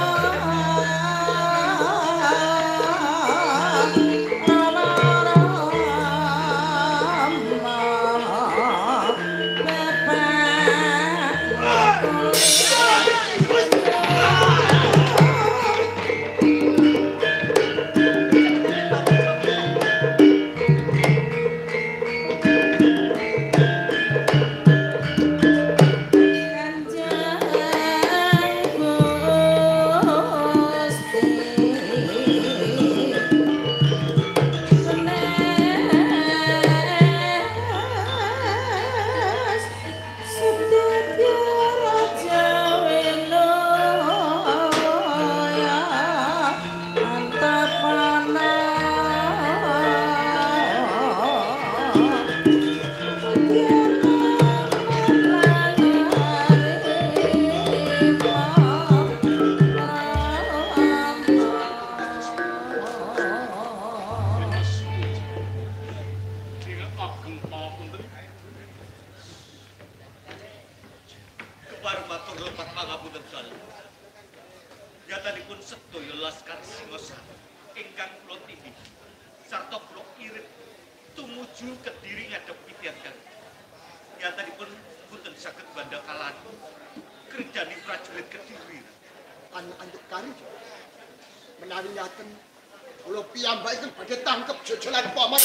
Kulupat pangapunten dalem. Yatanipun sedaya laskar Singosari ingkang kula tindih sarta kula irit tumuju Kediri ngadhep Pidyakan. Yatanipun boten saged bandha kalan kerjani prajurit Kediri. Anjuk kari menawi ngaten kula piyambakipun badhe tangkep jojolan paman.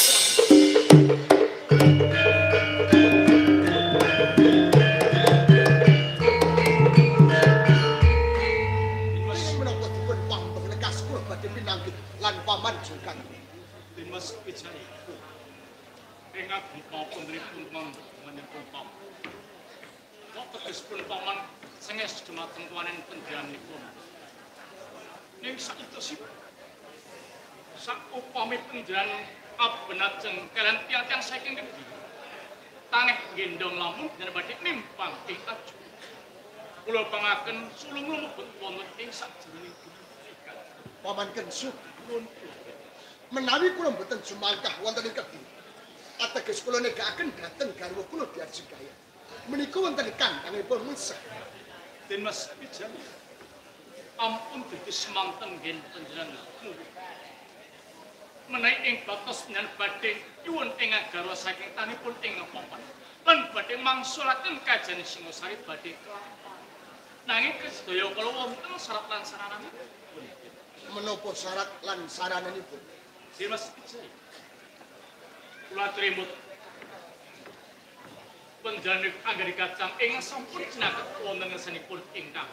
Lan paman juga Dimas Wijaya ingkang maupun ripun menipun paman kok tegesipun paman senges dumateng kawanen pendyanipun ning saitosipun sak upami pendyan abenajeng kalian tiang-tiang saking Kediri tangih gendong lamun dan badhe mimpang ing aju kula pangaken sulung lumebet wonten ing sajroning paman kensu menawi kula mboten sumangkah wonten ing Kediri ateges kula negakaken dhateng garwa kula Diarjigaya menika wonten kandhangipun Musa Dimas Wijaya ampun dadi semanten nggih panjenengan menawi ing batos nyan badhe nyuwun ing garwa saking tanipun ing paman lan badhe mangsulaken kajen Singosari badhe kelampahan nanging sedaya kala wonten syarat lan sarananipun menapa syarat lan sarananipun Dimas Wijaya kula trimut panjenengan anggere kacang ing sampun cinaket wonten ngesanipun ingkang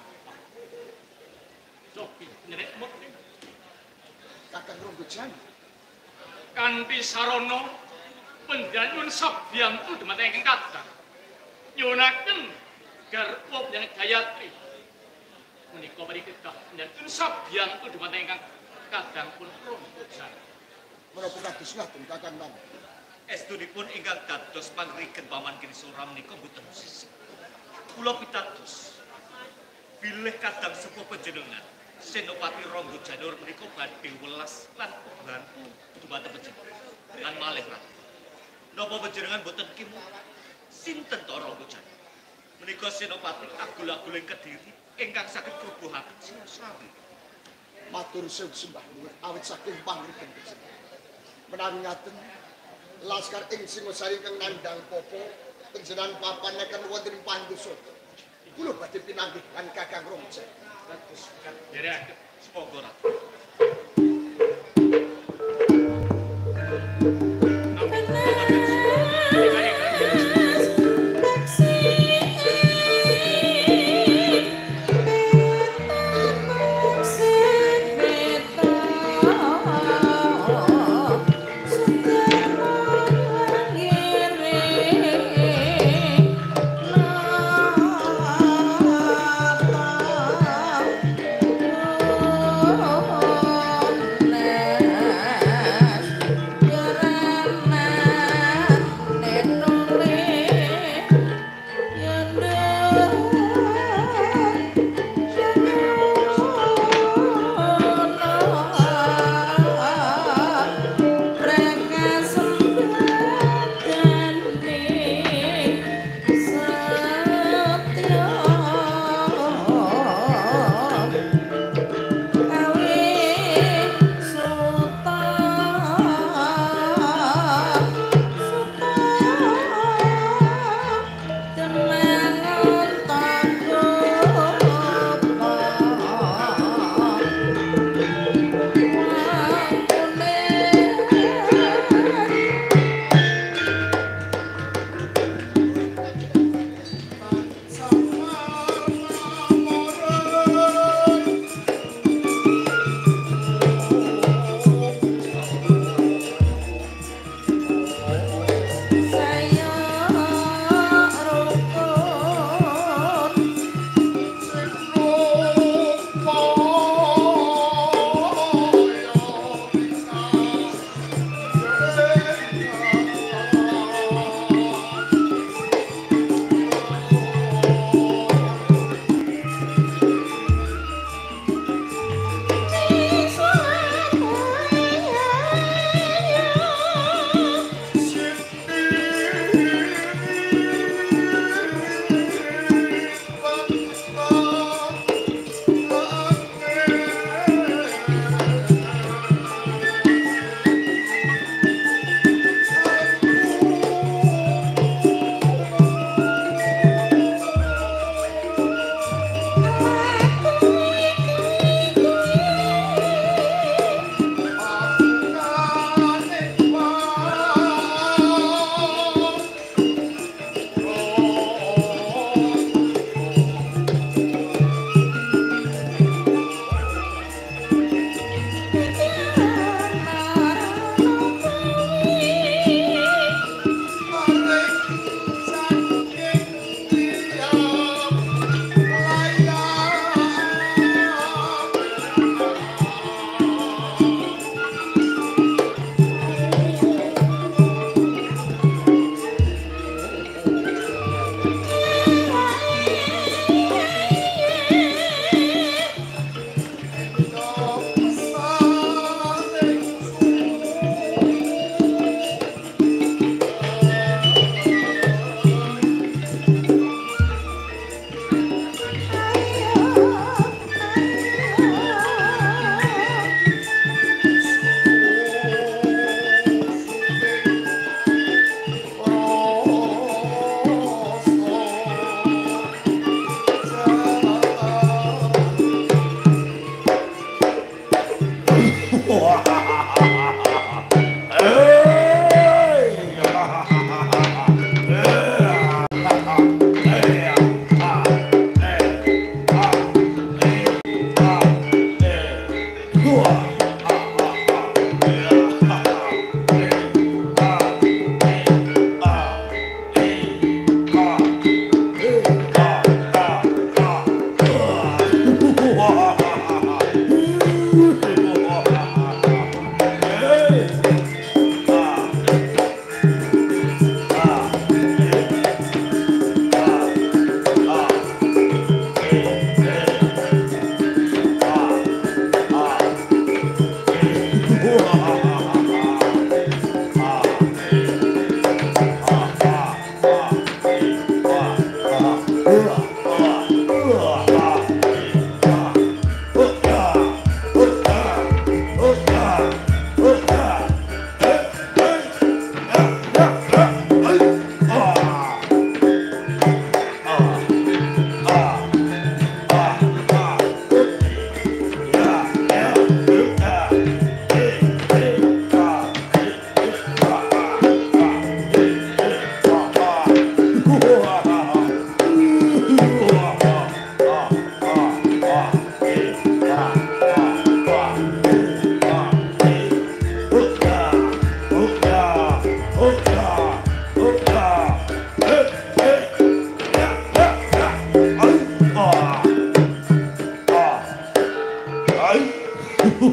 Joki nyerek mut Kakang Ronggojani kanthi sarana panjenengan sabyantu dhumateng ingkang kadang nyuwunaken garwa panjenengan Gayatri menika mriki panjenengan sabyantu dhumateng ingkang kadang pun Ronggojani menapa kados ngaten Kakang Nam Estunipun ingkang dados pangrigen paman Kirisora menika boten sisih. Kula pitados bilih kadang sepuh panjenengan Senopati Ronggojani menika badhe welas lan bantu dhumateng panjenengan. Lan malih Ratu. Napa panjenengan boten kimu sinten to Ronggojani? Menika Senopati agul-aguling Kediri ingkang saged krubuhaken Singosari. matur sembah sembah nuwun awit saking pangrigen menawi ngaten laskar ing Singosari kang nandhang popo panjenengan papaneken wonten ing Pandusata kula badhe pinanggih lan Kakang Ronggojani kados derek Semoga Ratu.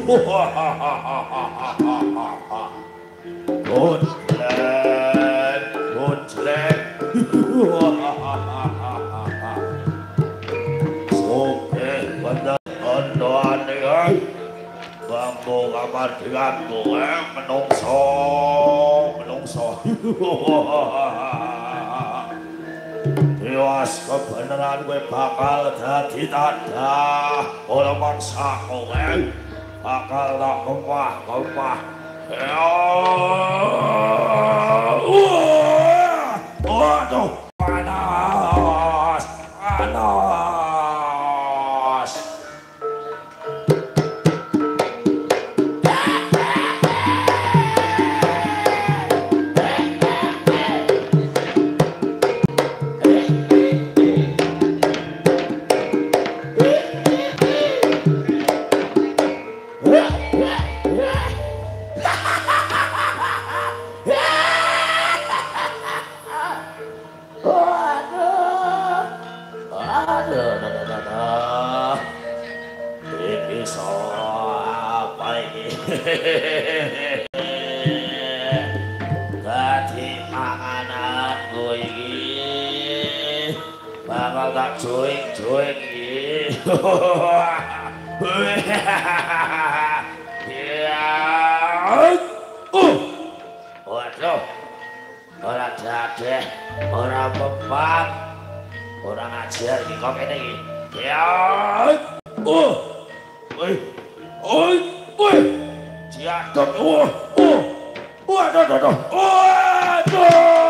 Gonjleng, gonjleng. Oke, bener kondoan ya. Bambu kamar digantu eh menungso, menungso. Dewas kebenaran gue bakal jadi tanda oleh mangsa kowe bakal tak kemah kemah ya waduh panas panas Dadi pangananku iki bakal tak joing-joing iki. Ya. Waduh. Ora dadeh, ora mempan. Ora ngajar iki kok kene iki. Ya. Oh. Woi. Oi, woi. Jatuh. Oh. Oh. Waduh, waduh, waduh.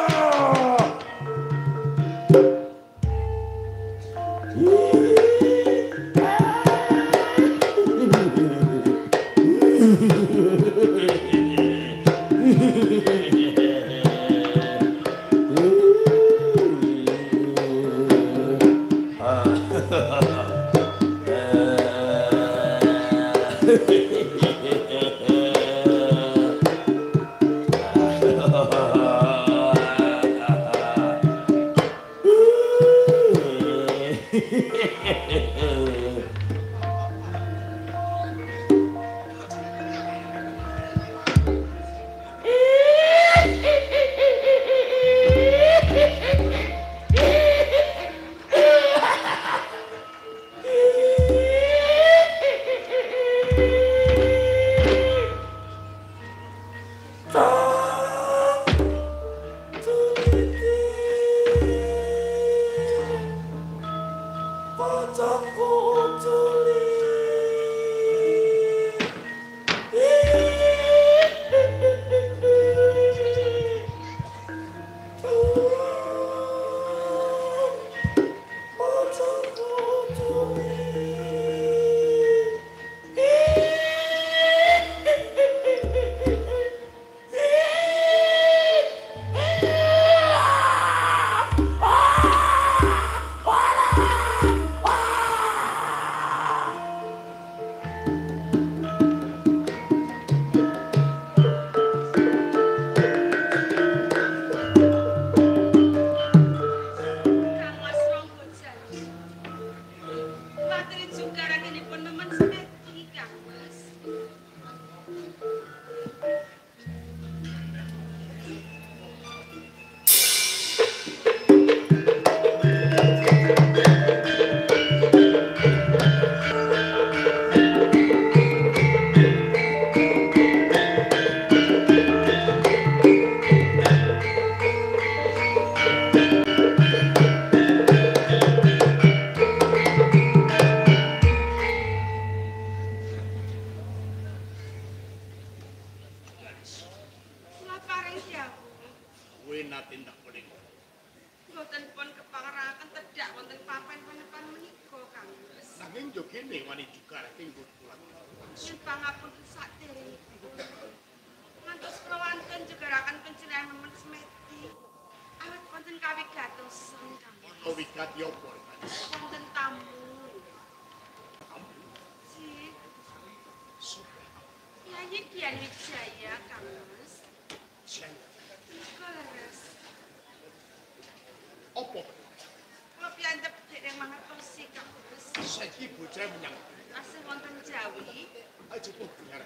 Opo? Kalau piantep dek yang mangat tosi, Kang Bos. Saiki bocah menyang. Asih wonten Jawi. Aja kok bener.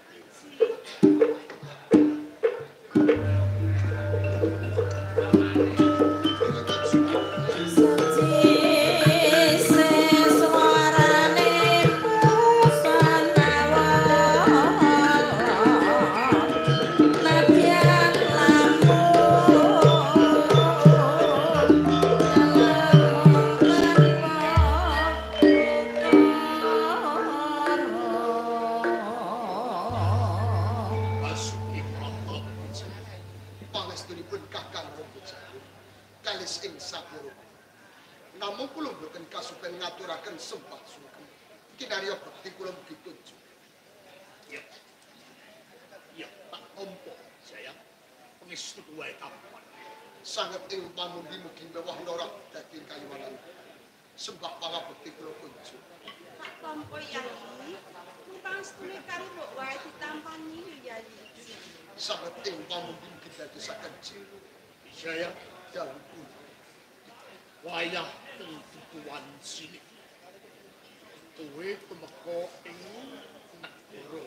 Basuki Prapto. Pangestunipun Kakang Rembujani kalis ing sapiro. Namung kula boten kasupen ngaturaken sembah sugeng. Kinarya bekti kula mugi tunjuk. Ya. Ya, tak tampa saya pangestu wae tampan. Sanget ing pamundi mugi mewah lora dadi kayuwanan. Sembah pangabekti kula tunjuk. Tak tampa Yai. Pangestune karo mbok wae ditampani Yai. Sanget ing pamundi mugi dadosaken jiwa. Saya dalem wayah tutuwan sini. Tuwe tumeka ing negara.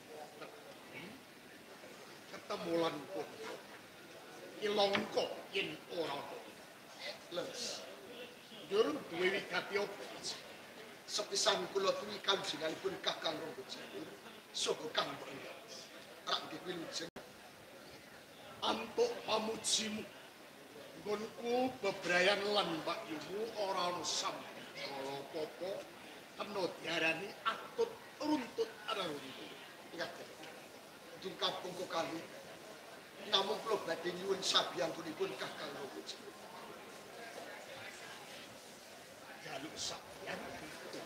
Ketemu lan pun. Ilangka yen ora les. Jur duwe wigati opo? Sepisan kula tuwi kanjenganipun Kakang Rembujani saha Kang Mbok. Rak diwilujeng antuk pamujimu. Nggonku bebrayan lan Mbak Yumu ora ana sampe kala apa-apa kena diarani atut runtut ara runtut. Ingat. Dung kampung kali namung kula badhe nyuwun sabiyantunipun Kakang Rembujani. Jaluk sabiyan itu.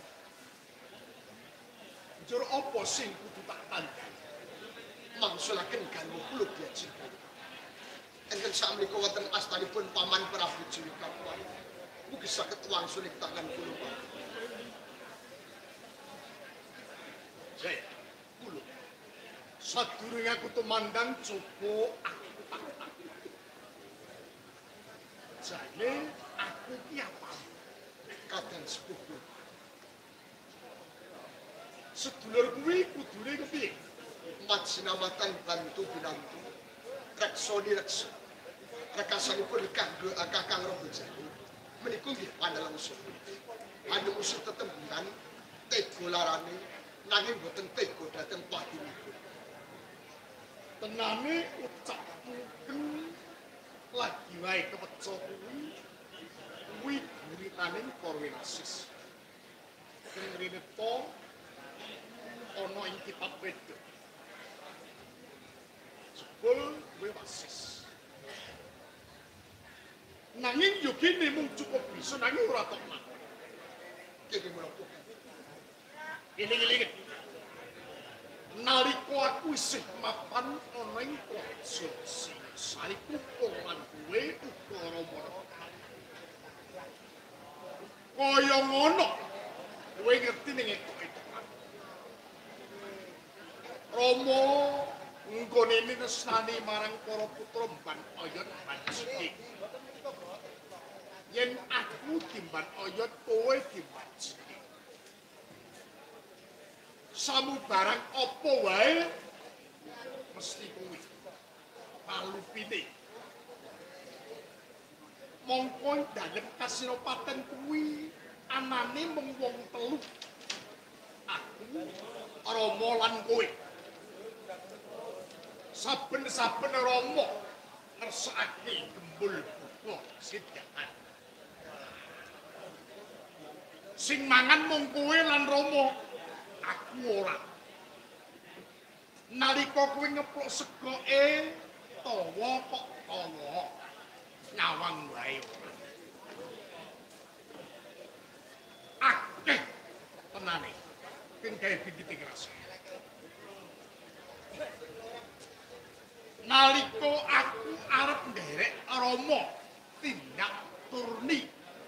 Jur apa sing kudu tak tandani? Mangsulaken ganu kula diajikan. Enten sakmenika wonten astanipun Paman Prabu Jilikawan. Mugi saged wangsul ing tangan kula. Saya kula sadurunge aku tumandang coba aku tak. Jane aku ki apa? Kadang sepupu. Sedulur kuwi kudune kepiye? Mat sinamatan bantu binantu. Reksoni reksa. Rekasanipun kanggo Kakang Rembujani. Menika nggih panelengsun. Anu musuh tetemburan, tega larane, nanging boten tega dhateng patinipun. Tenane ucap mungkin lagi wae kepeco kuwi. Kuwi guritaning Korwinasis. Dengrene to ana ing kitab Weda. Jebul kuwi wasis. Nanging yo kene mung cukup bisa nanging ora tok mak. Kene menapa? Eling-eling. Nalika aku isih mapan ana ing Praja Singasari kupungan kuwe uga Rama. Kaya ngono. Kowe ngerti ning etok-etokan. Rama nggone minesani marang para putra Mban Oyot Banjiki. Yen aku timban Oyot kowe dibanjiki. Samu barang apa wae mesti kuwi. Palupine. Mongko dalem kasinopaten kuwi anane mung wong telu. Aku, Rama lan kowe. Saben-saben Rama ngersakake gembul buka sidahan. Sing mangan mung kowe lan Rama, aku ora. Nalika kowe ngeplok segoke, tawa kok tawa. Nyawang wae ora. Akeh tenane. Sing gawe bintik rasa. Nalika aku arep nderek Rama tindak turni.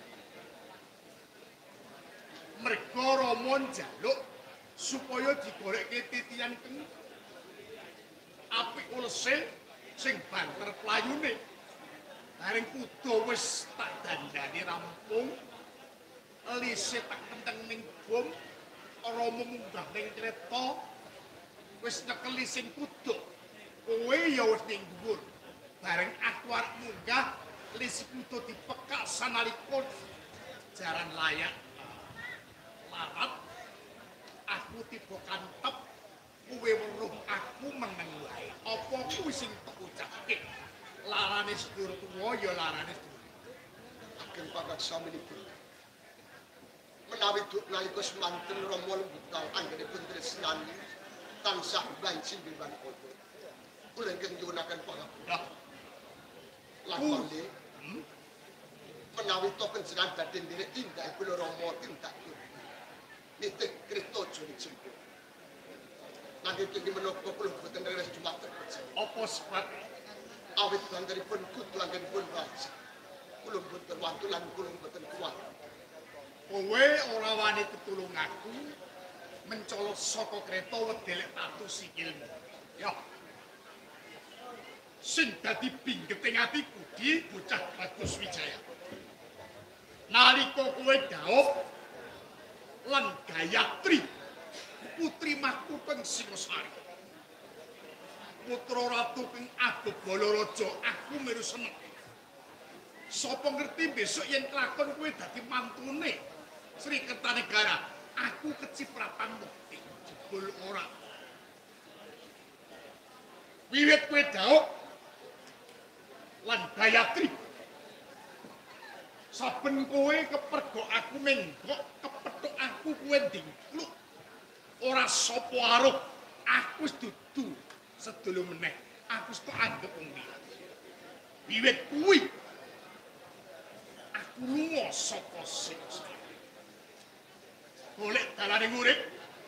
Merga Rama njaluk supaya digorekke titian keng. Apik ulese sing banter playune. Bareng kudu wis tak dandani rampung. Lise tak kenteng ning gum ora munggah ning kreta wis nekeli sing kuduk. Kowe ya wis ning dhuwur. Bareng aku arep munggah lis kudu dipekak sanalika jaran layak. Larat aku tiba kantep kowe weruh aku meneng wae. Apa kuwi sing tak ucapke? Larane sedulur tuwa ya larane sedulur. Ageng pangkat saminipun. Menawi duk nalika semanten Rama Lembutal anggenipun tresnani tansah banci bimbang kodo. Kula ingkang nyuwunaken pangapunten. Lan mangke menawi to panjenengan badhe nderek tindak kula Rama tindak nitik krita juri jemput. Nanging kene menapa kula boten leres dumateng apa sebab awit bandaripun kudu anggenipun banci. Kula boten wantu lan kula boten kuat. Kowe ora wani ketulung aku mencolot saka kreta wedelek tatu sikilmu. Ya. Sing dadi pinggeting atiku di bocah Bagus Wijaya. Nalika kowe dhaup lan Gayatri putri Makuteng Singosari. Putra ratu kang Abobala Raja aku miru seneng. Sapa ngerti besok yen kelakon kowe dadi mantune Sri Kertanegara, aku kecipratan mukti, jebul ora. Wiwit kowe dhaup lan Gayatri. Saben kowe kepergok aku menggok, kepethuk aku kowe ndingkluk. Ora sapa aruh, aku wis dudu sedulur meneh. Aku wis tak anggap wong liya. Wiwit kuwi aku lunga saka Singosari. Golek dalane urip.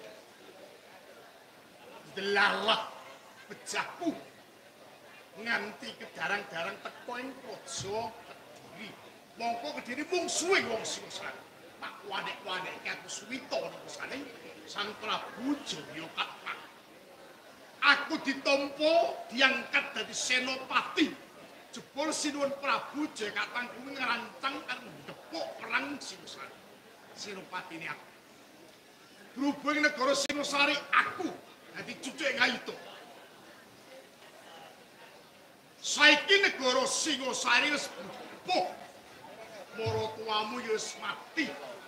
Delalah bejaku nganti kedarang-darang teko ing praja Kediri. Mongko Kediri mungsuhe wong Singosari. Tak wanek-wanek aku suwita nusane Sang Prabu Jayakatwang. Aku ditampa diangkat dadi senopati. Jebul Sinuwun Prabu Jayakatwang kuwi ngerancang karo ndepuk perang Singosari. Senopatine aku. Berhubung negara Singosari aku dadi cucuke Ngayuta. Saiki negara Singosari wis bubuh. Maratuwamu ya wis mati.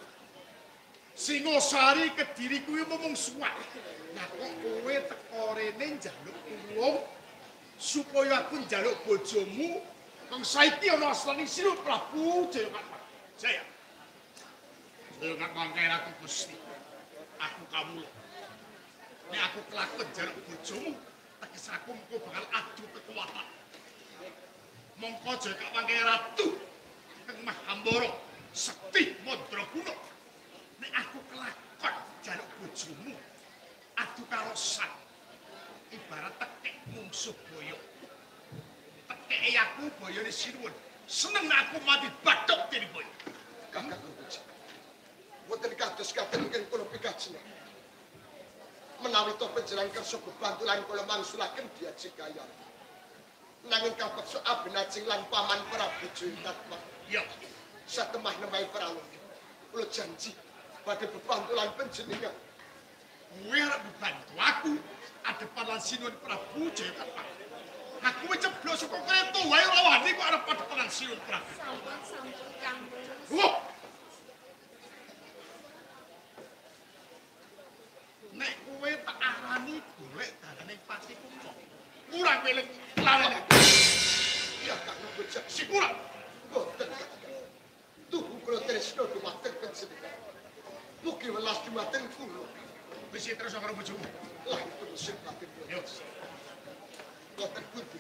Singosari Kediri kuwi mung suwak. Nah kok kowe teko rene njaluk tulung supaya aku njaluk bojomu kang saiki ana asline Sinuwun Prabu Jayakatwang. Jaya. Jayakatwang kaya aku Gusti. Aku kamu. Nek aku kelakon njaluk bojomu, teges aku mengko bakal adu kekuatan. Mongko Jayakatwang kaya ratu kang Mahambara Sekti Mandraguna. Nek aku kelakon njaluk bojomu, adu karo sang ibarat tekek mungsuh boyo. Tekeke aku boyone Sinuwun. Seneng nek aku mati bathok dene boyo. Kakang Gusti. Wonten kados katen ingkang kula pikajeneng. Menawi to panjenengan kersa bebantu lan kula mangsulaken diaji kaya. Nanging kapeksa abenajing lan paman Prabu Jayakatwang. Ya, satemah nemahi prawu. Kula janji badhe bebantu lan panjenengan. Kowe arep bebantu aku adepan lan Sinuwun Prabu Jayakatwang. Aku wis ceblos saka kreta wae ora wani kok arep adepan lan Sinuwun Prabu. Sampun-sampun Kang Mus. Wah. Nek kowe tak arani golek dalane pati kumpo. Kurang weling larane. Ya Kang Bocah si kurang. Boten. Tuh kula tresno dumateng panjenengan. Mugi welas dumateng kula. Wis terus karo bojomu. Lah terus pati. Yo. Boten pundi.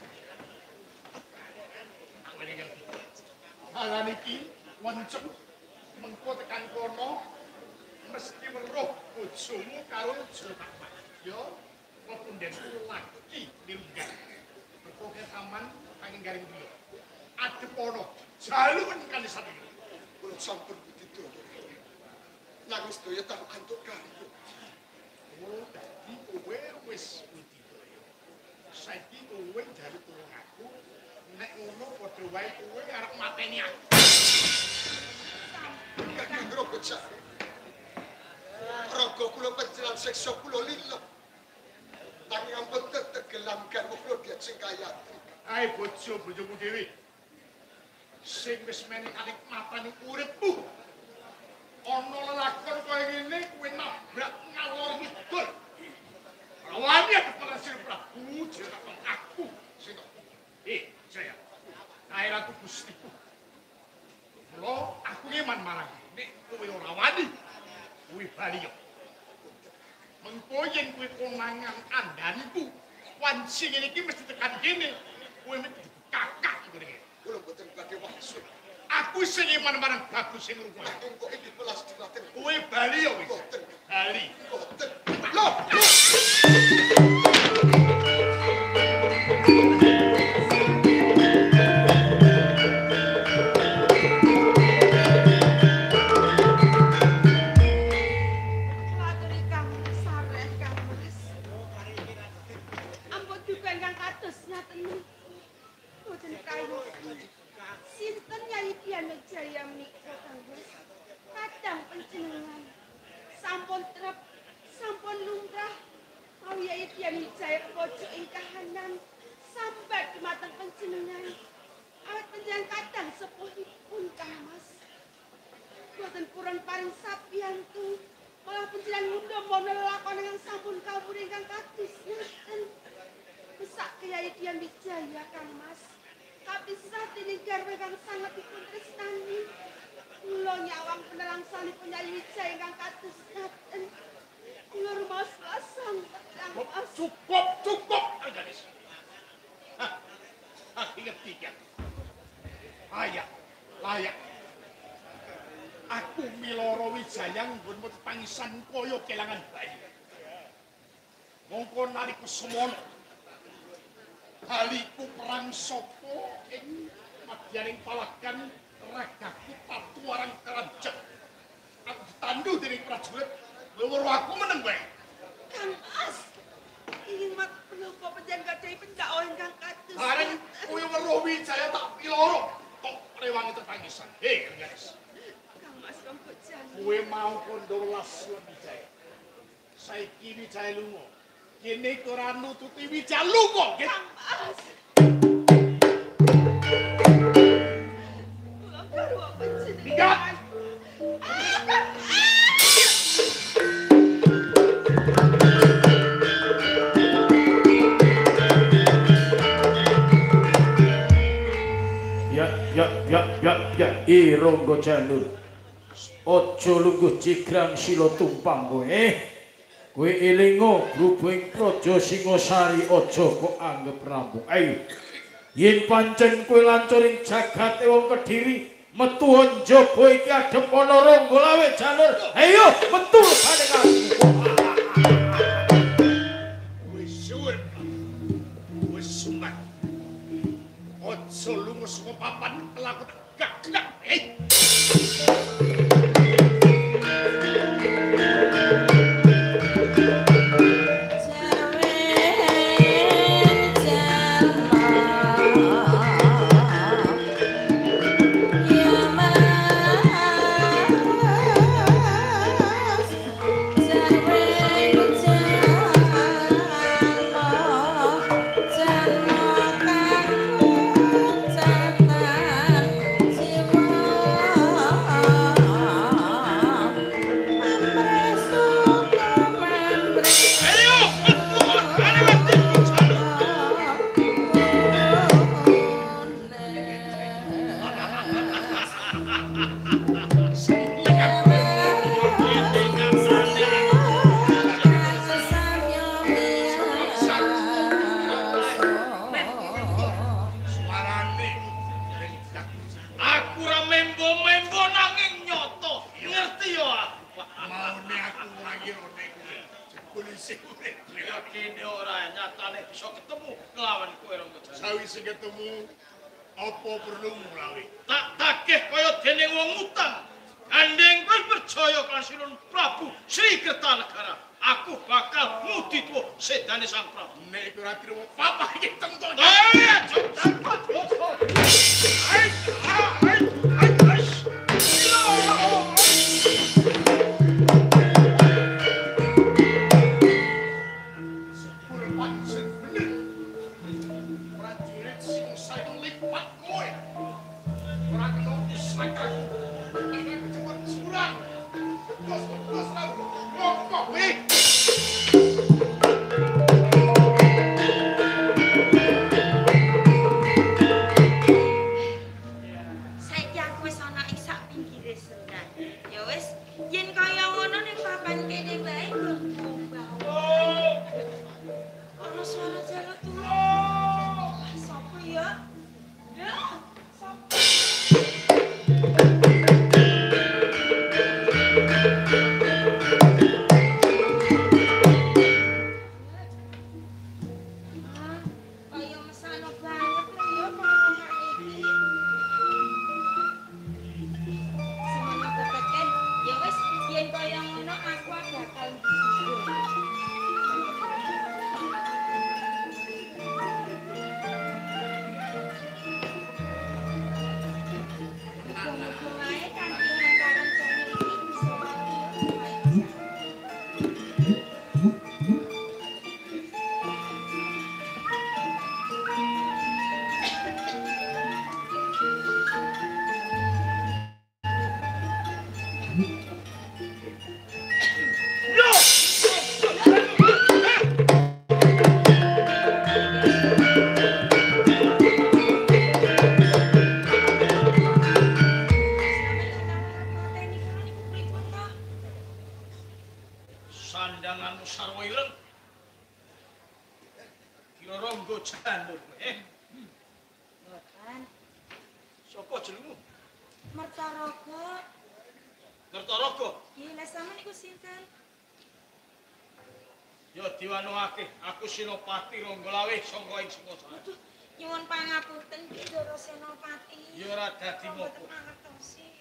Aku ngerti. Halan iki wanceng mengko tekan kono mesti weruh bojomu karo Jayakatwang. Yo, pepunden lagi nilunggan. Berpoke taman angin garing dulu. Adep ana jaluk kali satu. Kula sampun begitu. Nangis sedaya tak antuk kali. Oh, dadi kowe wis budidaya. Saiki kowe njaluk tulung aku. Nek ngono padha wae kowe arep mateni aku. Kakang Bocah. seksa kula lila. Nanging ampun tegelam garwa kula diat sing kayati. Ae bojo-bojomu dhewe. Sing wis meneh kanikmatane uripmu. Ana lelakon kaya ngene kuwi nabrak ngalor ngidul. Rawani keparasir Prabu jeneng aku sing eh saya. Kae ratu Gustiku. Mula aku ngeman marang nek kowe ora wani kuwi bali yo. Mengko yen kuwi konangan kandhaniku, wanci ngene iki mesti tekan kene. Kowe mesti kakak ngene. Kula boten badhe maksud. Aku sing iman marang bagus sing rupa. Engko iki belas dilaten. Kowe bali yo wis. Boten. Bali. Boten. Loh. Sinten Nyai Diana Jaya menika kanggus kadang panjenengan sampun trep sampun lumrah Nyai Diana Jaya pojok ing kahanan sambat dumateng panjenengan awet panjenengan kadang sepuhipun Kang Mas boten purun paring sapiyantu malah panjenengan ngundha mono lelakon ingkang sampun kawur ingkang kados ngaten besak Kyai Diana Jaya Kang Mas kapisah dening garwa kang sanget dipun tresnani. Kula nyawang penelangsanipun Nyai Wijaya ingkang kados ngaten. Kula rumaos lasang Kang Mas. Cukup, cukup, Gadis. Hah, hah, ingat tiga. Layak, layak. Aku Miloro Wijaya nggon pangisan kaya kelangan bayi. Mongko nalika semono haliku perang sopo ing madyaning palagan ragaku patuarang kerajaan. Aku ditandu dening prajurit, loro aku meneng bae. Kang Mas, ingin mat menapa panjenengan gadahi pendakwa ingkang kados. Bareng kowe weruh Wijaya tak piloro, kok rewangi tetangisan. Hei, guys. Kang Mas kanggo jan. Kowe mau kondo welas Wijaya. Saiki Wijaya lunga. Kene ora nututi Wijaya lunga, nggih. Kang Mas. Kula garwa panjenengan. Ya ya ya ya ya Ironggo Janur. Aja lungguh cigrang sila tumpang kowe. Kowe elingo grubing Praja Singasari aja kok anggap rampung. Ayo. Yen pancen kowe lancuring jagate wong Kediri, metu njaba iki adep ana Ronggo lawe Janur. Ayo metu bareng aku. Wis suwur. Wis sumat. Aja lunga saka papan kelaku gak-gak. Hei. Kene ora nyatane bisa ketemu nglawan kowe Ronggo Janur. Sawise ketemu apa perlu mulawi? Tak takeh kaya dening wong utang. Gandeng kowe percaya kan Sinun Prabu Sri Kertanegara. Aku bakal mudi tuwa sedane Sang Prabu. Nek iku ora trimo papa iki tentu. Ayo, cepat. Ayo, ayo, ayo. wae ngomong. Ana suara jarak tuh. Sopo ya? Ya, sopo? Sandanganmu sarwa ireng. Kira Ronggo Janur eh. Mboten. Sopo jenengmu? Mertaraga. Mertaraga. Nggih, lha sampeyan niku sinten? Ya diwanungake, aku Senopati Ronggolawe sangka ing Singosari. Aduh, nyuwun pangapunten Ki Ndara Senopati. Ya ora dadi mopo. Mangertosi.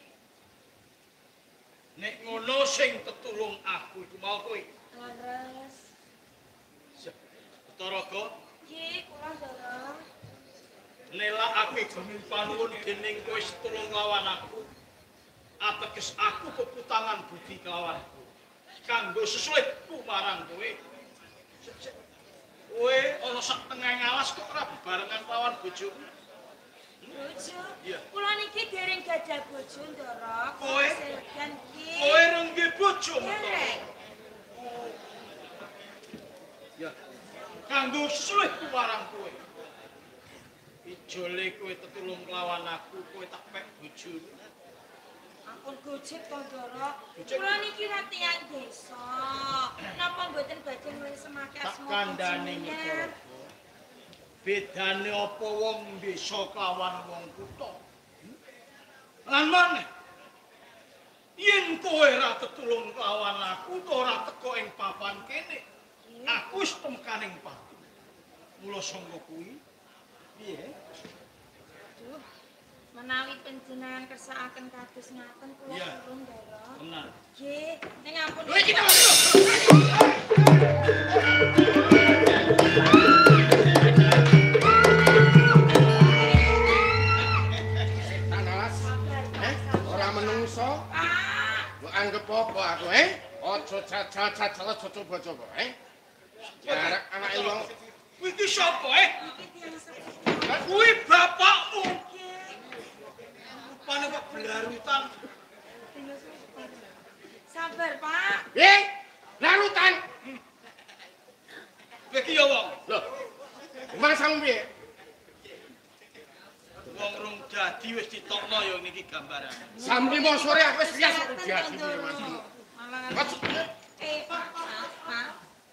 Nek ngono sing tetulung aku iku mau kowe. Leres. Betaraga, Nggih, kula Ndara. nelakake geming panuwun dening kowe setulung lawan aku. Ateges aku peputangan budi kelawanku. Kanggo sesuaiku marang kowe. Kowe ana sak tengah alas kok ora bebarengan lawan bojomu. Bojo? Iya. Kula niki dereng gadah bojo, Ndara. Kowe? Segan ki. Kowe rengge bojo. Dereng. Ya. Kanggo sesuaiku marang kowe. Ijole kowe tetulung lawan aku, kowe tak pek bojomu. Ampun gojek to, Ndara. Kula niki ra tiyang desa. Napa mboten badhe nglesemake Tak asma kandhani jenengan? Mitara. Bedane apa wong desa kelawan wong kutha? Lan maneh yen kowe ora tetulung kelawan aku, ora teko ing papan kene. Aku wis temkaning pati. Mula sangka kuwi piye? Duh, menawi panjenengan kersakaken kados ngaten kula Iya. turun, Ndara. Tenan. Nggih, ning ampun. Kowe iki to. Tanalas, eh, ora menungso. Ah, Mbok anggap apa aku, eh? Aja jajal-jajal coba-coba, eh? Jarak anak wong. Kuwi iki sapa, eh? iki tiyang sepuh. Kuwi bapakmu. Nggih. Rupane kok belarutan. Sabar, Pak. Eh, larutan. Kowe iki ya wong. Loh. Masang piye? Wong rung dadi wis ditokno ya niki gambaran. Jam lima sore aku wis biasa jadi Mas. Malah eh, Pak, Pak.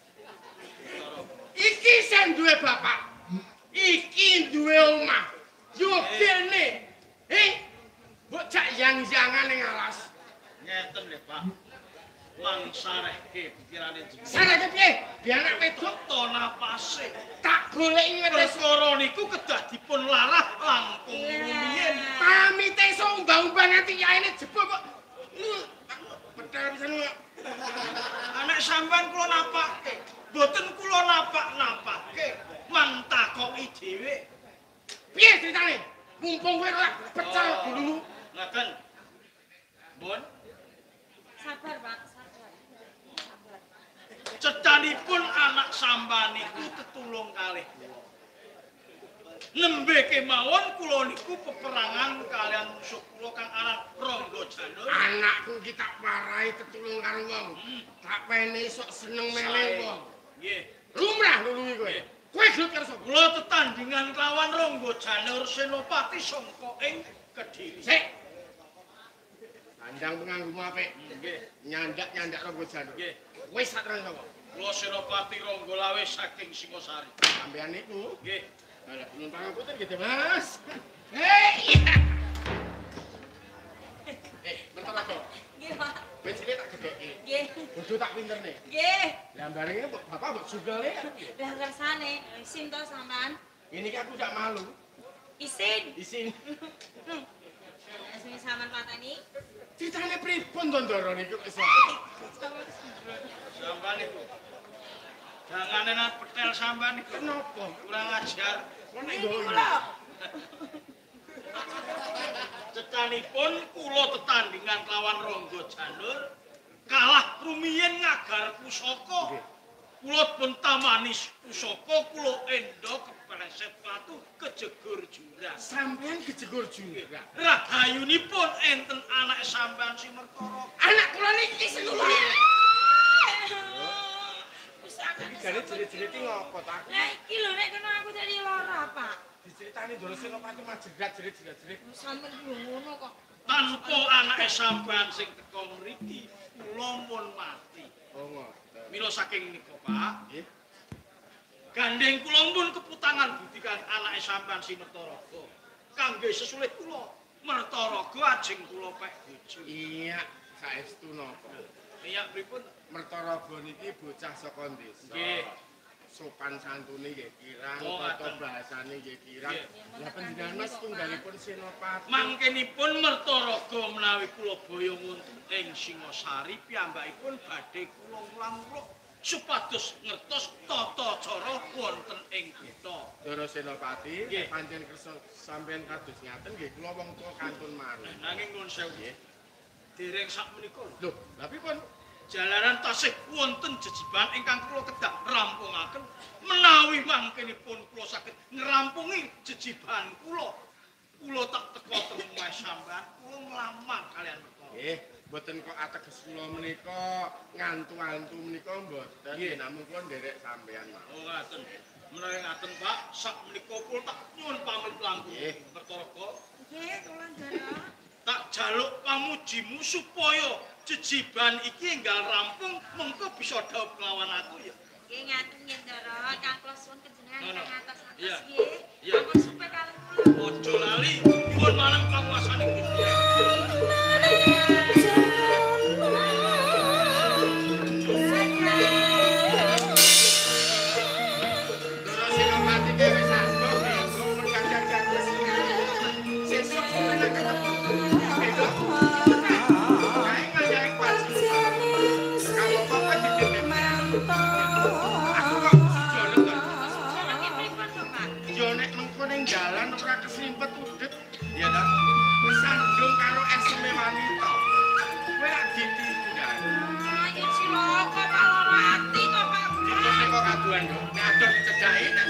Iki sing duwe bapak. Iki duwe omah. Yo kene. Eh, mbok cak yang-yangan ning alas. Ngeten lho, Pak. Mangsarehke pikirane jenengan. Sareke piye? Biar anak wedok To napase. tak goleki wis Perkara niku kedah dipun larah langkung rumiyin. pamite iso umbang-umbang nganti yaene jebul kok. Pedal pisan kok. Anak sampean kula napake. Mboten kula napak-napake. Mang takoki dhewe. Piye ceritane? Mumpung kowe ora pecah gulumu. Ngaten. Mun Sabar, Pak, sabar. Sabar. cetanipun anak sampean niku tetulung kalih kula. Nembe kemawon kula niku peperangan kalian musuh kula kang aran Ronggo Janur. Anakku ki tak marahi tetulung karo wong. Tak pene sok seneng meneh wong. Nggih. Lumrah nulungi kowe. Kowe gelut karo sapa? Kula tetandingan lawan Ronggo Janur Senopati sangka ing Kediri. Sik. Kandang penganggumu apik. Nggih. Nyandak-nyandak Ronggo Janur. Nggih. Wis sak terang sapa? Kula Senopati Ranggalawe saking Singosari. Sampeyan niku. Nggih. Lah penumpang putih gitu, Mas. Hei! Eh, bentar aku. Nggih, Pak. Bensinnya tak gedeki. Nggih. Bojo tak pinterne. Nggih. Lah barenge Bapak mbok sugale. Lah kersane, isin to sampean? Ini ki aku gak malu. Isin. Isin. Asmi sampean pateni. Ceritane pripun to Ndoro niku wis. Sampeyan niku. Jangan enak petel sampeyan niku. Kenapa? Kurang ajar. Nek Ini ndoro. kula. Cekanipun kula tetandingan lawan Rangga Janur kalah rumiyin ngagar pusaka. Kula pun tamani pusaka kula endo kepleset watu kejegur jurang. Sampeyan kejegur jurang. Rahayunipun enten anak sampean si Mertara. Anak kula niki sing kula. Wis aku. Iki jane jerit-jerit iki ngopo ta? Lah iki lho nek kena aku dadi lara, Pak. Diceritani Ndoro Senopati majerat jerit-jerit. Sampeyan yo ngono kok. Tanpa anak sampean sing teka mriki kula mun mati. Oh ngoten. Mila saking nika, Pak. Nggih. Gandeng kula pun keputangan budi kang anake sampean si Mertaraga. Kangge sesulih kula, Mertaraga ajeng kula pek bojo. Iya, saestu napa? Iya pripun? Mertaraga niki bocah saka desa. Nggih. Sopan santune nggih kirang, Oh, tata ngaten. bahasane nggih kirang. Nggih. Lah panjenengan Mas tunggalipun Senopati. Mangkenipun Mertaraga menawi kula boyo nguntung ing Singosari piyambakipun badhe kula nglamruk supados ngertos tata cara wonten ing kita. Ndoro Senopati, Nggih. pancen kersa sampeyan kados ngaten nggih kula wong tuwa kantun marung. Nanging nuwun sewu. Dereng sakmenika lho. Lho, lha pripun? Jalaran tasih wonten jejiban ingkang kula kedah rampungaken menawi mangkenipun kula saged ngrampungi jejiban kula. Kula tak teka teng omahe sampean, kula nglamar kalian Mertara. Nggih, mboten kok ateges kula menika ngantu-antu menika mboten. Nggih. Namung kula nderek sampeyan mawon. Oh ngaten. Menawi ngaten Pak, sak menika kula tak nyuwun pamit langkung Nggih. Mertaraga. Nggih, kula Ndoro. Tak jaluk pamujimu supaya jejiban iki enggal rampung mengko bisa dhaup kelawan aku ya. Nggih ngaten nggih Ndoro, kang kula suwun panjenengan Ngono. kang atas-atas Iya. nggih. Iya. Ampun supaya kalih kula. Ojo lali nyuwun marang panguasane Gusti. Ndoro Senopati ki wis asma nggih, kula mun kagak-kagak. Sesuk sampeyan ketemu. Kae ngajaik pas. Kalau apa dititip. Aku kok jono kan. Jenenge pripun to, Pak? Yo nek mengko ning dalan ora keslimpet udhep. Ya ta. Sandung karo eseme wanita. Kowe lak ditipu ya. Ah, ya cilaka Pak lara ati to, Pak. Itu nek kok kaduan kok. Nek adoh dicedhaki nek